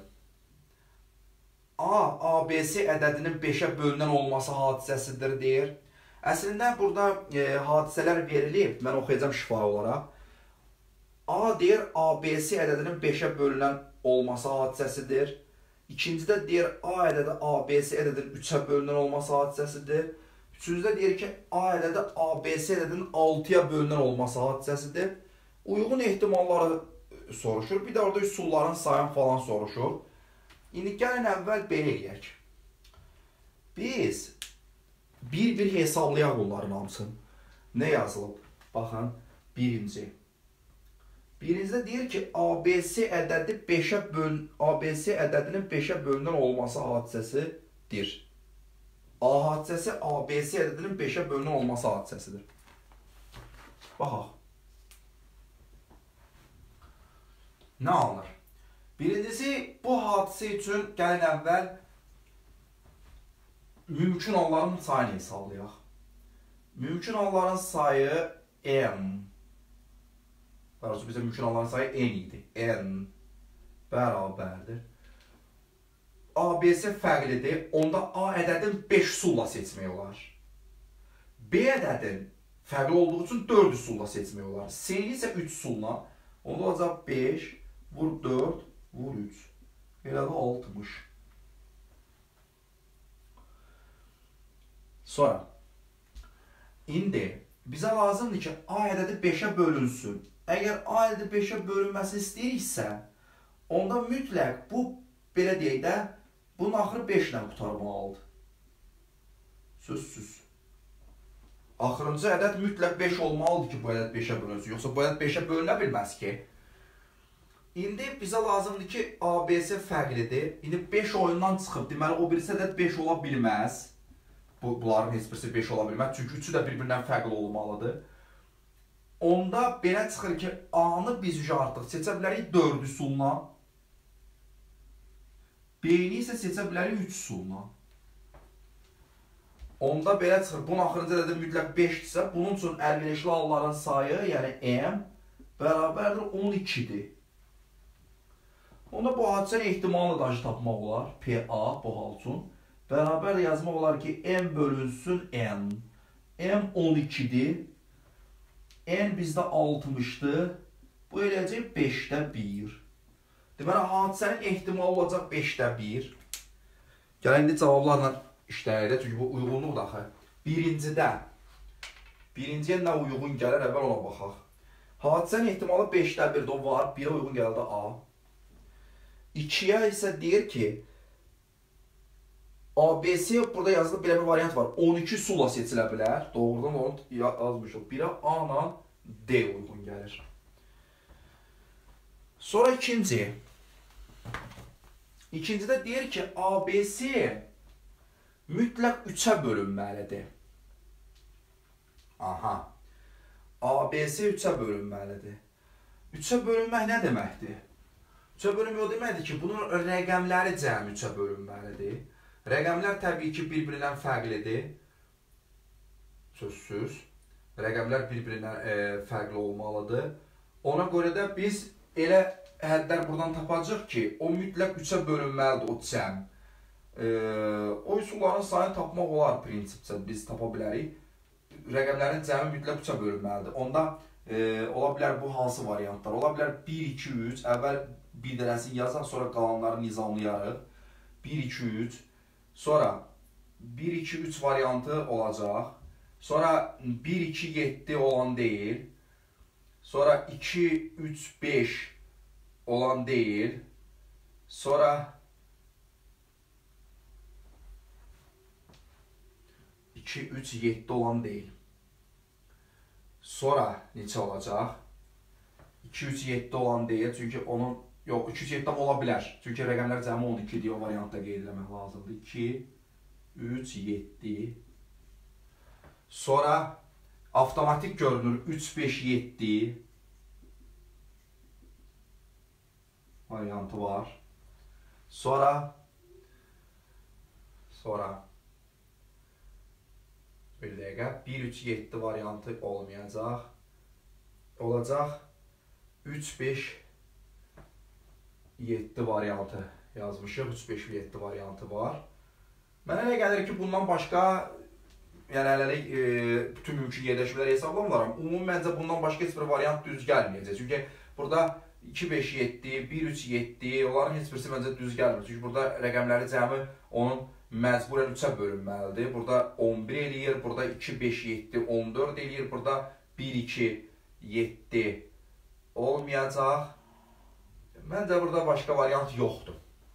A, A B C ədədinin beşə bölünən olması hadisəsidir, deyir. Əslində, burada e, hadisələr verilib, mən oxuyacağım şifahi olaraq. A deyir, A B C ədədinin beşə bölünən olması hadisəsidir. İkincidə deyir A ədədi A B C ədədinin üçə bölünən olması hadisəsidir. Üçüncüdə deyir ki, A ədədi A B C ədədinin altıya bölünən olması hadisəsidir. Uyğun ehtimalları soruşur. Bir də orada üsulların sayın falan soruşur. İndi gəlin əvvəl belə eləyək. Biz bir-bir hesablayaq bunların hamısını. Nə yazılıb? Baxın, birinci. Birincidə deyir ki, A B C ədədi beşə bölün, A B C ədədinin beşə bölünən olması hadisəsidir. A hadisəsi A B C ədədinin beşə bölünən olması hadisəsidir. Baxaq. Nə alınır? Birincisi, bu hadisə üçün gəlin əvvəl mümkün halların sayını hesablayaq. Mümkün halların sayı M. Daha bizə mümkün halların sayı N idi. N bərabərdir. A B C fərqlidir. Onda A ədədin beş üsulla seçmək olar. B ədədin fərqli olduğu üçün dörd üsulla seçmək olar. C-ni isə üç üsulla. Onda olacaq beş, vur dörd, vur üç. Elə də altmış. Sonra, indi bizə lazımdır ki, A ədədi beşə bölünsün. Əgər A ədədi beşə bölünməsini istəyiriksə, onda mütləq bu, belə deyək də, bunun axırı beş ilə qutarmalıdır. Sözsüz. Axırıncı ədəd mütləq beş olmalıdır ki, bu ədəd beşə bölünsün. Yoxsa bu ədəd beşə bölünə bilməz ki. İndi bizə lazımdır ki, A B C fərqlidir. İndi beş oyundan çıxıb, deməli, o birisi ədəd beş ola bilməz. Bunların heç birisi beş ola bilməz. Çünki üçü də bir-birindən fərqli olmalıdır. Onda belə çıxır ki, A-nı biz artıq seçə bilərik dörd üsulla. B-ni isə seçə bilərik üç üsulla. Onda belə çıxır, bunun axırıncı ədədi mütləq beşdirsə, bunun üçün əlverişli halların sayı, yəni M, bərabərdir on ikidir. Onda bu hadisənin ehtimalını da tapmaq olar, P A bu hal üçün. Bərabər də yazmaq olar ki, M bölünsün N. M on ikidir. N bizdə altmışdır. Bu eləyəcək beşdə bir. Deməli, hadisənin ehtimalı olacaq beşdə bir. Gələn indi cavablarla işləyək, çünki bu uyğunluq daxı. Birincidə, birinciyə nə uyğun gəlir, əvvəl ona baxaq. Hadisənin ehtimalı beşdə birdə o var, birə uyğun gəldi A. ikiyə isə deyir ki, A B C burada yazılıb belə bir variant var. on iki üsulla seçilə bilər. Doğrudan onu yazmışıq. Birə A ilə D uyğun gəlir. Sonra ikinci. İkincidə deyir ki, A B C mütləq üçə bölünməlidir. Aha. A B C üçə bölünməlidir. üçə bölünmək nə deməkdir? üçə bölünmək o deməkdir ki, bunun rəqəmləri cəmi üçə bölünməlidir. Rəqəmlər təbii ki, bir-birindən fərqlidir. Sözsüz. Rəqəmlər bir-birindən e, fərqli olmalıdır. Ona görə də biz elə hədlər buradan tapacaq ki, o mütləq üçə bölünməlidir, o cəm. E, o üsulların sayını tapmaq olar prinsipcə, biz tapa bilərik. Rəqəmlərin cəmi mütləq üçə bölünməlidir. Onda e, ola bilər bu hansı variantlar? Ola bilər bir, iki, üç. Əvvəl bir dənəsini yazaq, sonra qalanları nizamlayarıq. bir, iki, üç. Sonra bir, iki, üç variantı olacaq. Sonra bir, iki, yeddi olan deyil. Sonra iki, üç, beş olan deyil. Sonra iki, üç, yeddi olan deyil. Sonra neçə olacaq? iki, üç, yeddi olan deyil. Çünki onun yox, üç, üç, yeddi ola bilər. Çünki rəqəmlər cəmi on iki deyə o variantda qeyd eləmək lazımdır. iki, üç, yeddi. Sonra avtomatik görünür üç, beş, yeddi variantı var. Sonra sonra bir dəqiqə bir, üç, yeddi variantı olmayacaq. Olacaq üç, beş, yeddi variantı yazmışıq. üç, beş, yeddi variantı var. Mənə elə gəlir ki, bundan başqa yəni hələlik e, bütün mümkün yerləşmələri hesablamıram. Ümumi məncə bundan başqa heç bir variant düz gəlməyəcək. Çünki burada iki beş yeddi, bir üç yeddi. Onların heç birisi məncə düz gəlmir. Çünki burada rəqəmləri cəmi onun məcburən üçə bölünməlidir. Burada on bir eləyir, burada iki beş yeddi, on dörd eləyir, burada bir iki yeddi olmayacaq. Məncə burada başqa variant yoxdur.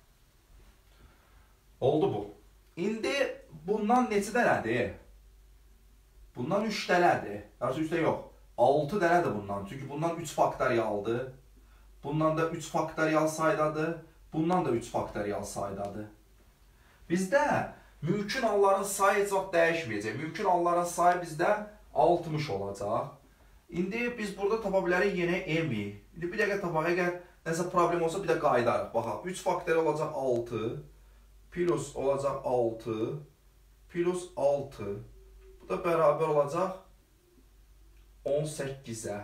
Oldu bu. İndi bundan neçə dənədir? Bundan üç dənədir. Yarısı üçdə yox. altı dənədir bundan. Çünki bundan üç faktorialdır. Bundan da üç faktorial saydadır. Bundan da üç faktorial saydadır. Bizdə mümkün halların sayı heç vaxt dəyişməyəcək. Mümkün halların sayı bizdə altmış olacaq. İndi biz burada tapa bilərik yenə m-i. İndi bir dəqiqə tapaq. Əgər nəsə problem olsa bir də qaydarıq. Baxaq. üç faktorial olacaq altı. Plus olacaq altı. Plus altı. Bu da bərabər olacaq on səkkizə.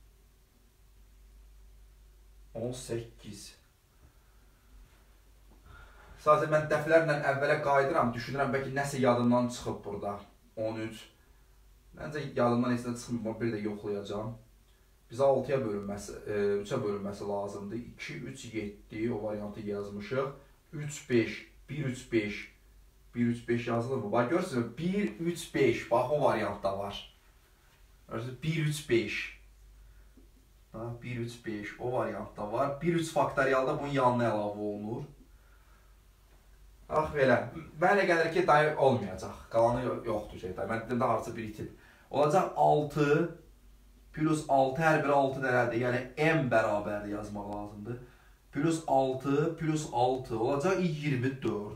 on səkkiz. Sadəcə mən dəflərlə əvvələ qaydıram, düşünürəm bəlkə nəsə yadımdan çıxıb burada. on üç. Məncə yadımdan heç nə çıxmır, bir də yoxlayacağam. Bizə altıya bölünməsi, üçə bölünməsi lazımdır. iki üç yeddi o variantı yazmışıq. üç beş, bir üç beş. bir üç beş yazılır mı? Bax görürsünüz, bir üç beş. Bax o variantda var. Görürsünüz, bir üç beş. bir üç beş o variantda var. bir üç faktorialda bunun yanına əlavə olunur. Ax belə. Mənə gəlir ki, dayı olmayacaq. Qalanı yoxdur şey. Mən dedim də harca bir itib. Olacaq altı plus altı, hər biri altı dənədir. Yəni m bərabərdir yazmaq lazımdır. Plus altı plus altı olacaq iyirmi dörd.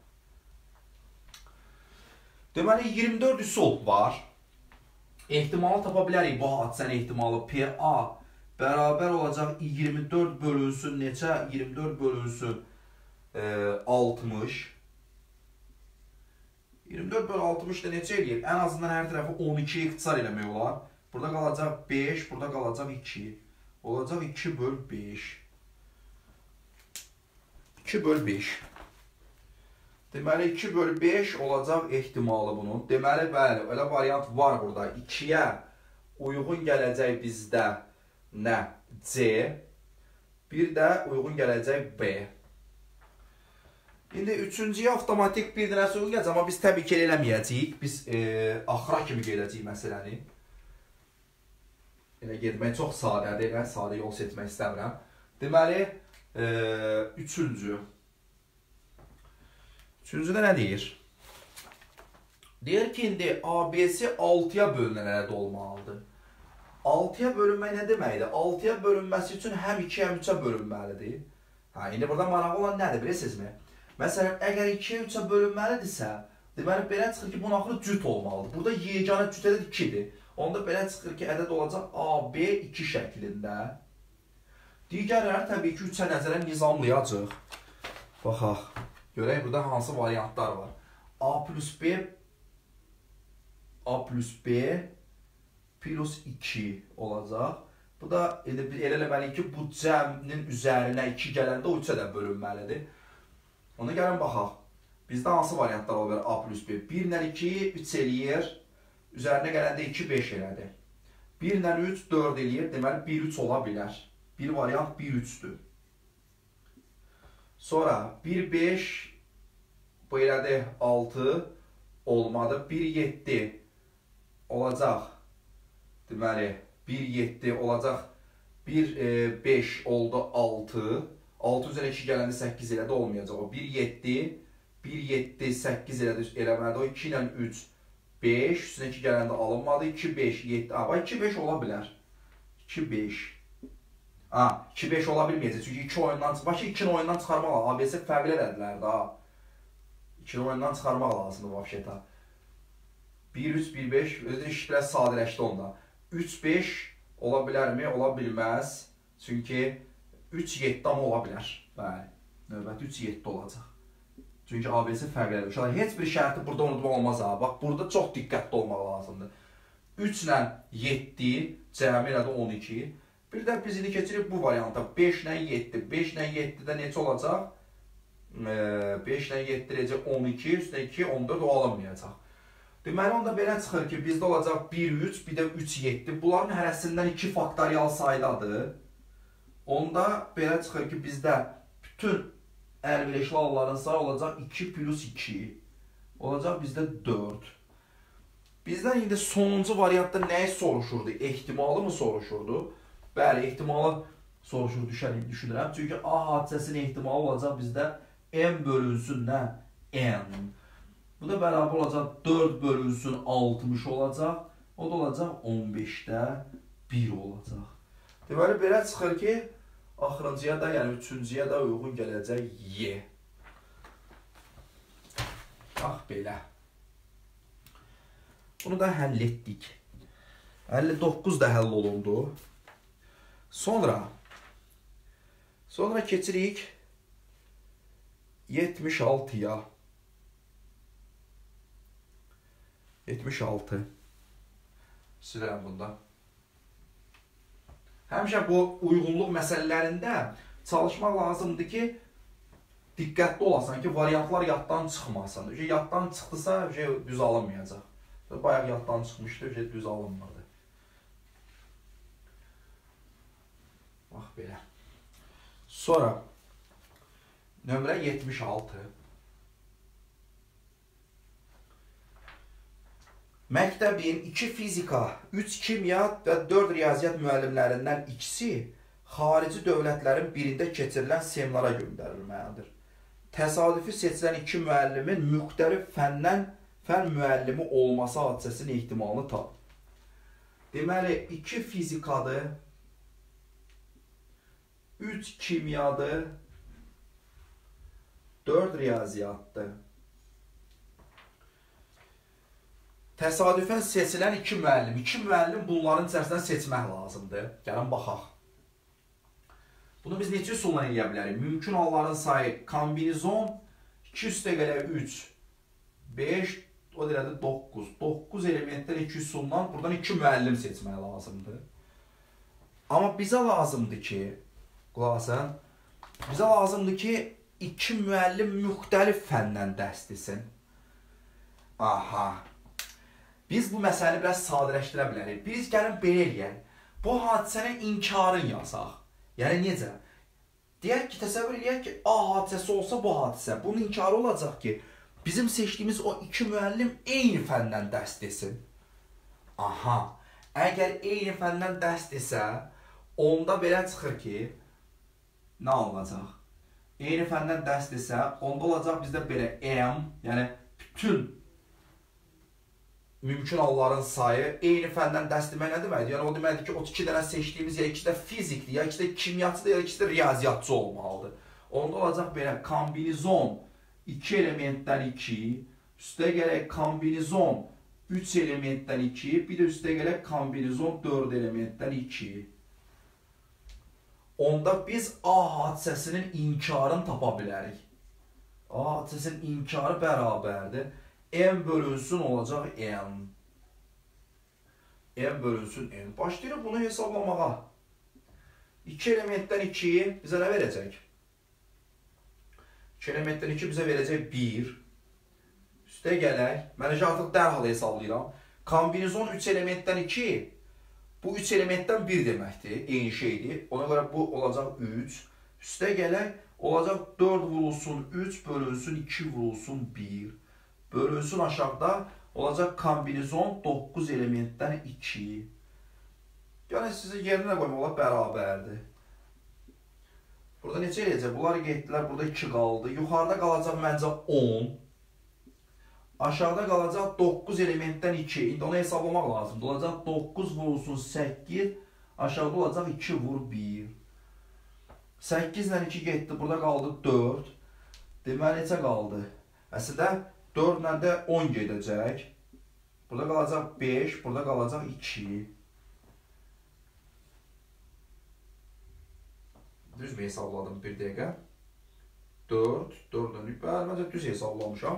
Deməli iyirmi dörd üsul var. Ehtimalı tapa bilərik bu hadisənin ehtimalı. P A bərabər olacaq iyirmi dörd bölünsün neçə? iyirmi dörd bölünsün e, altmış. iyirmi dörd bölü altmış da neçə eləyir? Ən azından hər tərəfi on iki ixtisar eləmək olar. Burada qalacaq beş, burada qalacaq iki. Olacaq iki böl beş. iki böl beş. Deməli iki böl beş olacaq ehtimalı bunun. Deməli bəli, elə variant var burada. ikiyə uyğun gələcək bizdə nə? C. Bir də uyğun gələcək B. İndi üçüncüyə avtomatik bir dənəsi uyğun gələcək, amma biz təbii ki eləməyəcəyik. Biz e, axıra kimi gedəcəyik məsələni. Elə getmək çox sadədir, elə sadə yol seçmək istəmirəm. Deməli, e, üçüncü. Üçüncüdə nə deyir? Deyir ki, indi A B C altıya bölünənlərdə olmalıdır. altıya bölünmək nə deməkdir? altıya bölünməsi üçün həm ikiyə həm üçə bölünməlidir. Ha, indi burada maraqlı olan nədir, bilirsinizmi? Məsələn, əgər ikiyə üçə bölünməlidirsə, deməli belə çıxır ki, bunun axırı cüt olmalıdır. Burada yeganə cüt ədəd ikidir. Onda belə çıxır ki, ədəd olacaq A B iki şəklində. Digərləri təbii ki, üçə nəzərən nizamlayacaq. Baxaq. Görək burada hansı variantlar var. A plus B A plus B plus iki olacaq. Bu da elə eləməliyik ki, bu cəminin üzərinə iki gələndə o üçə də bölünməlidir. Ona gəlin baxaq. Bizdə hansı variantlar olur? A plus B. bir ilə iki, üç eləyir. Üzərinə gələndə iki, beş elədi. bir ilə üç, dörd eləyir. Deməli, bir üç ola bilər. Bir variant bir üçdür. Sonra bir beş, bu elədi altı olmadı. bir yeddi olacaq. Deməli, bir yeddi olacaq. bir beş oldu altı. altı üzərə iki gələndə səkkiz elədi olmayacaq. O bir yeddi, bir yeddi, səkkiz elədi eləmədi. O iki ilə üç, beş. Üstünə iki gələndə alınmadı. iki beş, yeddi. Aa, iki beş ola bilər. iki beş. Ha, iki beş ola bilməyəcək. Çünki iki oyundan çıxmaq. Başı ikini oyundan çıxarmaq lazım. A B S fərqli elədilər daha. ikini oyundan çıxarmaq lazımdır vəbşətə. bir üç, bir beş. Özü iş biraz sadələşdi onda. üç beş ola bilərmi? Ola bilməz. Çünki üç yeddi amma ola bilər. Bəli. Növbəti üç yeddi olacaq. Çünki A B S fərqlidir. Uşaqlar, heç bir şərti burada unutmaq olmaz ha. Bax, burada çox diqqətli olmaq lazımdır. üç ilə yeddi, cəmi elədi on iki. Bir də biz indi keçirik bu varianta. beş ilə yeddi. beş ilə yeddidə neçə olacaq? beş ilə yeddi necə on iki, üstünə iki, on dörd o alınmayacaq. Deməli, onda belə çıxır ki, bizdə olacaq bir üç, bir də üç yeddi. Bunların hərəsindən iki faktorial saydadır. Onda belə çıxır ki, bizdə bütün əlverişli halların sayı olacaq iki plus iki. Olacaq bizdə dörd. Bizdən indi sonuncu variantda nəyi soruşurdu? Ehtimalı mı soruşurdu? Bəli, ehtimalı soruşur düşünürəm. Çünki A hadisəsinin ehtimalı olacaq bizdə M bölünsün nə? N. Bu da bərabər olacaq dörd bölünsün altmış olacaq. O da olacaq on beşdə bir olacaq. Deməli, belə çıxır ki, axırıncıya da, yəni üçüncüyə də uyğun gələcək Y. Bax, belə. Bunu da həll etdik. əlli doqquz da həll olundu. Sonra sonra keçirik yetmiş altıya. yetmiş altı. Siləyəm bunda. Həmişə bu uyğunluq məsələlərində çalışmaq lazımdır ki, diqqətli olasan ki, variantlar yaddan çıxmasın. Yaddan çıxdısa, düz alınmayacaq. Bayaq yaddan çıxmışdı, düz alınmırdı. Bax, belə. Sonra, nömrə yetmiş altı. Məktəbin iki fizika, üç kimya və dörd riyaziyyat müəllimlərindən ikisi xarici dövlətlərin birində keçirilən seminara göndərilməlidir. Təsadüfi seçilən iki müəllimin müxtəlif fəndən fən müəllimi olması hadisəsinin ehtimalını tap. Deməli, iki fizikadır, üç kimyadır, dörd riyaziyyatdır. Təsadüfən seçilən iki müəllim. İki müəllim bunların içərisindən seçmək lazımdır. Gəlin, baxaq. Bunu biz necə üsulla eləyə bilərik? Mümkün halların sayı kombinizon iki üstə gələ üç, beş, o deyilədir doqquz. doqquz elementdən iki üsulla buradan iki müəllim seçmək lazımdır. Amma bizə lazımdır ki, qulaqasın, bizə lazımdır ki, iki müəllim müxtəlif fəndən dərs desin. Aha. Biz bu məsələni biraz sadələşdirə bilərik. Biz gəlin belə eləyək. Bu hadisənin inkarını yazaq. Yəni necə? Deyək ki, təsəvvür eləyək ki, A hadisəsi olsa bu hadisə. Bunun inkarı olacaq ki, bizim seçdiyimiz o iki müəllim eyni fəndən dərs desin. Aha. Əgər eyni fəndən dərs desə, onda belə çıxır ki, nə olacaq? Eyni fəndən dərs desə, onda olacaq bizdə belə M, yəni bütün mümkün halların sayı eyni fəndən dərs demək nə deməkdir? Yəni o deməkdir ki, o iki dənə seçdiyimiz ya ikisi də fizikdir, ya ikisi də kimyaçıdır, ya ikisi də riyaziyyatçı olmalıdır. Onda olacaq belə kombinizon iki elementdən iki, üstə gələk kombinizon üç elementdən iki, bir də üstə gələk kombinizon dörd elementdən iki. Onda biz A hadisəsinin inkarını tapa bilərik. A hadisəsinin inkarı bərabərdir. M bölünsün olacaq N. M bölünsün N. Başlayırıq bunu hesablamağa. iki elementdən ikiyi bizə nə verəcək? iki elementdən iki bizə verəcək bir. Üstə gələk. Mən artıq dərhal hesablayıram. Kombinizon üç elementdən iki. Bu üç elementdən bir deməkdir. Eyni şeydir. Ona görə bu olacaq üç. Üstə gələk. Olacaq dörd vurulsun üç bölünsün iki vurulsun bir. Bölünsün aşağıda olacaq kombinizon doqquz elementdən iki. Yəni sizi yerinə qoymaq olar bərabərdir. Burada necə eləyəcək? Bunlar getdilər, burada iki qaldı. Yuxarıda qalacaq məncə on. Aşağıda qalacaq doqquz elementdən iki. İndi onu hesablamaq lazımdır. Olacaq doqquz vurulsun səkkiz. Aşağıda olacaq iki vur bir. səkkiz ilə iki getdi. Burada qaldı dörd. Deməli necə qaldı? Əslində dörd ilə də on gedəcək. Burada qalacaq beş, burada qalacaq iki. Düz mü hesabladım bir dəqiqə? dörd, dörd, bəli, məncə düz hesablamışam.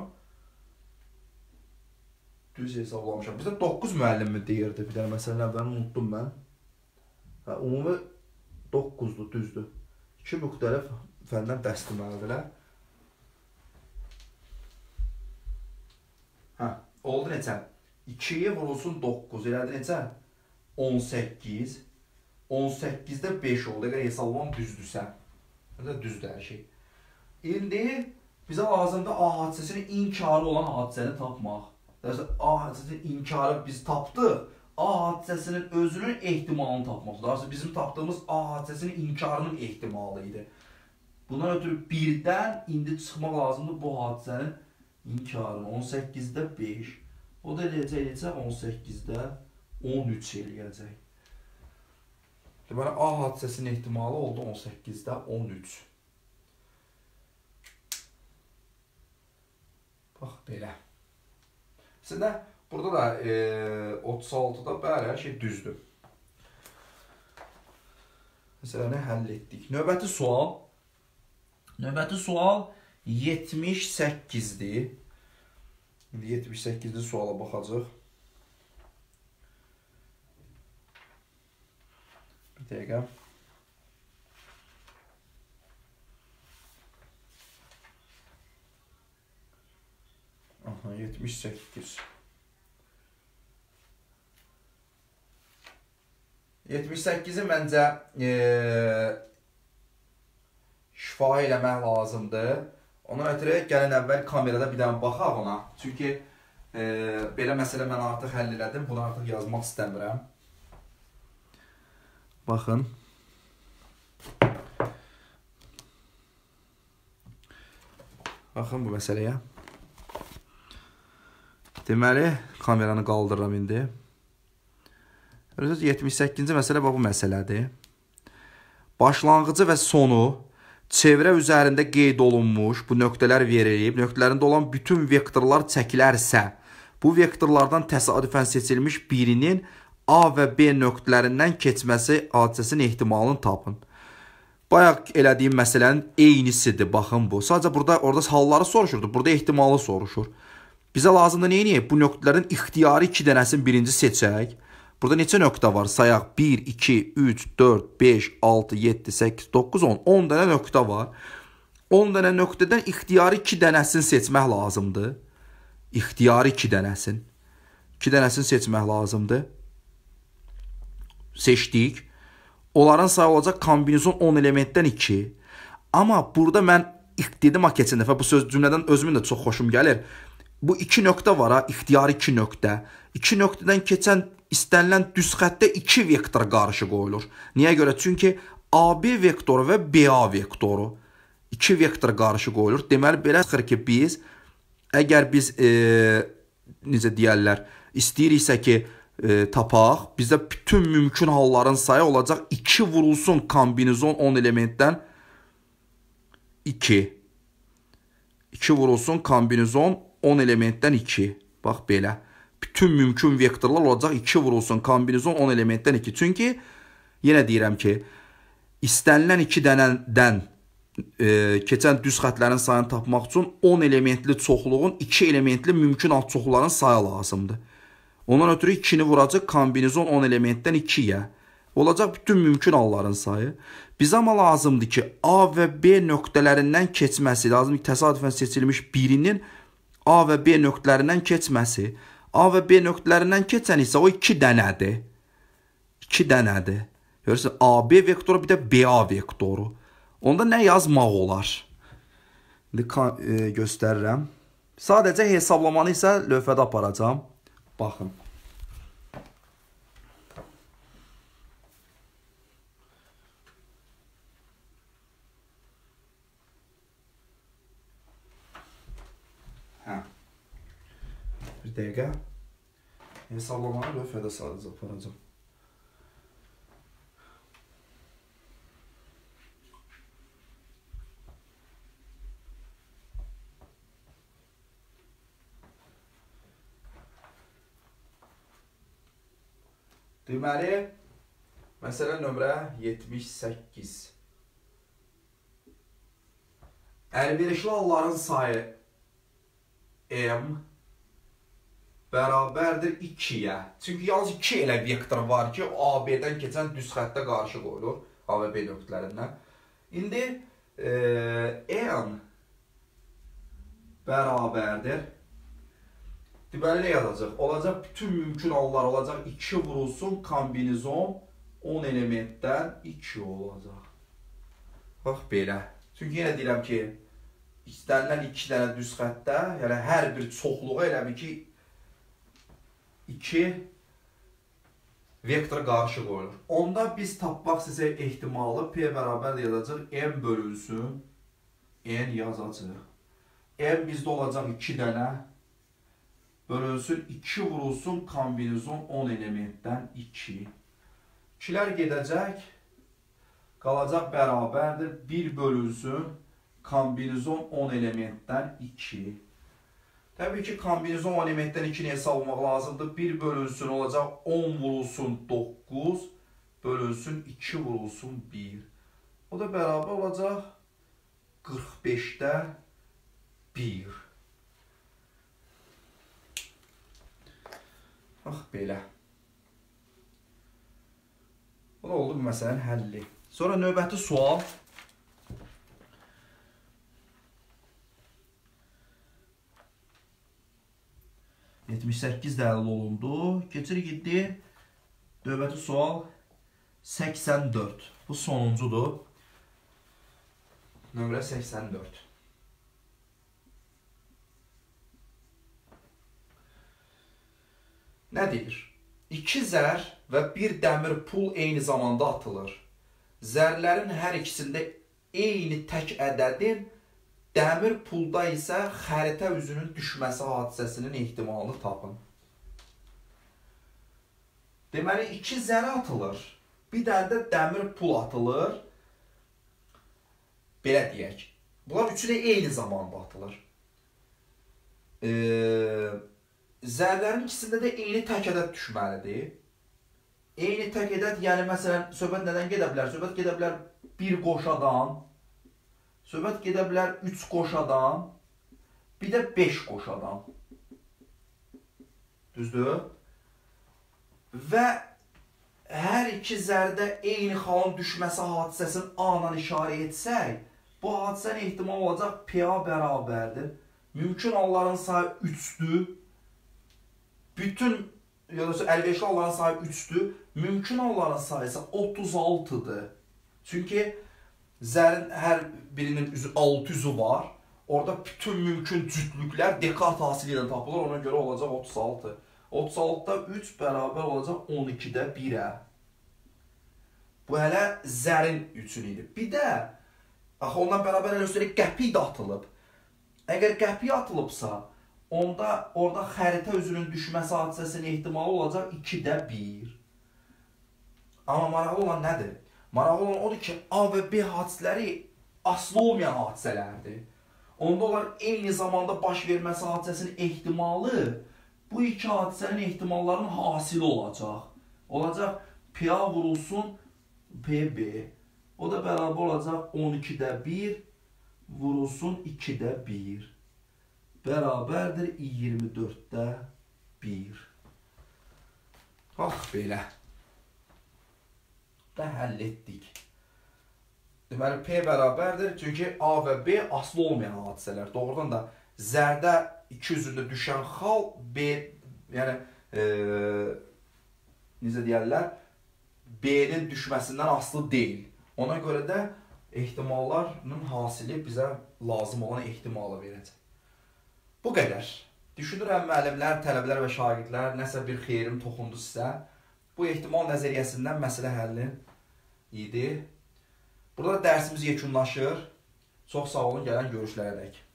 Düz hesablamışam. Bizdə doqquz müəllim mi deyirdi? Bir dənə məsələn əvvəlini unutdum mən. Hə, ümumi doqquzdur, düzdür. İki müxtəlif fəndən dərs deməlidirlər. Hə, oldu necə? ikiyə vurulsun doqquz, elədi necə? on səkkiz. on səkkizdə beş oldu. Əgər hesablamam düzdürsə. Düzdür hər şey. İndi bizə lazımdır A hadisəsinin inkarı olan hadisəni tapmaq. A hadisəsinin inkarı biz tapdıq. A hadisəsinin özünün ehtimalını tapmaq. Daha bizim tapdığımız A hadisəsinin inkarının ehtimalı idi. Buna ötürü birdən indi çıxmaq lazımdır bu hadisənin inkarını. on səkkizdə beş. O da eləyəcək, eləyəcək on səkkizdə on üç eləyəcək. Deməli, A hadisəsinin ehtimalı oldu on səkkizdə on üç. Bax, belə. Sizdə burada da e, otuz altıda bəli, hər şey düzdür. Məsələni həll etdik. Növbəti sual. Növbəti sual yetmiş səkkizdir. İndi yetmiş səkkizli suala baxacaq. Bir dəqiqə. Aha, yetmiş səkkiz. yetmiş səkkizi məncə e, şifahi eləmək lazımdır. Ona ötürü gəlin əvvəl kamerada bir dənə baxaq ona. Çünki e, belə məsələ mən artıq həll elədim. Bunu artıq yazmaq istəmirəm. Baxın. Baxın bu məsələyə. Deməli, kameranı qaldırıram indi. yetmiş səkkizinci məsələ bu məsələdir. Başlanğıcı və sonu çevrə üzərində qeyd olunmuş, bu nöqtələr verilib, nöqtələrində olan bütün vektorlar çəkilərsə, bu vektorlardan təsadüfən seçilmiş birinin A və B nöqtələrindən keçməsi hadisəsinin ehtimalını tapın. Bayaq elədiyim məsələnin eynisidir, baxın bu. Sadəcə burada orada halları soruşurdu, burada ehtimalı soruşur. Bizə lazımdır neyini? Bu nöqtələrin ixtiyari iki dənəsini birinci seçək. Burada neçə nöqtə var? Sayaq bir, iki, üç, dörd, beş, altı, yeddi, səkkiz, doqquz, on. on dənə nöqtə var. on dənə nöqtədən ixtiyari iki dənəsini seçmək lazımdır. İxtiyari iki dənəsin. iki dənəsini seçmək lazımdır. Seçdik. Onların sayı olacaq kombinizon on elementdən iki. Amma burada mən dedim ha keçən dəfə bu söz cümlədən özümün də çox xoşum gəlir. Bu iki nöqtə var ha, ixtiyari iki nöqtə. İki nöqtədən keçən istənilən düz xəttdə iki vektor qarşı qoyulur. Niyə görə? Çünki A B vektoru və B A vektoru iki vektor qarşı qoyulur. Deməli, belə çıxır ki, biz əgər biz e, necə deyərlər, istəyiriksə ki, e, tapaq, bizdə bütün mümkün halların sayı olacaq iki vurulsun kombinizon on elementdən iki. iki vurulsun kombinizon on elementdən iki. Bax belə. Bütün mümkün vektorlar olacaq iki vurulsun kombinizon on elementdən iki. Çünki yenə deyirəm ki, istənilən iki dənədən e, keçən düz xətlərin sayını tapmaq üçün on elementli çoxluğun iki elementli mümkün alt çoxluqların sayı lazımdır. Ondan ötürü ikini vuracaq kombinizon on elementdən ikiyə. Olacaq bütün mümkün halların sayı. Bizə amma lazımdır ki, A və B nöqtələrindən keçməsi, lazımdır ki, təsadüfən seçilmiş birinin A və B nöqtələrindən keçməsi. A və B nöqtələrindən keçən isə o iki dənədir. iki dənədir. Görürsün, A B vektoru bir də B A vektoru. Onda nə yazmaq olar? İndi e, göstərirəm. Sadəcə hesablamanı isə lövhədə aparacağım. Baxın. Hə. Bir dəqiqə. Hesablamanı lövhədə sadəcə aparacağım. Deməli, məsələ nömrə yetmiş səkkiz. Əlverişli halların sayı M bərabərdir ikiyə. Çünki yalnız iki elə vektor var ki, A B'dən keçən düz xəttə qarşı qoyulur. A və B nöqtələrindən. İndi e, M bərabərdir. Deməli, nə yazacaq? Olacaq bütün mümkün hallar olacaq iki vurulsun kombinizon on elementdən iki olacaq. Bax belə. Çünki yenə deyirəm ki, istənilən iki dənə düz xəttdə, yəni hər bir çoxluğa elə bir ki, iki vektor qarışıq olur. Onda biz tapmaq sizə ehtimalı P bərabər yazacaq, M bölünsün, N yazacaq. M bizdə olacaq iki dənə, bölünsün, iki vurulsun, kombinizon on elementdən iki. ikilər gedəcək, qalacaq bərabərdir, bir bölünsün, kombinizon on elementdən iki. Təbii ki, kombinizon on elementdən ikini hesablamaq lazımdır. bir bölünsün olacaq, on vurulsun doqquz, bölünsün iki vurulsun bir. O da bərabər olacaq qırx beşdə bir. Bax, belə. Bu da oldu bu məsələnin həlli. Sonra növbəti sual. yetmiş səkkiz dəlil olundu. Keçir gitdi. Növbəti sual səksən dörd. Bu sonuncudur. Nömrə səksən dörd. Nə deyir? İki zər və bir dəmir pul eyni zamanda atılır. Zərlərin hər ikisində eyni tək ədədin, dəmir pulda isə xəritə üzünün düşməsi hadisəsinin ehtimalını tapın. Deməli, iki zər atılır. Bir dənə də dəmir pul atılır. Belə deyək. Bunlar üçü də eyni zamanda atılır. Eee... Zərlərin ikisində də eyni tək ədəd düşməlidir. Eyni tək ədəd, yəni məsələn, söhbət nədən gedə bilər? Söhbət gedə bilər bir qoşadan, söhbət gedə bilər üç qoşadan, bir də beş qoşadan. Düzdür? Və hər iki zərdə eyni xalın düşməsi hadisəsini A-dan işarə etsək, bu hadisənin ehtimal olacaq P A bərabərdir. Mümkün halların sayı üçdür. Bütün əlverişli halların sayı üçdür. Mümkün halların sayısı otuz altıdır. Çünki zərin hər birinin üzü altı üzü var. Orada bütün mümkün cütlüklər dekart hasili ilə tapılır. Ona görə olacaq otuz altı. otuz altıda üç bərabər olacaq on ikidə birə. Bu hələ zərin üçün idi. Bir də, axı ondan bərabər elə üstəlik qəpik də atılıb. Əgər qəpik atılıbsa, onda orada xəritə üzünün düşməsi hadisəsinin ehtimalı olacaq ikidə bir. Amma maraqlı olan nədir? Maraqlı olan odur ki, A və B hadisələri aslı olmayan hadisələrdir. Onda onlar eyni zamanda baş verməsi hadisəsinin ehtimalı bu iki hadisənin ehtimallarının hasili olacaq. Olacaq P A vurulsun P B. O da bərabər olacaq on ikidə bir vurulsun ikidə bir. Bərabərdir iyirmi dörddə bir. Bax, belə. Və həll etdik. Deməli, P bərabərdir. Çünki A və B aslı olmayan hadisələr. Doğrudan da zərdə iki üzündə düşən xal B, yəni, e, necə deyərlər, B-nin düşməsindən aslı deyil. Ona görə də ehtimalların hasili bizə lazım olan ehtimalı verəcək. Bu qədər. Düşünürəm, müəllimlər, tələbələr və şagirdlər nəsə bir xeyrim toxundu sizə. Bu ehtimal nəzəriyyəsindən məsələ həlli idi. Burada dərsimiz yekunlaşır. Çox sağ olun, gələn görüşlərə dək.